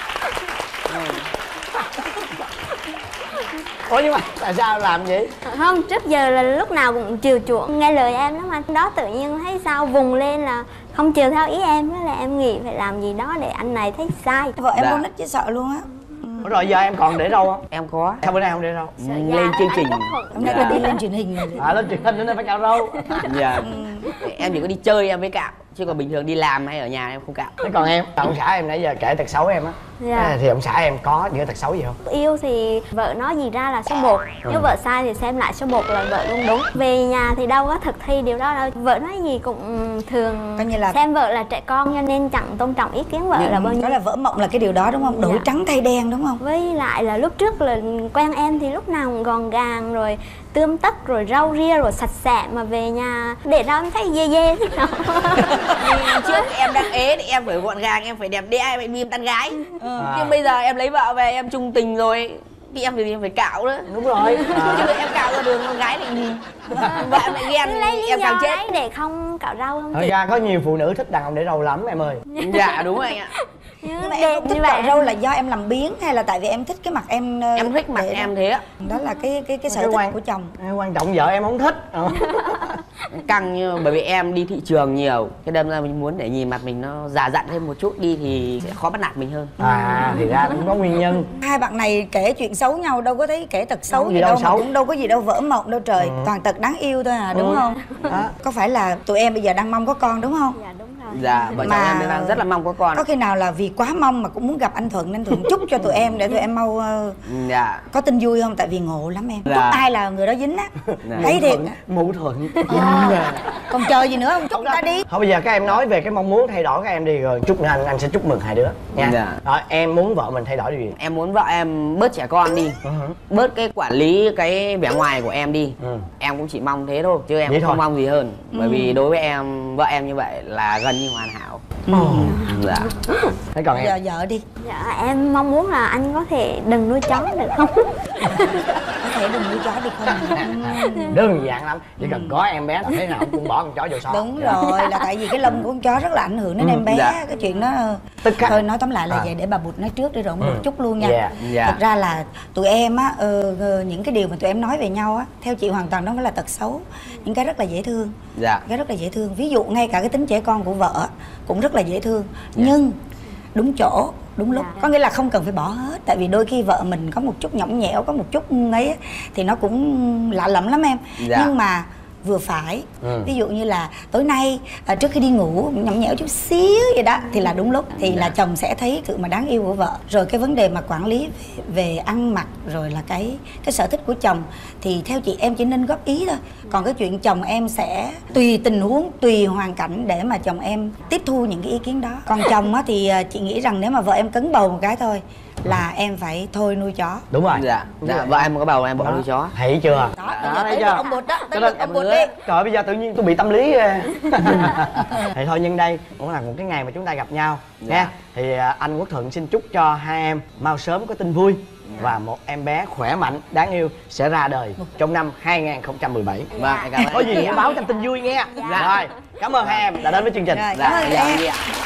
Ủa nhưng mà tại sao làm vậy? Không, trước giờ là lúc nào cũng chiều chuộng nghe lời em lắm anh. Đó tự nhiên thấy sao vùng lên là không chiều theo ý em. Đó là em nghĩ phải làm gì đó để anh này thấy sai. Vợ em con nít chứ sợ luôn á. Rồi giờ em còn để râu không? Em có. Sao bữa nay không để râu? Lên chương trình. Hôm nay đi lên truyền hình rồi. Lên truyền hình nên phải cạo râu. Dạ. Em chỉ có đi chơi em mới cạo, chứ còn bình thường đi làm hay ở nhà em không cạo. Thế còn em, ông xã em nãy giờ kể tật xấu em á. Thì ông xã em có những cái tật xấu gì không? Yêu thì vợ nói gì ra là số 1. Nếu vợ sai thì xem lại số 1 là vợ luôn đúng. Về nhà thì đâu có thực thi điều đó đâu. Vợ nói gì cũng thường xem vợ là trẻ con cho nên chẳng tôn trọng ý kiến vợ là bao nhiêu. Đó là vỡ mộng là cái điều đó đúng không? Đổi trắng thay đen đúng không? Với lại là lúc trước là quen em thì lúc nào cũng gòn gàng rồi tươm tất rồi rau ria rồi sạch sẽ, mà về nhà để rau em thấy dê dê thế nào. Trước em đang ế thì em phải gọn gàng, em phải đẹp đẽ, em phải bìm tán gái. Nhưng bây giờ em lấy vợ về em chung tình rồi thì em phải cạo nữa. Đúng rồi. Chứ em cạo ra đường con gái lại nhìn vợ em lại ghen em càng chết. Để không cạo rau không? Thật ra có nhiều phụ nữ thích đàn ông để râu lắm em ơi. Dạ đúng rồi anh ạ. Nhưng mà em không thích cạo râu là do em làm biếng hay là tại vì em thích cái mặt em? Em thích mặt em thế ạ. Đó là cái sở thích của chồng. Quan trọng vợ em không thích. Căng như bởi vì em đi thị trường nhiều, cái đâm ra mình muốn để nhìn mặt mình nó già dặn thêm một chút đi thì sẽ khó bắt nạt mình hơn. Thì ra cũng có nguyên nhân. Hai bạn này kể chuyện xấu nhau đâu có thấy kể tật xấu gì đâu, mà cũng đâu có gì đâu vỡ mộng đâu trời. Toàn tật đáng yêu thôi à, đúng không? Có phải là tụi em bây giờ đang mong có con đúng không? Dạ đúng rồi. Dạ, vợ chồng em đang rất là mong có con. Có khi nào là vì quá mong mà cũng muốn gặp anh Thuận nên Thuận chúc cho tụi em để tụi em mau dạ có tin vui không? Tại vì ngộ lắm em. Dạ. Chúc ai là người đó dính á. Thấy thiệt. Mũ Thuận. Còn chờ gì nữa không? Chúc người ta đi. Thôi bây giờ các em nói về cái mong muốn thay đổi các em đi, rồi chút nữa anh sẽ chúc mừng hai đứa nha. Dạ. Rồi em muốn vợ mình thay đổi điều gì? Em muốn vợ em bớt trẻ con đi, bớt cái quản lý cái vẻ ngoài của em đi. Em cũng chỉ mong thế thôi, chứ em cũng không mong gì hơn. Bởi vì đối với em, vợ em như vậy là gần như hoàn hảo. Dạ. Thế còn em? Giờ vợ đi. Dạ em mong muốn là anh có thể đừng nuôi chó được không? Có thể đừng nuôi chó được không? Đơn giản lắm, chỉ cần có em bé là thế nào cũng bỏ con chó vô xó. Đúng rồi, là tại vì cái lông của con chó rất là ảnh hưởng đến em bé. Cái chuyện đó thôi nói tóm lại là vậy, để bà Bụt nói trước đi rồi một chút luôn nha. Thật ra là tụi em á, những cái điều mà tụi em nói về nhau á, theo chị hoàn toàn đó phải là tật xấu, những cái rất là dễ thương. Cái rất là dễ thương, ví dụ ngay cả cái tính trẻ con của vợ cũng rất là dễ thương, nhưng đúng chỗ đúng lúc. Có nghĩa là không cần phải bỏ hết, tại vì đôi khi vợ mình có một chút nhõng nhẽo, có một chút ấy thì nó cũng lạ lẫm lắm em. Nhưng mà vừa phải. Ví dụ như là tối nay trước khi đi ngủ nhõng nhẽo chút xíu vậy đó thì là đúng lúc, thì là chồng sẽ thấy sự mà đáng yêu của vợ. Rồi cái vấn đề mà quản lý về ăn mặc rồi là cái sở thích của chồng thì theo chị em chỉ nên góp ý thôi. Còn cái chuyện chồng em sẽ tùy tình huống, tùy hoàn cảnh để mà chồng em tiếp thu những cái ý kiến đó. Còn chồng á thì chị nghĩ rằng nếu mà vợ em cấn bầu một cái thôi là em phải thôi nuôi chó. Đúng rồi. Dạ. Vợ em có bầu em bỏ nuôi chó. Thấy chưa? Đó, thấy chưa? Ông Bụt đó, tới lượt ông Bụt đi. Trời, bây giờ tự nhiên tôi bị tâm lý. Thì thôi, nhân đây cũng là một cái ngày mà chúng ta gặp nhau nha. Thì anh Quốc Thuận xin chúc cho hai em mau sớm có tin vui và một em bé khỏe mạnh đáng yêu sẽ ra đời trong năm 2017. Vâng, có gì hãy báo cho tin vui nghe. Rồi, cảm ơn hai em đã đến với chương trình. Cảm ơn em.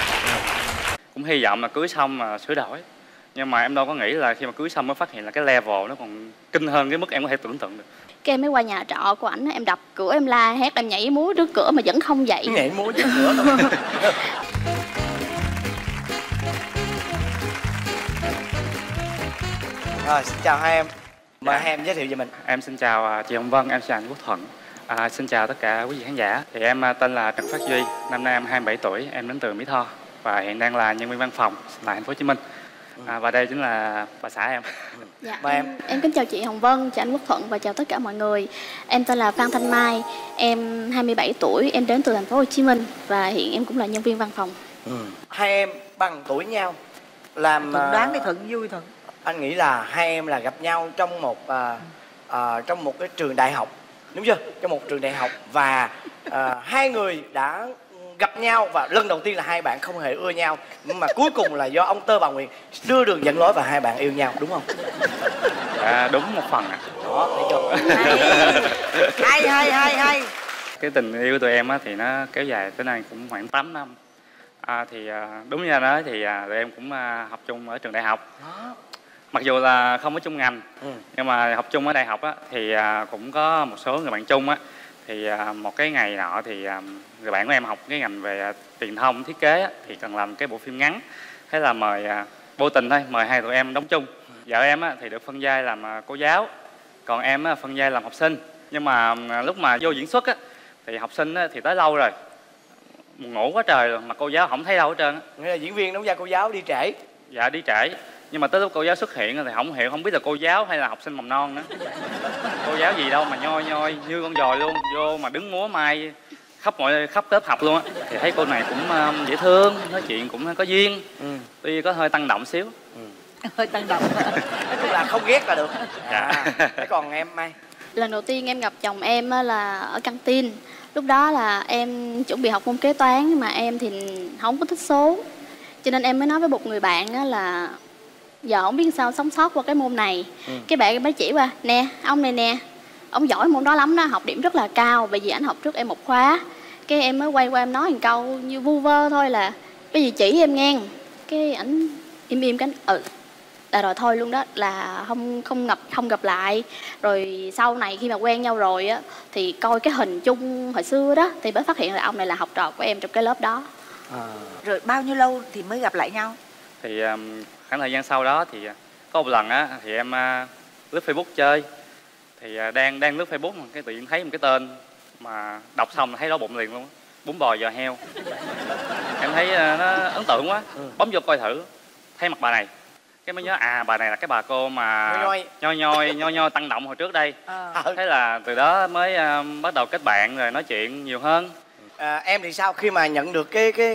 Cũng hy vọng là cưới xong mà sửa đổi. Nhưng mà em đâu có nghĩ là khi mà cưới xong mới phát hiện là cái level nó còn kinh hơn cái mức em có thể tưởng tượng được. Cái em mới qua nhà trọ của ảnh, em đập cửa, em la hét, em nhảy múa trước cửa mà vẫn không dậy. Nhảy múa trước cửa thôi. Rồi, xin chào hai em. Mời hai em giới thiệu về mình. Em xin chào chị Hồng Vân, em chào anh Quốc Thuận. Xin chào tất cả quý vị khán giả. Thì em tên là Trần Phát Duy, năm nay em 27 tuổi, em đến từ Mỹ Tho và hiện đang là nhân viên văn phòng tại thành phố Hồ Chí Minh. Và đây chính là bà xã em. Dạ, em kính chào chị Hồng Vân, chào anh Quốc Thuận và chào tất cả mọi người. Em tên là Phan Thanh Mai, em 27 tuổi, em đến từ thành phố Hồ Chí Minh và hiện em cũng là nhân viên văn phòng. Hai em bằng tuổi nhau, làm Thuận đoán đi Thuận vui Thuận. Anh nghĩ là hai em là gặp nhau trong một cái trường đại học, đúng chưa? Trong một trường đại học và hai người đã gặp nhau và lần đầu tiên là hai bạn không hề ưa nhau, nhưng mà cuối cùng là do ông Tơ bà Nguyệt đưa đường dẫn lối và hai bạn yêu nhau, đúng không? Đúng một phần ạ. Đó, thấy chưa? Hay. Cái tình yêu của tụi em á thì nó kéo dài tới nay cũng khoảng 8 năm. Đúng như nói thì tụi em cũng học chung ở trường đại học. Mặc dù là không có chung ngành, nhưng mà học chung ở đại học á thì cũng có một số người bạn chung á. Thì một cái ngày nọ thì người bạn của em học cái ngành về truyền thông thiết kế á, thì cần làm cái bộ phim ngắn. Thế là vô tình thôi mời hai tụi em đóng chung. Vợ em á thì được phân vai làm cô giáo, còn em á phân vai làm học sinh. Nhưng mà lúc mà vô diễn xuất á thì học sinh á thì tới lâu rồi, buồn ngủ quá trời rồi mà cô giáo không thấy đâu hết trơn á. Nghĩa là diễn viên đóng vai cô giáo đi trễ. Dạ đi trễ. Nhưng mà tới lúc cô giáo xuất hiện thì không hiểu, không biết là cô giáo hay là học sinh mầm non nữa. Cô giáo gì đâu mà nhoi nhoi như con dòi luôn, vô mà đứng múa mai khắp lớp học luôn á. Thì thấy cô này cũng dễ thương, nói chuyện cũng có duyên, tuy có hơi tăng động xíu. Hơi tăng động. Tức là không ghét là được. Thế còn em Mai? Lần đầu tiên em gặp chồng em là ở căng tin. Lúc đó là em chuẩn bị học môn kế toán mà em thì không có thích số, cho nên em mới nói với một người bạn là giờ không biết sao sống sót qua cái môn này. Cái bạn mới chỉ qua nè, ông này nè, ông giỏi môn đó lắm đó, học điểm rất là cao, bởi vì ảnh học trước em một khóa. Cái em mới quay qua em nói một câu như vu vơ thôi là cái gì chỉ em nghe. Cái ảnh im cái là rồi thôi luôn đó, là không gặp lại. Rồi sau này khi mà quen nhau rồi á thì coi cái hình chung hồi xưa đó thì mới phát hiện là ông này là học trò của em trong cái lớp đó. Rồi bao nhiêu lâu thì mới gặp lại nhau? Thì khoảng thời gian sau đó thì có một lần á thì em lướt Facebook chơi, thì đang lướt Facebook mà cái tự nhiên thấy một cái tên mà đọc xong là thấy đói bụng liền luôn, bún bò giò heo. em thấy nó ấn tượng quá. Bấm vô coi thử, thấy mặt bà này cái mới nhớ bà này là cái bà cô mà nhoi tăng động hồi trước đây. Thế là từ đó mới bắt đầu kết bạn rồi nói chuyện nhiều hơn. Em thì sao, khi mà nhận được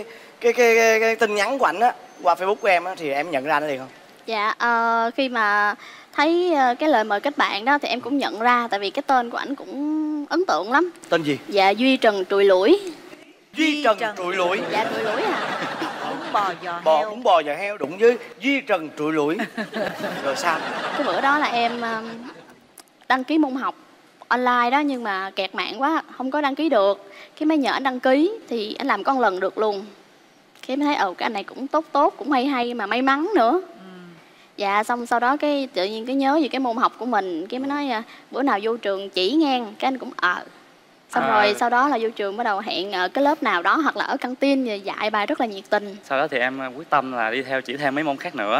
cái tin nhắn của ảnh á qua Facebook của em á thì em nhận ra nó liền không? Dạ, khi mà thấy cái lời mời kết bạn đó thì em cũng nhận ra, tại vì cái tên của ảnh cũng ấn tượng lắm. Tên gì? Dạ, Duy Trần Trụi Lũi. Duy Trần Trụi Lũi. Dạ, Trụi Lũi à. Bún bò giò heo. Bún bò giò heo đụng với Duy Trần Trụi Lũi. Rồi sao? Cái bữa đó là em đăng ký môn học online đó, nhưng mà kẹt mạng quá không có đăng ký được. Cái mới nhờ anh đăng ký thì anh làm con lần được luôn. Cái mới thấy cái anh này cũng tốt, cũng hay mà may mắn nữa. Dạ, xong sau đó cái tự nhiên cái nhớ về cái môn học của mình, cái mới nói bữa nào vô trường chỉ ngang, cái anh cũng xong rồi sau đó là vô trường bắt đầu hẹn ở cái lớp nào đó hoặc là ở căng tin dạy bài rất là nhiệt tình. Sau đó thì em quyết tâm là đi theo chỉ thêm mấy môn khác nữa.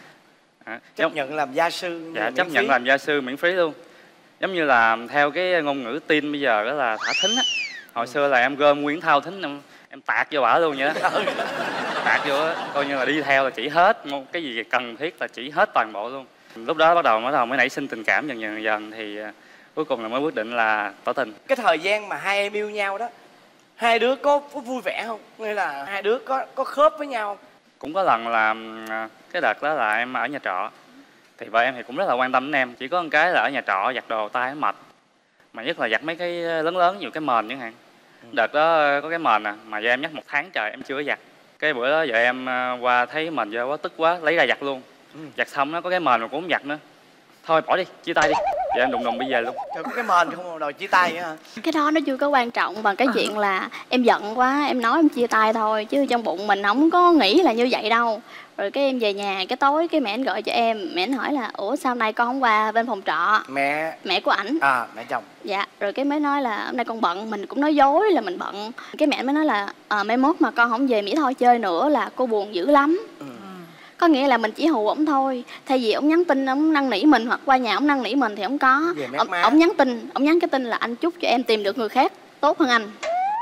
Chấp nhận làm gia sư. Dạ, chấp nhận làm gia sư miễn phí luôn. Giống như là theo cái ngôn ngữ teen bây giờ đó là thả thính á. Hồi xưa là em gom Nguyễn Thao thính em tạt vô bả luôn vậy đó. Tạt vô á, coi như là đi theo là chỉ hết cái gì cần thiết là chỉ hết toàn bộ luôn. Lúc đó bắt đầu mới nảy sinh tình cảm dần thì cuối cùng là mới quyết định là tỏ tình. Cái thời gian mà hai em yêu nhau đó, hai đứa có vui vẻ không? Hay là hai đứa có khớp với nhau? Cũng có lần là cái đợt đó là em ở nhà trọ, thì vợ em thì cũng rất là quan tâm đến em. Chỉ có một cái là ở nhà trọ giặt đồ tay nó mệt, mà nhất là giặt mấy cái lớn nhiều cái mền chẳng hạn. Đợt đó có cái mền mà vợ em nhắc 1 tháng trời em chưa có giặt. Cái bữa đó vợ em qua thấy mền dơ quá, tức quá lấy ra giặt luôn. Giặt xong nó có cái mền mà cũng không giặt nữa, thôi bỏ đi, chia tay đi. Vợ em đùng đi về luôn. Trời, có cái mền không đòi chia tay hả? Cái đó nó chưa có quan trọng bằng cái chuyện là em giận quá em nói em chia tay thôi, chứ trong bụng mình không có nghĩ là như vậy đâu. Rồi cái em về nhà cái tối cái mẹ anh gọi cho em, mẹ anh hỏi là ủa sao nay con không qua bên phòng trọ? Mẹ của ảnh. Mẹ chồng. Dạ, rồi cái mới nói là hôm nay con bận, mình cũng nói dối là mình bận. Cái mẹ anh mới nói là mai mốt mà con không về Mỹ Tho chơi nữa là cô buồn dữ lắm. Có nghĩa là mình chỉ hù ổng thôi. Thay vì ổng nhắn tin ổng năn nỉ mình hoặc qua nhà ổng năn nỉ mình thì ổng có. Ổng nhắn cái tin là anh chúc cho em tìm được người khác tốt hơn anh.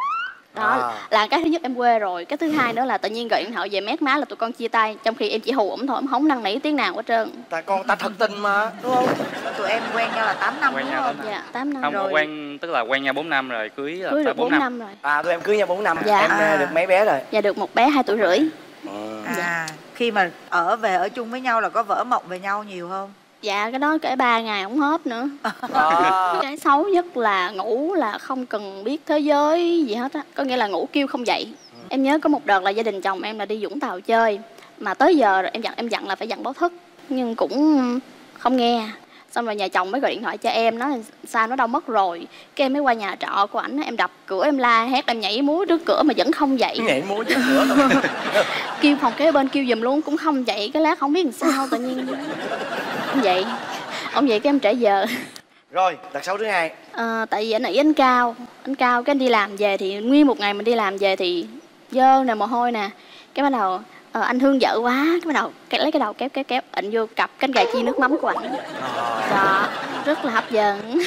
Đó là cái thứ nhất em quê rồi. Cái thứ hai nữa là tự nhiên gọi điện thoại về mét má là tụi con chia tay, trong khi em chỉ hù ổng thôi, ổng không năn nỉ tiếng nào hết trơn. Tại ta thật tình mà, đúng không? Tụi em quen nhau là 8 năm đúng không? Dạ, 8 năm không, rồi. Tức là quen nhau 4 năm rồi, cưới là được 4 năm rồi. Tụi em cưới nhau 4 năm. Dạ. Em được mấy bé rồi? Dạ, được một bé 2 tuổi rưỡi. Khi mà ở chung với nhau là có vỡ mộng về nhau nhiều không? Dạ, cái đó kể 3 ngày không hết nữa. Cái xấu nhất là ngủ là không cần biết thế giới gì hết á. Có nghĩa là ngủ kêu không dậy. Em nhớ có một đợt là gia đình chồng em là đi Vũng Tàu chơi, mà tới giờ rồi em dặn là phải dặn báo thức, nhưng cũng không nghe. Xong rồi nhà chồng mới gọi điện thoại cho em nói là sao nó đâu mất rồi. Cái em mới qua nhà trọ của ảnh, em đập cửa, em la hét, em nhảy múa trước cửa mà vẫn không dậy. Nhảy múa trước cửa thôi. Kêu phòng kế bên kêu giùm luôn cũng không dậy. Cái lát không biết làm sao tự nhiên ông vậy. Ông vậy cái em trễ giờ. Rồi, tật xấu thứ hai. Tại vì anh cao cái anh đi làm về thì nguyên một ngày mình đi làm về thì dơ nè, mồ hôi nè. Cái bắt đầu anh thương vợ quá, cái bắt đầu lấy cái đầu kéo ịnh vô cặp cánh gà chiên nước mắm của ảnh. Đó, rất là hấp dẫn.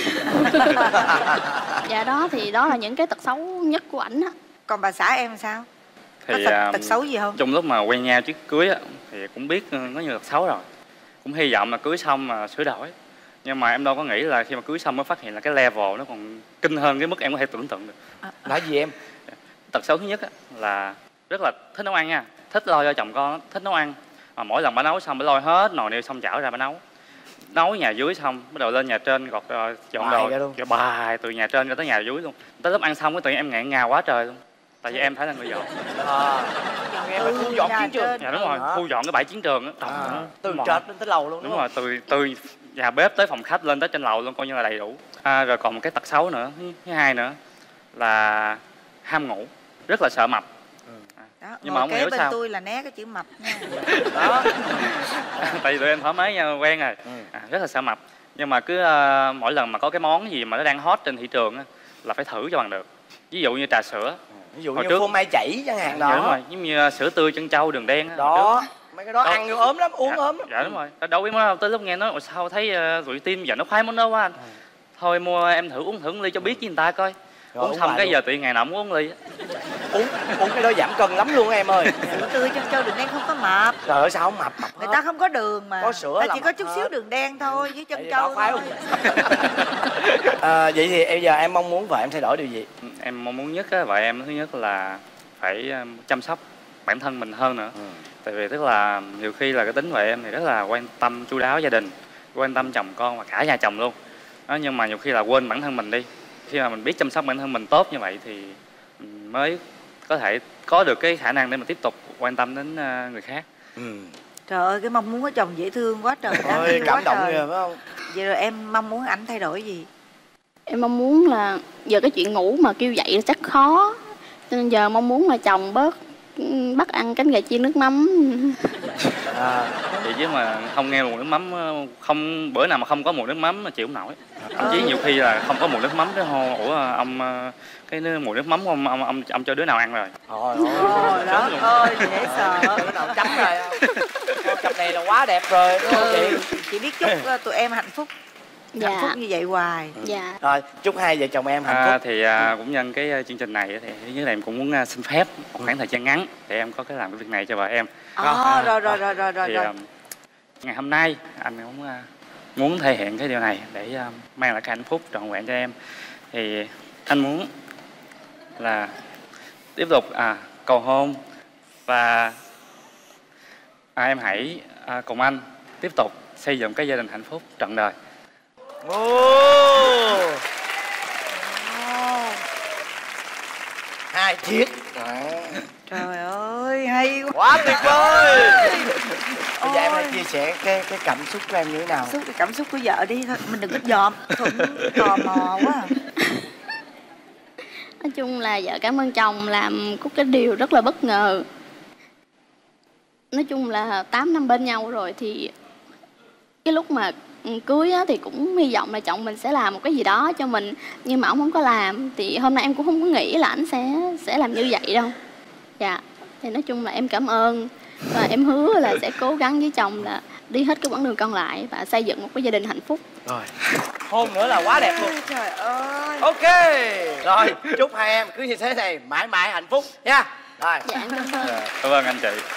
Dạ, đó là những cái tật xấu nhất của ảnh á. Còn bà xã em sao? Thì có tật xấu gì không? Trong lúc mà quen nhau trước cưới á thì cũng biết có nhiều tật xấu rồi, cũng hy vọng là cưới xong mà sửa đổi. Nhưng mà em đâu có nghĩ là khi mà cưới xong mới phát hiện là cái level nó còn kinh hơn cái mức em có thể tưởng tượng được. Là gì em? Tật xấu thứ nhất á là rất là thích nấu ăn nha, thích lo cho chồng con, thích nấu ăn. Mà mỗi lần bà nấu xong bà lôi hết nồi niêu xong chảo ra bà nấu nhà dưới xong bắt đầu lên nhà trên gọt dọn đồ cho bài từ nhà trên ra tới nhà dưới luôn. Tới lúc ăn xong cái tự nhiên em nghẹn ngào quá trời luôn, tại vì em phải là người dọn. Nghe mà thu dọn chiến trường. Dạ đúng rồi, thu dọn cái bãi chiến trường á. Từ trệt lên tới lầu luôn. Đúng rồi, từ nhà bếp tới phòng khách lên tới trên lầu luôn, coi như là đầy đủ. Rồi còn một cái tật xấu nữa, thứ hai nữa là ham ngủ, rất là sợ mập. Đó, nhưng mà không hiểu bên sao tôi là né cái chữ mập nha. Đó. Tại vì tụi em thoải mái nha, quen rồi. Rất là sợ mập, nhưng mà cứ mỗi lần mà có cái món gì mà nó đang hot trên thị trường á là phải thử cho bằng được. Ví dụ như trà sữa, ví dụ như phô mai chảy chẳng hạn đó. Dạ đúng rồi, giống như sữa tươi trân châu đường đen đó. Mấy cái đó ăn vô ốm lắm, uống ốm lắm. Dạ đúng rồi, đâu biết món đâu, tới lúc nghe nói sao thấy rượu tim giờ nó khoái món đó quá anh. Thôi mua em thử uống thử ly cho biết với người ta coi. Uống xong cái giờ tự ngày nào cũng uống ly. uống cái đó giảm cân lắm luôn em ơi. Sữa tươi trân châu đường đen không có mập. Trời ơi sao không mập Người ta không có đường mà. Có sữa là chỉ có chút xíu đường đen thôi với trân châu thôi. Vậy thì bây giờ em mong muốn vợ em thay đổi điều gì? Em mong muốn nhất á, vợ em thứ nhất là phải chăm sóc bản thân mình hơn nữa. Tại vì tức là nhiều khi là cái tính vợ em thì rất là quan tâm chu đáo gia đình, quan tâm chồng con và cả nhà chồng luôn đó, nhưng mà nhiều khi là quên bản thân mình đi. Khi mà mình biết chăm sóc bản thân mình tốt như vậy thì mới có thể có được cái khả năng để mà tiếp tục quan tâm đến người khác. Trời ơi, cái mong muốn của chồng dễ thương quá trời. Ôi, cảm động rồi phải không? Vậy rồi em mong muốn ảnh thay đổi gì? Em mong muốn là giờ cái chuyện ngủ mà kêu dậy là chắc khó, cho nên giờ mong muốn là chồng bớt bắt ăn cánh gà chiên nước mắm. Vậy chứ mà không nghe mùi nước mắm, không bữa nào mà không có mùi nước mắm mà chịu không nổi. Thậm chí nhiều khi là không có mùi nước mắm cái hô, ủa ông cái mùi nước mắm của ông cho đứa nào ăn rồi. Trời đó ơi, dễ sợ. Đứa nào chấm rồi. Cặp này là quá đẹp rồi đúng không chị? Chị biết chúc tụi em hạnh phúc. Hạnh phúc như vậy hoài. Dạ. Rồi chúc hai vợ chồng em hạnh phúc. Thì cũng nhân cái chương trình này thì thứ nhất là em cũng muốn xin phép một khoảng thời gian ngắn để em có cái làm cái việc này cho vợ em. Thì ngày hôm nay anh cũng muốn thể hiện cái điều này để mang lại cái hạnh phúc trọn vẹn cho em. Thì anh muốn là tiếp tục cầu hôn và em hãy cùng anh tiếp tục xây dựng cái gia đình hạnh phúc trọn đời. Hai chiếc. Trời ơi, hay quá tuyệt vời. Bây giờ em hãy chia sẻ cái cảm xúc của em như thế nào? Cái cảm xúc của vợ đi thôi, mình đừng có dòm. Thuận tò mò quá. Nói chung là vợ cảm ơn chồng làm có cái điều rất là bất ngờ. Nói chung là 8 năm bên nhau rồi thì cái lúc mà cưới á, thì cũng hy vọng là chồng mình sẽ làm một cái gì đó cho mình, nhưng mà ông không có làm. Thì hôm nay em cũng không có nghĩ là anh sẽ làm như vậy đâu. Dạ, thì nói chung là em cảm ơn và em hứa là sẽ cố gắng với chồng là đi hết cái quãng đường còn lại và xây dựng một cái gia đình hạnh phúc. Rồi hôn nữa là quá đẹp luôn. Trời ơi. Ok rồi, chúc hai em cứ như thế này mãi mãi hạnh phúc nha. Rồi. Dạ, cảm ơn anh chị.